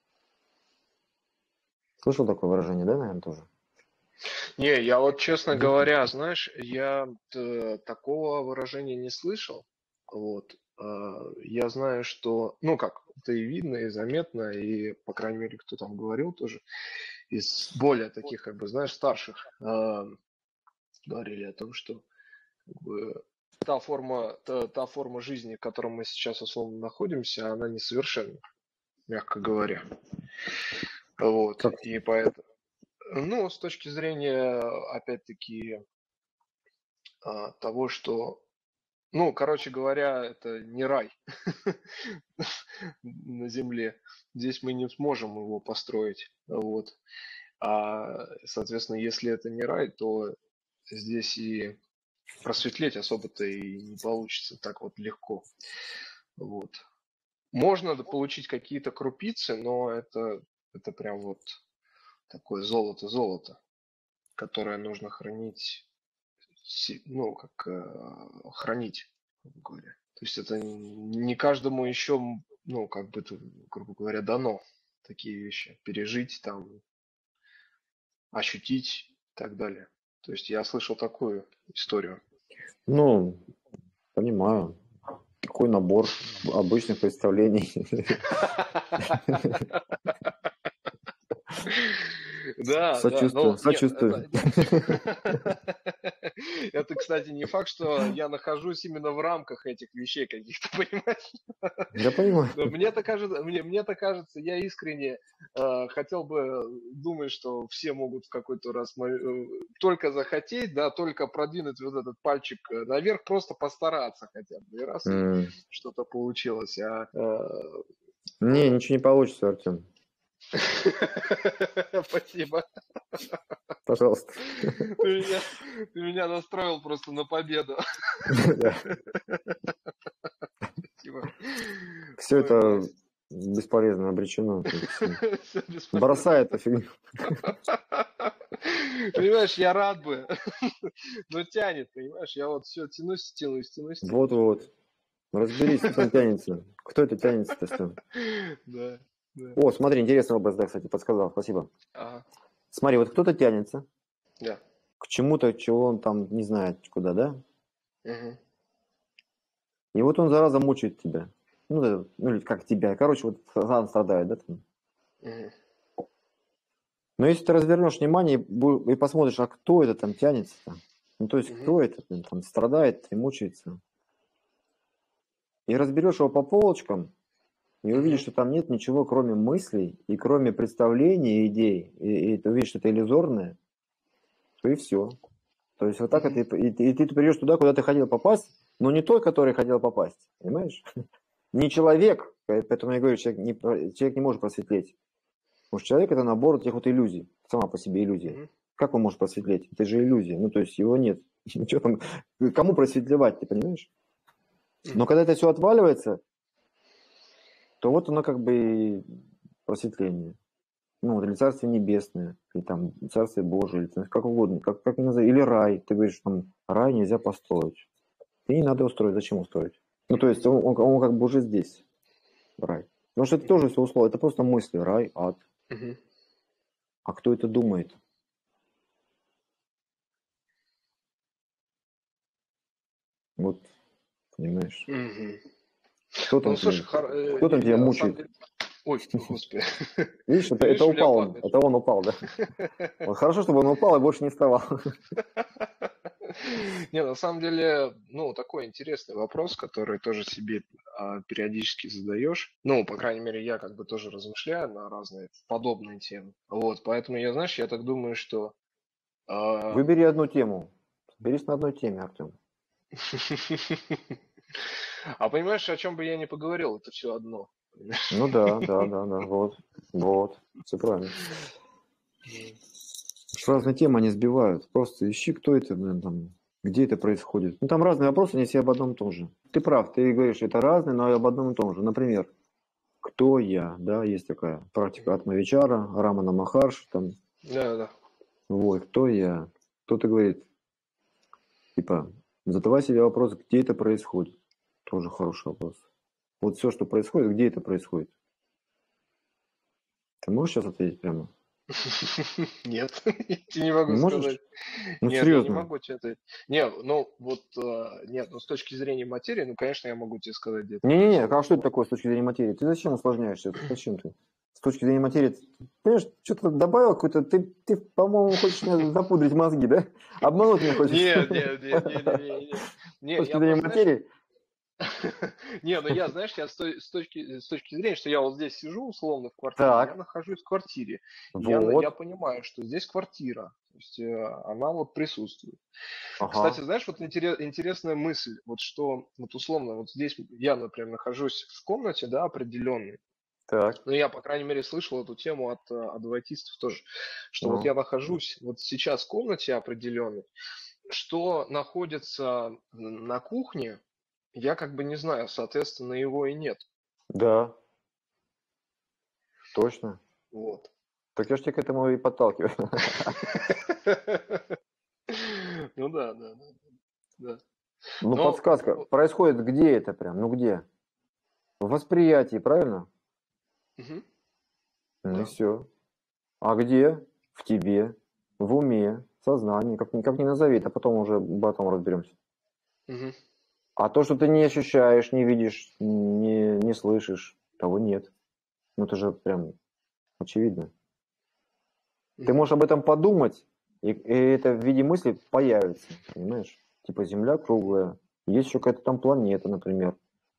Слышал такое выражение, да, наверное, тоже? Не, я вот, честно Где-то говоря, слышал. знаешь, я э, такого выражения не слышал. Вот. А, Я знаю, что, ну как, это и видно, и заметно, и, по крайней мере, кто там говорил тоже, из более таких, как бы, знаешь, старших, а, говорили о том, что как бы, та форма, та, та форма жизни, в которой мы сейчас условно находимся, она несовершенна, мягко говоря. Вот. Как? И поэтому, ну, с точки зрения, опять-таки, а, того, что, ну, короче говоря, это не рай на земле. Здесь мы не сможем его построить. Вот. А, соответственно, если это не рай, то здесь и просветлеть особо-то и не получится так вот легко. Вот. Можно получить какие-то крупицы, но это, это прям вот такое золото-золото, которое нужно хранить, ну, как э, хранить, грубо говоря. То есть это не каждому еще, ну, как бы, грубо говоря, дано такие вещи. Пережить, там, ощутить и так далее. То есть я слышал такую историю. Ну, понимаю. Такой набор обычных представлений. Да, да, Сочувствую, но нет, сочувствую. это, это, кстати, не факт, что я нахожусь именно в рамках этих вещей каких-то, понимаешь? Я понимаю. Но мне-то кажется, мне, мне-то кажется, я искренне э, хотел бы думать, что все могут в какой-то раз мо- э, только захотеть, да, только продвинуть вот этот пальчик э, наверх, просто постараться хотя бы, и раз, и М. что-то получилось. А, э, Не, ну, ничего не получится, Артем. Спасибо. Пожалуйста. Ты меня, ты меня настроил просто на победу. Да. Спасибо. Все Ой, это класс. бесполезно обречено. то есть, ну, Всё бесполезно. Бросай эту фигню. Понимаешь, я рад бы, но тянет, понимаешь? Я вот все тянусь, тянусь, тянусь, тянусь. Вот-вот. Разберись, кто там тянется. Кто это тянется-то что? Да, да. О, смотри, интересный образ, да, кстати, подсказал. Спасибо. Ага, Смотри, вот кто-то тянется да. к чему-то, чего он там не знает куда, да? Мгм. И вот он, зараза, мучает тебя. Ну, да, ну или как тебя. Короче, вот сам страдает, да? Там. Мгм. Но если ты развернешь внимание и бу- и посмотришь, а кто это там тянется-то? Ну, то есть, Мгм. кто это блин, там страдает и мучается? И разберешь его по полочкам, и увидишь, Мгм. что там нет ничего, кроме мыслей и кроме представлений и идей, и, и ты увидишь, что это иллюзорное, то и все. То есть вот так Мгм. это, и, и, и ты придешь туда, куда ты хотел попасть, но не тот, который хотел попасть, понимаешь? Не человек, поэтому я говорю, человек не, про- человек не может просветлеть. Потому что человек это набор этих вот иллюзий, сама по себе иллюзия. Мгм. Как он может просветлеть? Это же иллюзия, ну то есть его нет. Ничего там, кому просветлевать, ты понимаешь? Но Мгм. когда это все отваливается, то вот оно как бы и просветление. Ну, вот, или Царствие Небесное, или там Царствие Божие, или там, как угодно, как, как ни назови, или рай. Ты говоришь, там, рай нельзя построить. И не надо устроить, зачем устроить? Ну, то есть он, он, он как бы уже здесь, рай. Потому что это Мгм. тоже все условия, это просто мысли, рай, ад. Мгм. А кто это думает? Вот, понимаешь? Мгм. Кто Ну, там, слушай, тебя- хор- э, кто там тебя не, на самом мучает? деле... Ой, господи. Видишь, это, Ты это видишь, у меня упал он, пахнет. это он упал, да. Вот хорошо, чтобы он упал и больше не вставал. Не, на самом деле, ну, такой интересный вопрос, который тоже себе а, периодически задаешь. Ну, по крайней мере, я как бы тоже размышляю на разные подобные темы. Вот, поэтому я, знаешь, я так думаю, что... а, Выбери одну тему. Берись на одной теме, Артем. А понимаешь, о чем бы я ни поговорил, это все одно. Ну да, да, да, да, вот, вот, все правильно. Что разные темы они сбивают. Просто ищи, кто это, блин, там, где это происходит. Ну, там разные вопросы, они все об одном и том же. Ты прав, ты говоришь, это разные, но и об одном и том же. Например, кто я, да, есть такая практика Атмавичара, Рамана Махарши, там, Да, да. вот, кто я. Кто-то говорит, типа, задавай себе вопрос, где это происходит. Тоже хороший вопрос. Вот все, что происходит, где это происходит? Ты можешь сейчас ответить прямо? Нет, я тебе не могу Не сказать. можешь? Ну, Нет, я не серьезно. могу тебе ответить. Не, ну вот, э, нет, ну с точки зрения материи, ну, конечно, я могу тебе сказать, где это Не-не-не, происходит. а что это Вот. такое с точки зрения материи? Ты зачем усложняешься? Зачем ты? С точки зрения материи, ты, понимаешь, что-то добавил какой-то, ты, ты, по-моему, хочешь мне запудрить мозги, да? Обмануть меня хочешь? Нет, нет, нет, нет, нет, нет, нет. С Не, точки я зрения просто, знаешь, материи? не, ну я, знаешь, я с той- с точки, с точки зрения, что я вот здесь сижу условно в квартире, я Так, нахожусь в квартире, и я, на- я вот, понимаю, что здесь квартира, то есть э, она вот присутствует. Кстати, ага, знаешь, вот интере- интересная мысль, вот что, вот условно, вот здесь я, например, нахожусь в комнате, да, определенной, так, ну, я, по крайней мере, слышал эту тему от э, адвентистов тоже, что вот ну, я нахожусь вот сейчас в комнате определенной, что находится на кухне, я как бы не знаю, соответственно, его и нет. да, точно. Вот. Так я ж тебя к этому и подталкиваю. Ну да, да, да, да. Ну, Но, подсказка, ну, происходит где это прям, ну где? В восприятии, правильно? мгм, Ну и да. все. А где? В тебе, в уме, в сознании, как, ни- как ни назови, это потом уже потом разберемся. Мгм, А то, что ты не ощущаешь, не видишь, не, не слышишь, того нет. Ну это же прям очевидно. Ты мгм, можешь об этом подумать, и, и это в виде мысли появится, понимаешь? Типа Земля круглая, есть еще какая-то там планета, например.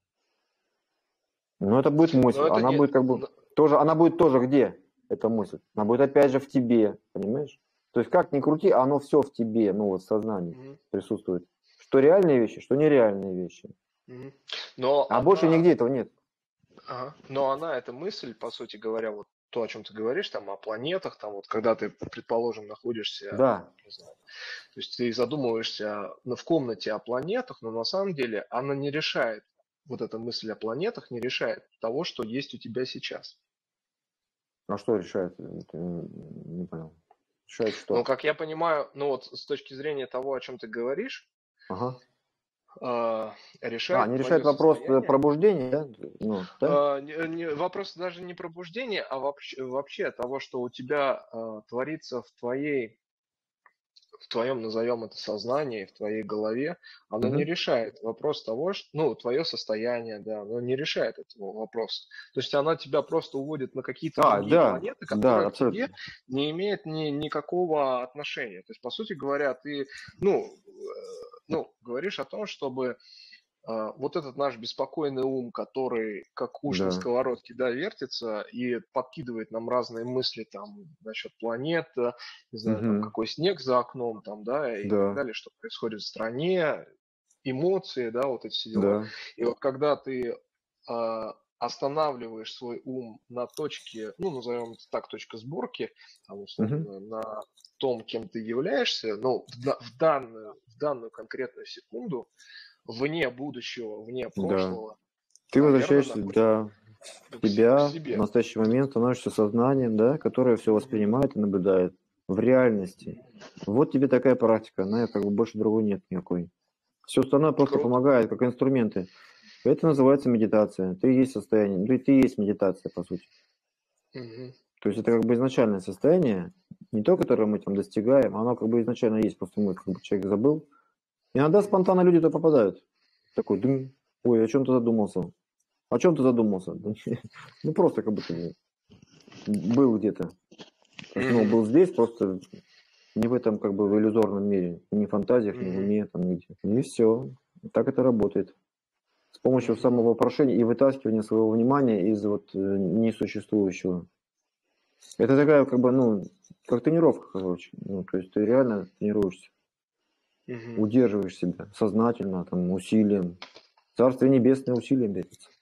Но это будет мысль, но это она не... будет как бы но- тоже, она будет тоже где, эта мысль? Она будет опять же в тебе, понимаешь? То есть как ни крути, оно все в тебе, ну вот в сознании мгм, присутствует. Что реальные вещи, что нереальные вещи. мгм. Но А больше она, нигде этого нет. ага, но она, эта мысль, по сути говоря, вот то, о чем ты говоришь, там, о планетах, там, вот, когда ты, предположим, находишься, Да. не знаю, то есть ты задумываешься ну, в комнате о планетах, но на самом деле она не решает, вот эта мысль о планетах не решает того, что есть у тебя сейчас. А что решает? Это не понял. Решает Ну, что? как я понимаю, ну вот с точки зрения того, о чем ты говоришь, Ага. э, А, решает не решает твое вопрос состояние. пробуждения, да? Ну, да? Э, не- не- вопрос даже не пробуждения, а вообще, вообще того, что у тебя э, творится в твоей в твоем, назовем это, сознании, в твоей голове, оно не Мгм. решает вопрос того, что, ну, твое состояние, да, оно не решает этого вопроса. То есть она тебя просто уводит на какие-то А, другие да, планеты, да, которые к тебе абсолютно. не имеют ни, никакого отношения. То есть, по сути говоря, ты, ну, э, ну, говоришь о том, чтобы а, вот этот наш беспокойный ум, который как уж на Да. сковородке, да, вертится и подкидывает нам разные мысли там насчет планет, э, не знаю, там Мгм. какой снег за окном, там, да, и так Да, далее, что происходит в стране, эмоции, да, вот эти все дела. да. И вот когда ты а, останавливаешь свой ум на точке, ну, назовем это так, точка сборки, там, Мгм. условно, на том, кем ты являешься, ну, в, да- в данную, в данную конкретную секунду, вне будущего, вне Да. прошлого, Ты наверное, возвращаешься, находишься да, в к, се- к тебя в себе. настоящий момент, становишься сознанием, да, которое все Мгм. воспринимает и наблюдает в реальности. Вот тебе такая практика, она как бы больше другой нет никакой. Все остальное просто Круто. помогает, как инструменты. Это называется медитация. Ты и есть состояние, ну, ты и есть медитация, по сути. Мгм. То есть это как бы изначальное состояние, не то, которое мы там достигаем, оно как бы изначально есть, просто мы как бы человек забыл. Иногда спонтанно люди туда попадают. Такой, дым, ой, о чем ты задумался? О чем ты задумался? Ну просто как будто бы был где-то. То есть, ну, Мгм. был здесь, просто не в этом как бы в иллюзорном мире, ни в фантазиях, ни в Мгм. уме, там, нигде. И все. Так это работает. С помощью Мгм. самовопрошения и вытаскивания своего внимания из вот э, несуществующего. Это такая, как бы, ну, как тренировка, короче. Ну, то есть ты реально тренируешься, Мгм. удерживаешь себя сознательно, там, усилием. Царствие небесное усилием берется.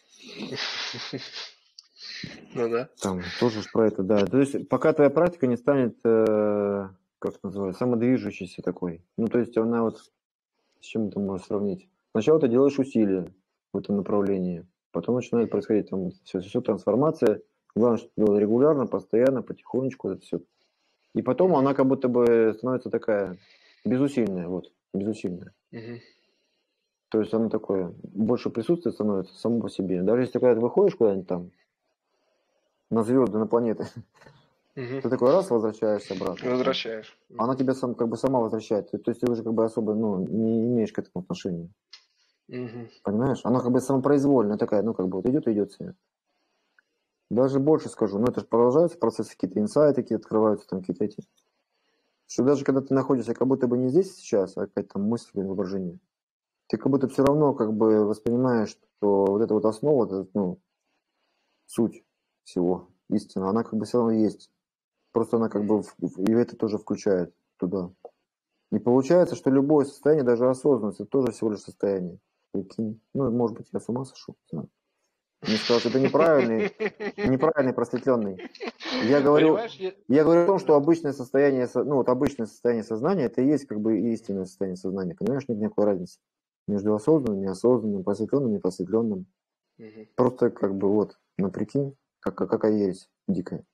Ну да. Там тоже ж про это, да. То есть пока твоя практика не станет, э, как это называется, самодвижущейся такой. Ну, то есть она вот, с чем ты можешь сравнить? Сначала ты делаешь усилия в этом направлении, потом начинает Мгм. происходить там все, все трансформация. Главное, что делать регулярно, постоянно, потихонечку, это все. И потом Мгм. она как будто бы становится такая безусильная, вот, безусильная. Мгм. То есть она такое, больше присутствия становится само по себе. Даже если ты когда-то выходишь куда-нибудь там, на звезды, на планеты, Мгм. ты такой раз возвращаешься обратно. Все. Возвращаешь. Она Мгм. тебя сам, как бы сама возвращает. То есть ты уже как бы особо ну, не имеешь к этому отношения. Мгм. Понимаешь? Она как бы самопроизвольная такая, ну как бы вот идет и идет себе. Даже больше скажу, ну это же продолжаются процессы, какие-то инсайты какие открываются, там какие-то эти. Что даже когда ты находишься как будто бы не здесь сейчас, а какая-то там мысль, воображение, ты как будто все равно как бы воспринимаешь, что вот эта вот основа, вот эта, ну, суть всего, истина, она как бы все равно есть. Просто она как бы в- в- и это тоже включает туда. И получается, что любое состояние, даже осознанность, это тоже всего лишь состояние. Прикинь. Ну, может быть, я с ума сошел. Не знаю. Мне сказал, что это неправильный, неправильный просветленный. Я говорю, Понимаешь, я... я говорю о том, что Да. обычное состояние, со- ну вот обычное состояние сознания, это и есть как бы истинное состояние сознания. Понимаешь, нет никакой разницы между осознанным, неосознанным, просветленным, непросветленным. Мгм. Просто как бы вот, ну прикинь, как, как- какая ересь дикая.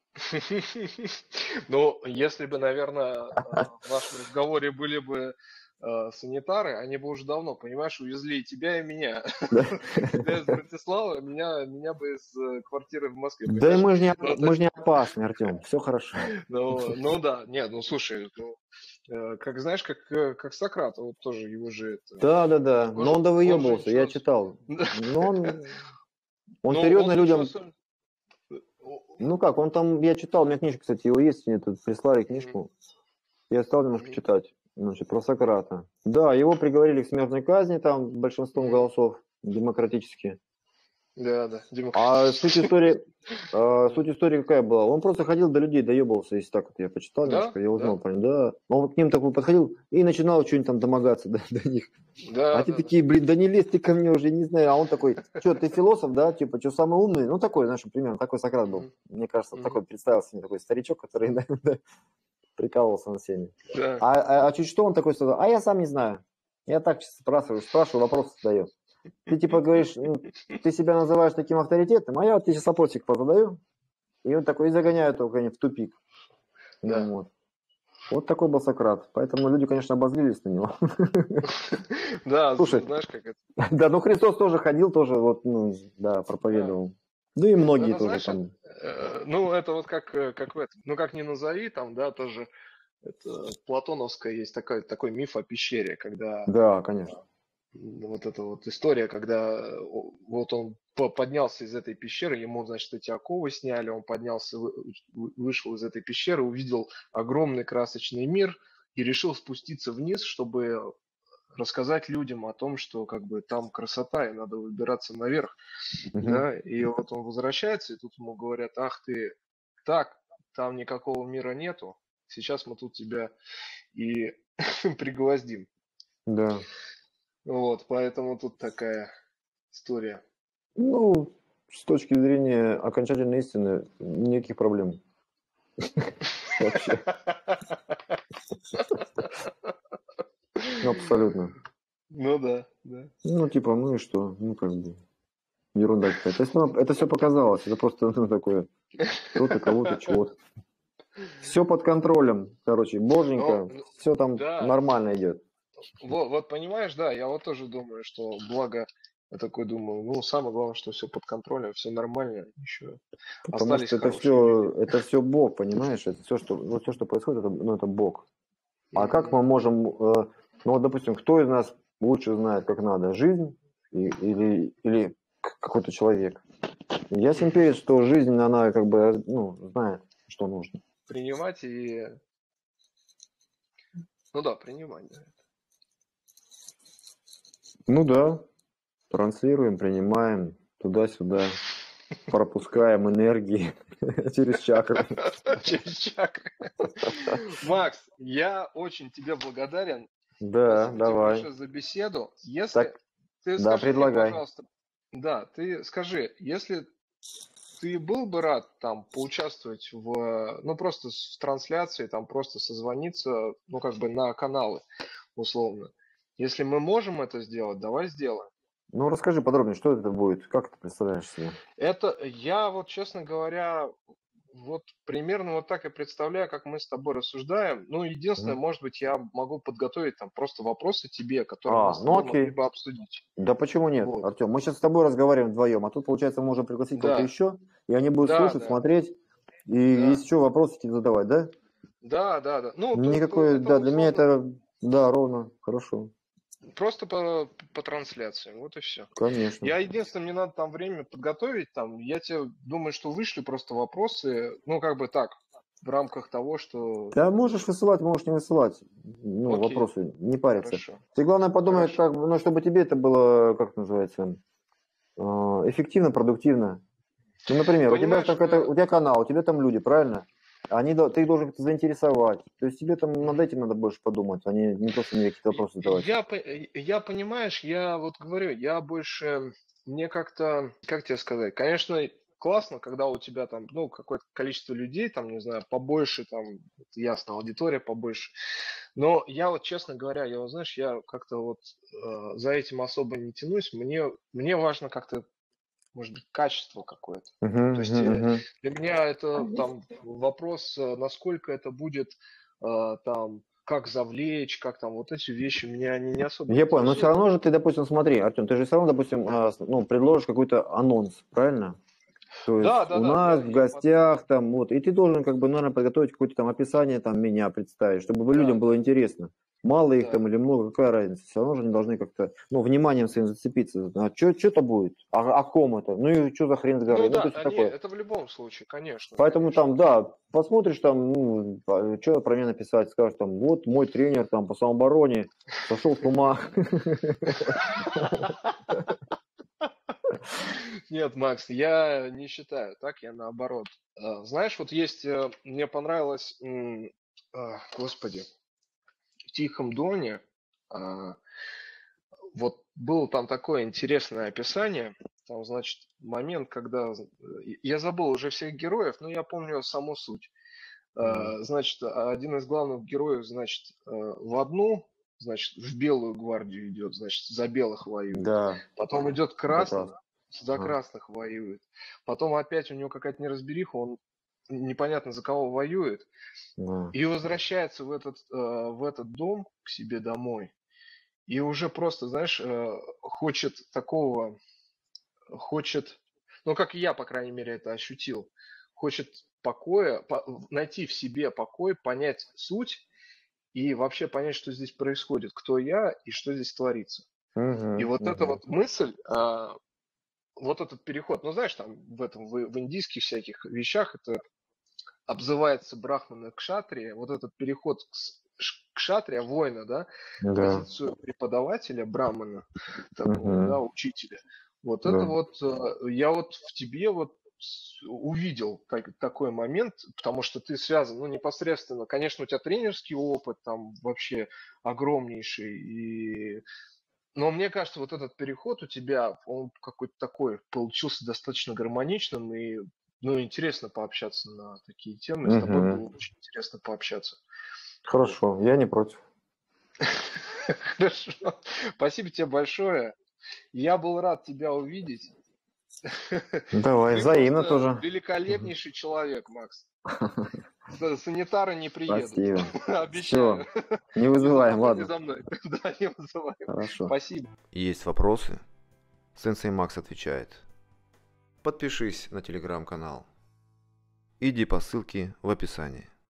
Ну, если бы, наверное, в нашем разговоре были бы э, санитары, они бы уже давно, понимаешь, увезли и тебя, и меня. Да, Тебя из Братиславы, меня, меня бы из э, квартиры в Москве, да и понимаешь? мы же не, Ну, то мы же есть, не опасны, Артем, все хорошо. ну, ну да, нет, ну слушай, ну, э, как знаешь, как, э, как Сократ, вот тоже его же это, Да, да, да. Но тоже, он он же довыебывался, я ничего, читал. Но он, он но он серьезно ничего, людям. со- Ну как, он там, я читал, у меня книжка, кстати, его есть, мне тут прислали Мгм, книжку. Я стал немножко мгм, читать, значит, про Сократа. Да, его приговорили к смертной казни там большинством мгм, голосов демократически. Да, да, А демократический. суть истории, а, суть истории какая была? Он просто ходил до людей, доебывался, если так вот я почитал Да, немножко, я узнал, да, понял, да. Он к ним такой подходил и начинал что-нибудь там домогаться до, до них. А да, те да, да. такие, блин, да не лезь ты ко мне уже, не знаю. А он такой, что, ты философ, да, типа, что, самый умный? Ну, такой, знаешь, примерно, такой Сократ был. Мгм, Мне кажется, мгм. такой представился мне такой старичок, который да, прикалывался над всеми. Да. А, а, а чуть что он такой сказал, а я сам не знаю. Я так спрашиваю, спрашиваю, вопросы задаю. Ты типа говоришь, ну, ты себя называешь таким авторитетом, а я вот тебе сейчас вопросик позадаю, и он такой, и загоняет его в тупик. Да. Ну, вот. Вот такой был Сократ. Поэтому люди, конечно, обозлились на него. Да, Слушай, знаешь, как это. да, ну Христос тоже ходил, тоже вот, ну, да, Да. проповедовал. Да и Ну, многие это тоже знаешь, там. э, ну, это вот как, э, как в этом, ну, как ни назови, там, да, тоже, это платоновская есть такой, такой миф о пещере, когда Да, конечно. м, вот эта вот история, когда э, о- вот он по- поднялся из этой пещеры, ему, значит, эти оковы сняли, он поднялся, вы- вы- вышел из этой пещеры, увидел огромный красочный мир и решил спуститься вниз, чтобы рассказать людям о том, что как бы там красота и надо выбираться наверх, Мгм. да, и вот он возвращается, и тут ему говорят, ах ты, так, там никакого мира нету, сейчас мы тут тебя и пригвоздим. Да. Вот, поэтому тут такая история. Ну, с точки зрения окончательной истины, никаких проблем вообще. Ну, абсолютно. Ну да, да. Ну, типа, ну и что? Ну, как бы, ерунда какая-то. Это, всё- это все показалось. Это просто ну, такое, кто-то кого-то, чего-то. Все под контролем, короче, Ну, боженька, ну, все там да, нормально идет. вот, вот понимаешь, да, я вот тоже думаю, что благо, я такой думаю, ну, самое главное, что все под контролем, все нормально, еще Потому остались что это хорошие люди. все, это все Бог, понимаешь? Это все, что, вот все, что происходит, это, ну, это Бог. А как мы Мгм. можем, э, ну вот, допустим, кто из нас лучше знает, как надо, жизнь и- или, или к- какой-то человек? Ясен Мгм. перец, что жизнь, она как бы, ну, знает, что нужно. Принимать и, ну да, принимать, да. Ну да, транслируем, принимаем туда-сюда, пропускаем энергии через чакры. Через чакры. Макс, я очень тебе благодарен. Да, Спасибо тебе давай. большое за беседу. Если Так, ты да, скажи мне, предлагай. пожалуйста, да, ты скажи, если ты был бы рад там поучаствовать в, ну просто с- в трансляции, там просто созвониться, ну как бы на каналы условно. Если мы можем это сделать, давай сделаем. Ну, расскажи подробнее, что это будет, как ты представляешь себе? Это я вот, честно говоря, вот примерно вот так и представляю, как мы с тобой рассуждаем. Ну, единственное, Мгм. может быть, я могу подготовить там просто вопросы тебе, которые мы А, с ну тобой могли окей. бы обсудить. Да почему нет, Вот. Артем? Мы сейчас с тобой разговариваем вдвоем, а тут, получается, мы можем пригласить кого-то Да, еще, и они будут да, слушать, да, смотреть, и да, если что, вопросы тебе задавать, да? да, да, да. Ну, то, то Никакой, это да, для меня условно это, да, ровно, хорошо, просто по, по трансляции. Вот и все. конечно. Я единственное, мне надо там время подготовить. Там, я тебе думаю, что вышлю просто вопросы. Ну, как бы так, в рамках того, что. Да можешь высылать, можешь не высылать, ну, Окей, вопросы, не париться. хорошо, Ты, главное, подумай, хорошо. как, ну, чтобы тебе это было, как называется, э, эффективно, продуктивно. Ну, например, у тебя же там Понимаешь, какая-то, э, у тебя канал, у тебя там люди, правильно? Они, дол- ты их должен как-то заинтересовать. То есть тебе там над мгм. этим надо больше подумать, а не, не просто мне какие-то И- вопросы задавать. Я, по- я, понимаешь, я вот говорю, я больше, мне как-то, как тебе сказать, конечно, классно, когда у тебя там, ну, какое-то количество людей, там, не знаю, побольше, там, это ясно, аудитория побольше, но я вот, честно говоря, я вот, знаешь, я как-то вот э, за этим особо не тянусь, мне, мне важно как-то, может быть, качество какое-то. Мгм, То есть мгм, э, мгм. для меня это там вопрос, э, насколько это будет э, там, как завлечь, как там, вот эти вещи меня они не особо Я понял, но все интересуют. равно же ты, допустим, смотри, Артем, ты же все равно, допустим, а, с- ну, предложишь какой-то анонс, правильно? То Да, есть да, у да, нас я, в я потом, гостях там вот, и ты должен как бы, наверное, подготовить какое-то там описание там меня представить, чтобы бы да, людям было да, интересно. Мало их да. там или много, какая разница? Все равно же они должны как-то, ну, вниманием своим зацепиться. А что это будет? А о ком это? Ну и что за хрен с горы? Ну Ну, то да, есть вот они, такое. это в любом случае, конечно, Поэтому конечно. там, да, посмотришь там, ну, что про меня написать, скажешь там, вот мой тренер там по самообороне сошел с ума. Нет, Макс, я не считаю так, я наоборот. А, Знаешь, вот есть, э, мне понравилось, м, а, господи, в «Тихом доне», а, вот было там такое интересное описание, там, значит, момент, когда, э, я забыл уже всех героев, но я помню саму суть. Мгм. А, Значит, один из главных героев, значит, э, в одну, значит, в белую гвардию идет, значит, за белых воюет. Да, Потом идет к это красным, классно. за Ага, красных воюет. Потом опять у него какая-то неразбериха, он непонятно за кого воюет. да. И возвращается в этот, э, в этот дом к себе домой. И уже просто, знаешь, э, хочет такого, хочет, ну, как и я, по крайней мере, это ощутил, хочет покоя, по- найти в себе покой, понять суть и вообще понять, что здесь происходит, кто я и что здесь творится. И Мгм, вот эта мгм. вот мысль, а, вот этот переход, ну, знаешь, там в этом, в, в индийских всяких вещах это обзывается брахмана к кшатрии, вот этот переход к, с- ш- кшатрия, воина, да, в Да. позицию преподавателя, брамана, такого, да, Мгм. учителя. Вот это Да. вот, э, я вот в тебе вот с- увидел так- такой момент, потому что ты связан, ну, непосредственно, конечно, у тебя тренерский опыт там вообще огромнейший, и но мне кажется, вот этот переход у тебя, он какой-то такой получился достаточно гармоничным, и ну, интересно пообщаться на такие темы. С тобой Мгм. было очень интересно пообщаться. Вот. Хорошо, я не против. Хорошо. Спасибо тебе большое. Я был рад тебя увидеть. Давай, Ты взаимно просто тоже. Мгм. великолепнейший человек, Макс. С- Санитары не приедут. Спасибо. Обещаю. Все, не Не за вызываем, тобой, не ладно. за мной. Да, не вызываем. Хорошо. Спасибо. Есть вопросы? Сенсей Макс отвечает. Подпишись на телеграм-канал. Иди по ссылке в описании.